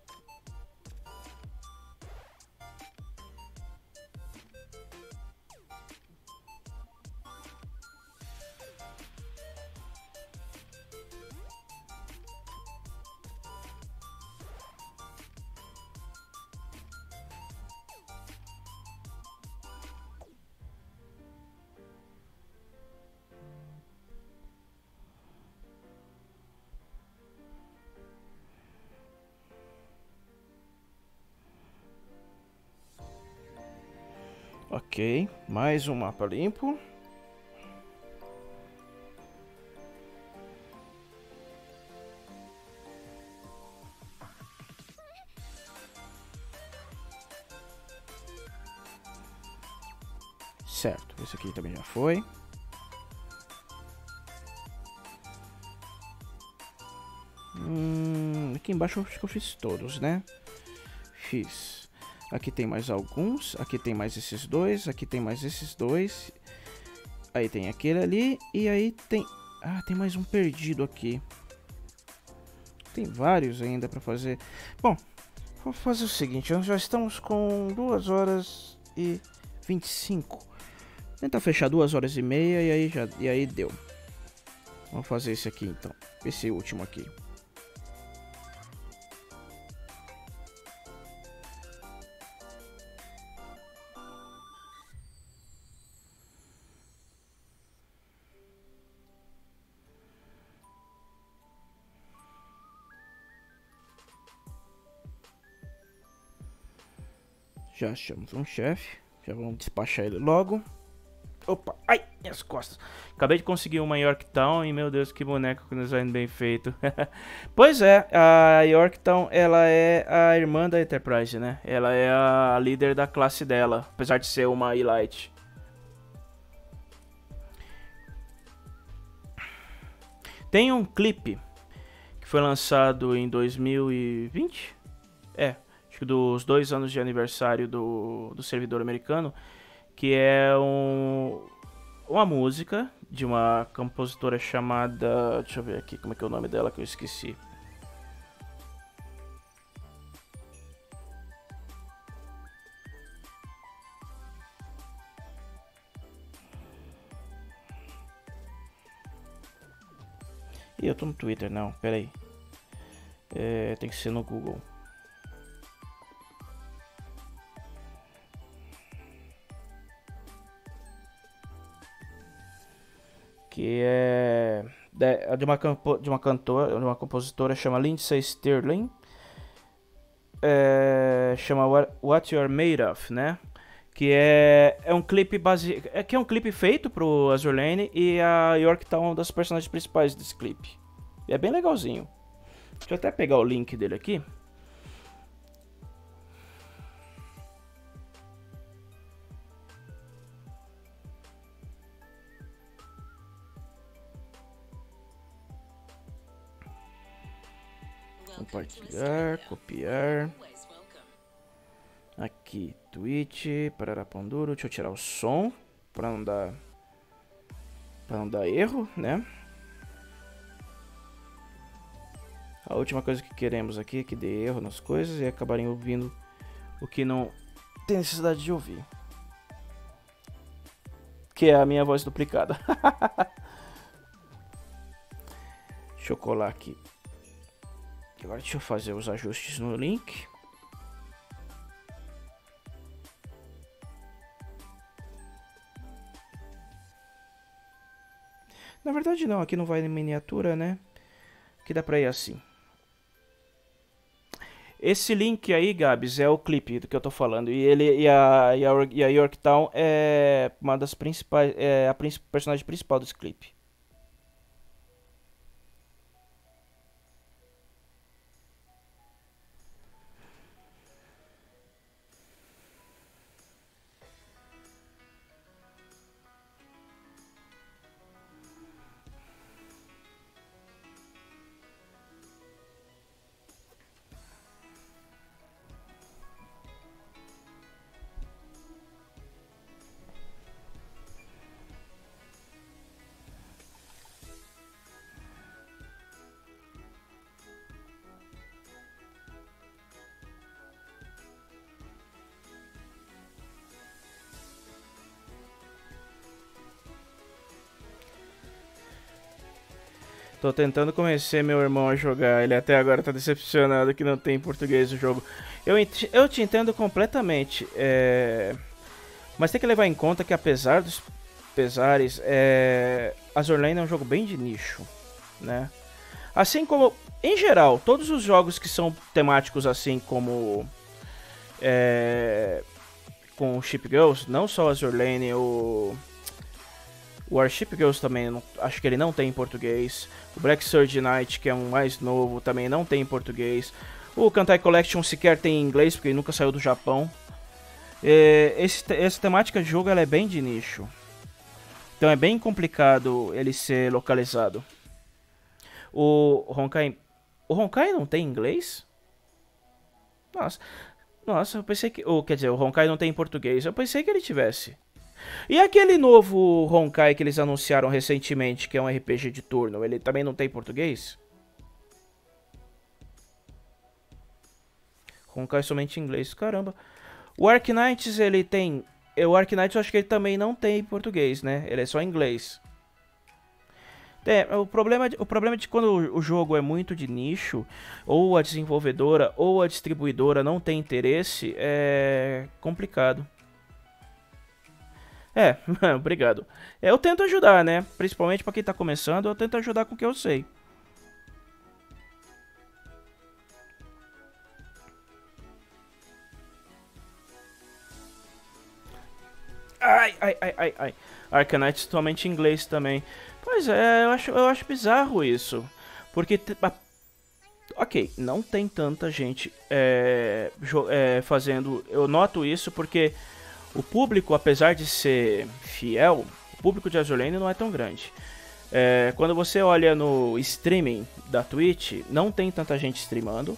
Ok, mais um mapa limpo. Certo, esse aqui também já foi. Aqui embaixo eu acho que eu fiz todos, né? Fiz. Aqui tem mais alguns, aqui tem mais esses dois, aqui tem mais esses dois. Aí tem aquele ali e aí tem... Ah, tem mais um perdido aqui. Tem vários ainda pra fazer. Bom, vou fazer o seguinte, nós já estamos com 2 horas e 25. Tentar fechar 2 horas e meia e aí deu. Vamos fazer esse aqui então, esse último aqui. Já achamos um chefe. Já vamos despachar ele logo. Opa, ai, minhas costas. Acabei de conseguir uma Yorktown e, meu Deus, que boneco com design bem feito. Pois é, a Yorktown, ela é a irmã da Enterprise, né? Ela é a líder da classe dela, apesar de ser uma Elite. Tem um clipe que foi lançado em 2020. Acho que dos 2 anos de aniversário do servidor americano, que é uma música de uma compositora chamada... Deixa eu ver aqui como é que é o nome dela que eu esqueci. Ih, eu tô no Twitter, não, pera aí. Tem que ser no Google. Que é de uma cantora, de uma compositora chama Lindsey Stirling. Chama What You're Made Of, né? Que é um clipe que é um clipe feito pro Azur Lane e a Yorktown é uma das personagens principais desse clipe. E é bem legalzinho. Deixa eu até pegar o link dele aqui. Compartilhar, copiar. Aqui, Twitch, Pararapanduro. Deixa eu tirar o som para não dar erro, né? A última coisa que queremos aqui é que dê erro nas coisas e acabarem ouvindo o que não tem necessidade de ouvir. que é a minha voz duplicada. Deixa eu colar aqui. Agora deixa eu fazer os ajustes no link. Na verdade não, aqui não vai em miniatura, né? Aqui dá pra ir assim. Esse link aí, Gabs, é o clipe do que eu tô falando. E a Yorktown é uma das principais, é a personagem principal desse clipe. Tô tentando convencer meu irmão a jogar, ele até agora tá decepcionado que não tem em português o jogo. Eu te entendo completamente, mas tem que levar em conta que apesar dos pesares, Azur Lane é um jogo bem de nicho, né? Assim como, em geral, todos os jogos que são temáticos assim como com Ship Girls, não só Azur Lane, o Warship Girls também, acho que ele não tem em português. O Black Surge Knight, que é um mais novo, também não tem em português. O Kantai Collection sequer tem em inglês, porque ele nunca saiu do Japão. Essa temática de jogo ela é bem de nicho. Então é bem complicado ele ser localizado. O Honkai não tem em inglês? Nossa, eu pensei que... quer dizer, o Honkai não tem em português. Eu pensei que ele tivesse. E aquele novo Honkai que eles anunciaram recentemente, que é um RPG de turno, ele também não tem português? Honkai somente em inglês, caramba. O Arknights, ele tem... O Arknights eu acho que ele também não tem em português, né? Ele é só em inglês. O problema de quando o jogo é muito de nicho, ou a desenvolvedora ou a distribuidora não tem interesse, é complicado. Obrigado. Eu tento ajudar, né? Principalmente pra quem tá começando, eu tento ajudar com o que eu sei. Ai. Arcanite totalmente em inglês também. Pois é, eu acho bizarro isso. Porque, ok, não tem tanta gente fazendo... Eu noto isso porque... O público, apesar de ser fiel, o público de Azur Lane não é tão grande. Quando você olha no streaming da Twitch, não tem tanta gente streamando.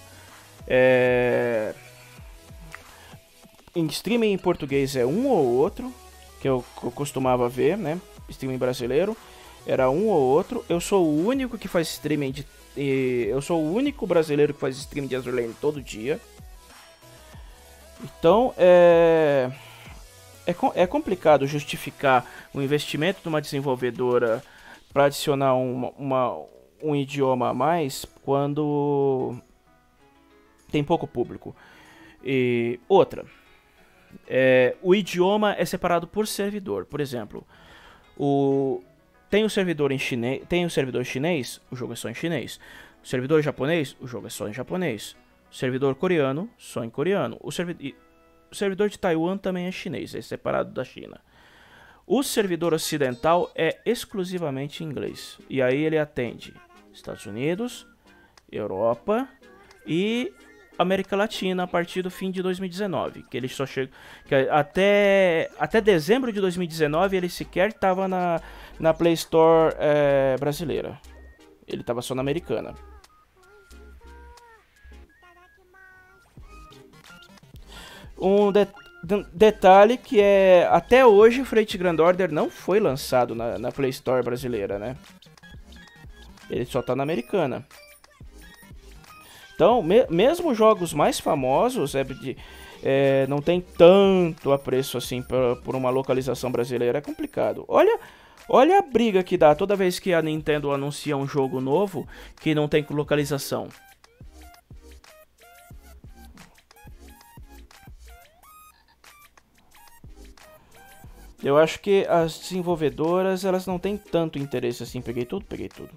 Em streaming em português é um ou outro, que eu costumava ver, né? Streaming brasileiro, era um ou outro. Eu sou o único que faz streaming eu sou o único brasileiro que faz streaming de Azur Lane todo dia. Então, é complicado justificar o investimento de uma desenvolvedora para adicionar um idioma a mais quando tem pouco público. E outra, o idioma é separado por servidor. Por exemplo, tem o servidor em chinês, tem o servidor chinês, o jogo é só em chinês. O servidor japonês, o jogo é só em japonês. O servidor coreano, só em coreano. O servidor de Taiwan também é chinês, é separado da China. O servidor ocidental é exclusivamente em inglês. E aí ele atende Estados Unidos, Europa e América Latina a partir do fim de 2019. Que ele só chega. Que até dezembro de 2019 ele sequer estava na Play Store brasileira. Ele estava só na americana. Um detalhe que até hoje o Freight Grand Order não foi lançado na Play Store brasileira, né? Ele só tá na americana. Então, mesmo jogos mais famosos, não tem tanto apreço assim por uma localização brasileira. É complicado. Olha a briga que dá toda vez que a Nintendo anuncia um jogo novo que não tem localização. Eu acho que as desenvolvedoras, elas não têm tanto interesse assim. Peguei tudo.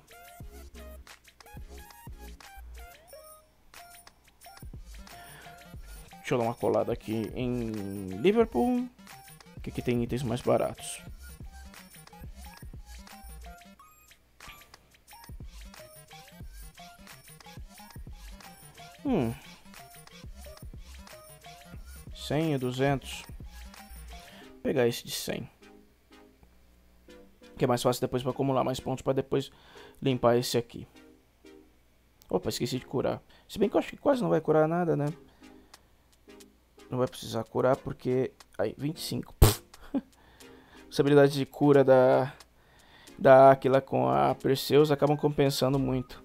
Deixa eu dar uma colada aqui em Liverpool, que aqui tem itens mais baratos. Hum. 100 e 200. Vou pegar esse de 100. Que é mais fácil depois para acumular mais pontos para depois limpar esse aqui. Opa, esqueci de curar. Se bem que eu acho que quase não vai curar nada, né? Não vai precisar curar porque... Aí, 25. As habilidades de cura da Aquila com a Perseus acabam compensando muito.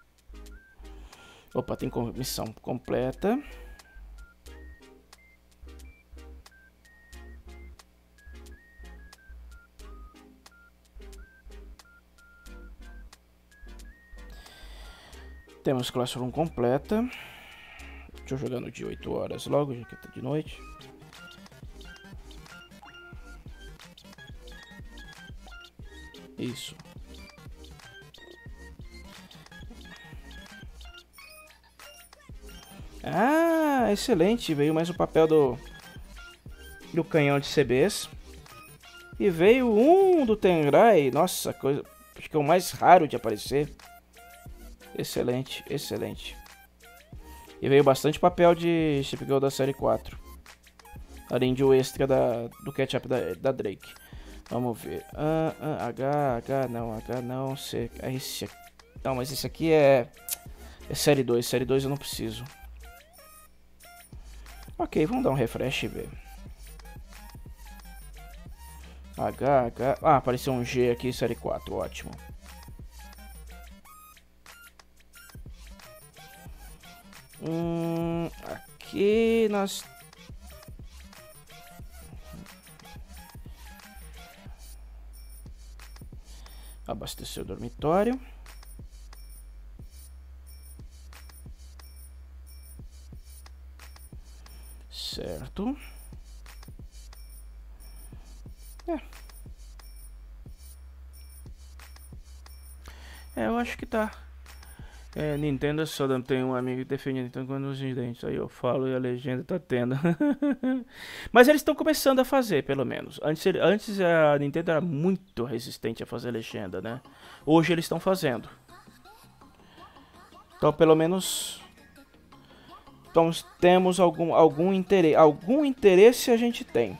Opa, tem missão completa. Temos Classroom completa. Deixa eu jogar no de 8 horas logo, já que tá de noite. Isso. Ah, excelente. Veio mais um papel do canhão de CBs. E veio um do Tengrai. Nossa, coisa, acho que é o mais raro de aparecer. Excelente, excelente. E veio bastante papel de Chip Girl da série 4. Além de o extra do ketchup da Drake. Vamos ver. H não, C. Esse, não, mas esse aqui é série 2. Série 2 eu não preciso. Ok, vamos dar um refresh e ver. H. Ah, apareceu um G aqui, série 4, ótimo. Aqui nós... Abastecer o dormitório. Certo. Eu acho que tá. Nintendo só tem um amigo que defende a Nintendo com os dentes. Aí eu falo e a legenda tá tendo. Mas eles estão começando a fazer, pelo menos. Antes a Nintendo era muito resistente a fazer legenda, né? Hoje eles estão fazendo. Então, pelo menos... Então, temos algum interesse. Algum interesse a gente tem.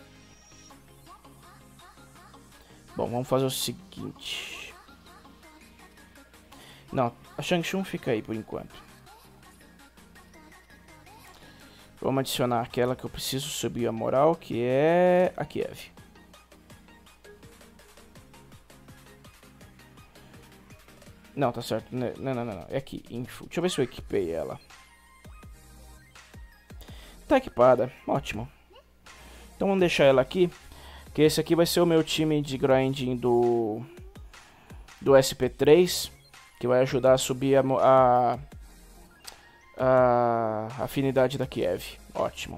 Bom, vamos fazer o seguinte. Não, a Shang-Chun fica aí por enquanto. Vamos adicionar aquela que eu preciso subir a moral, que é a Kiev. Não, tá certo. Não. É aqui, info. Deixa eu ver se eu equipei ela. Tá equipada, ótimo. Então vamos deixar ela aqui, que esse aqui vai ser o meu time de grinding do SP3, que vai ajudar a subir a afinidade da Kiev. Ótimo.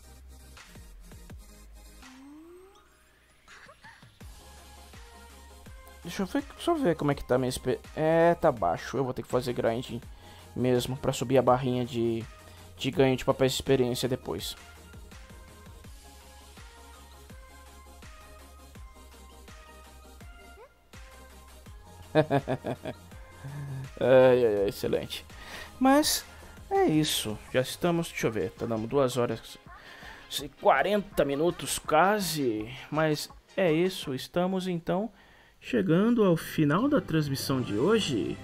Deixa eu ver, só ver como é que tá minha SP. Tá baixo. Eu vou ter que fazer grinding mesmo pra subir a barrinha de ganho de papéis de experiência depois. Excelente. Mas é isso. Já estamos, deixa eu ver, tá dando 2 horas e 40 minutos quase. Mas é isso, estamos então chegando ao final da transmissão de hoje.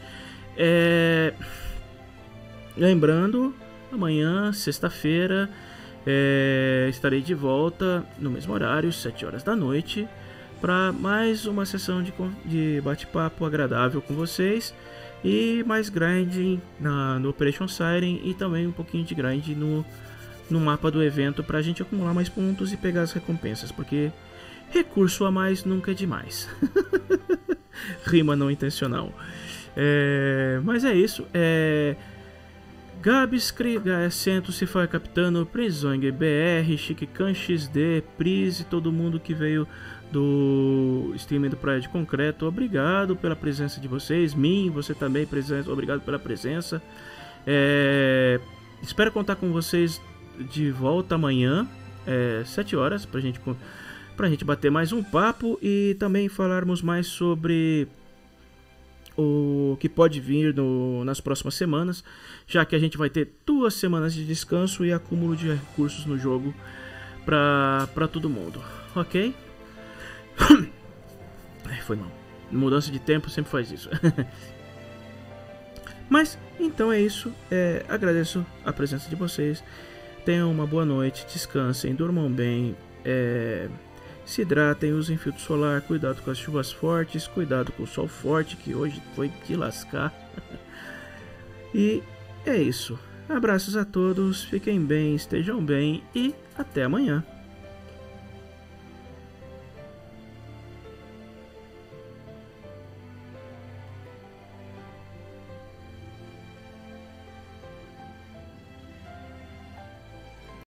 Lembrando, amanhã, sexta-feira, estarei de volta no mesmo horário, 7 horas da noite, para mais uma sessão de bate-papo agradável com vocês e mais grinding no Operation Siren e também um pouquinho de grind no mapa do evento para a gente acumular mais pontos e pegar as recompensas, porque recurso a mais nunca é demais. Rima não intencional. Mas é isso. Gabs, Kriga, Cento, se foi capitano, Prisong, BR, Chiquican XD, Pris e todo mundo que veio do streaming do Praia de Concreto. Obrigado pela presença de vocês. Min, você também, presença. Obrigado pela presença. Espero contar com vocês de volta amanhã, 7 horas, pra gente bater mais um papo e também falarmos mais sobre o que pode vir nas próximas semanas, já que a gente vai ter 2 semanas de descanso e acúmulo de recursos no jogo pra todo mundo, ok? Foi mal. Mudança de tempo sempre faz isso. Mas, então é isso. Agradeço a presença de vocês. Tenham uma boa noite, descansem, durmam bem, se hidratem, usem filtro solar, cuidado com as chuvas fortes, cuidado com o sol forte, que hoje foi de lascar. E é isso. Abraços a todos, fiquem bem, estejam bem e até amanhã.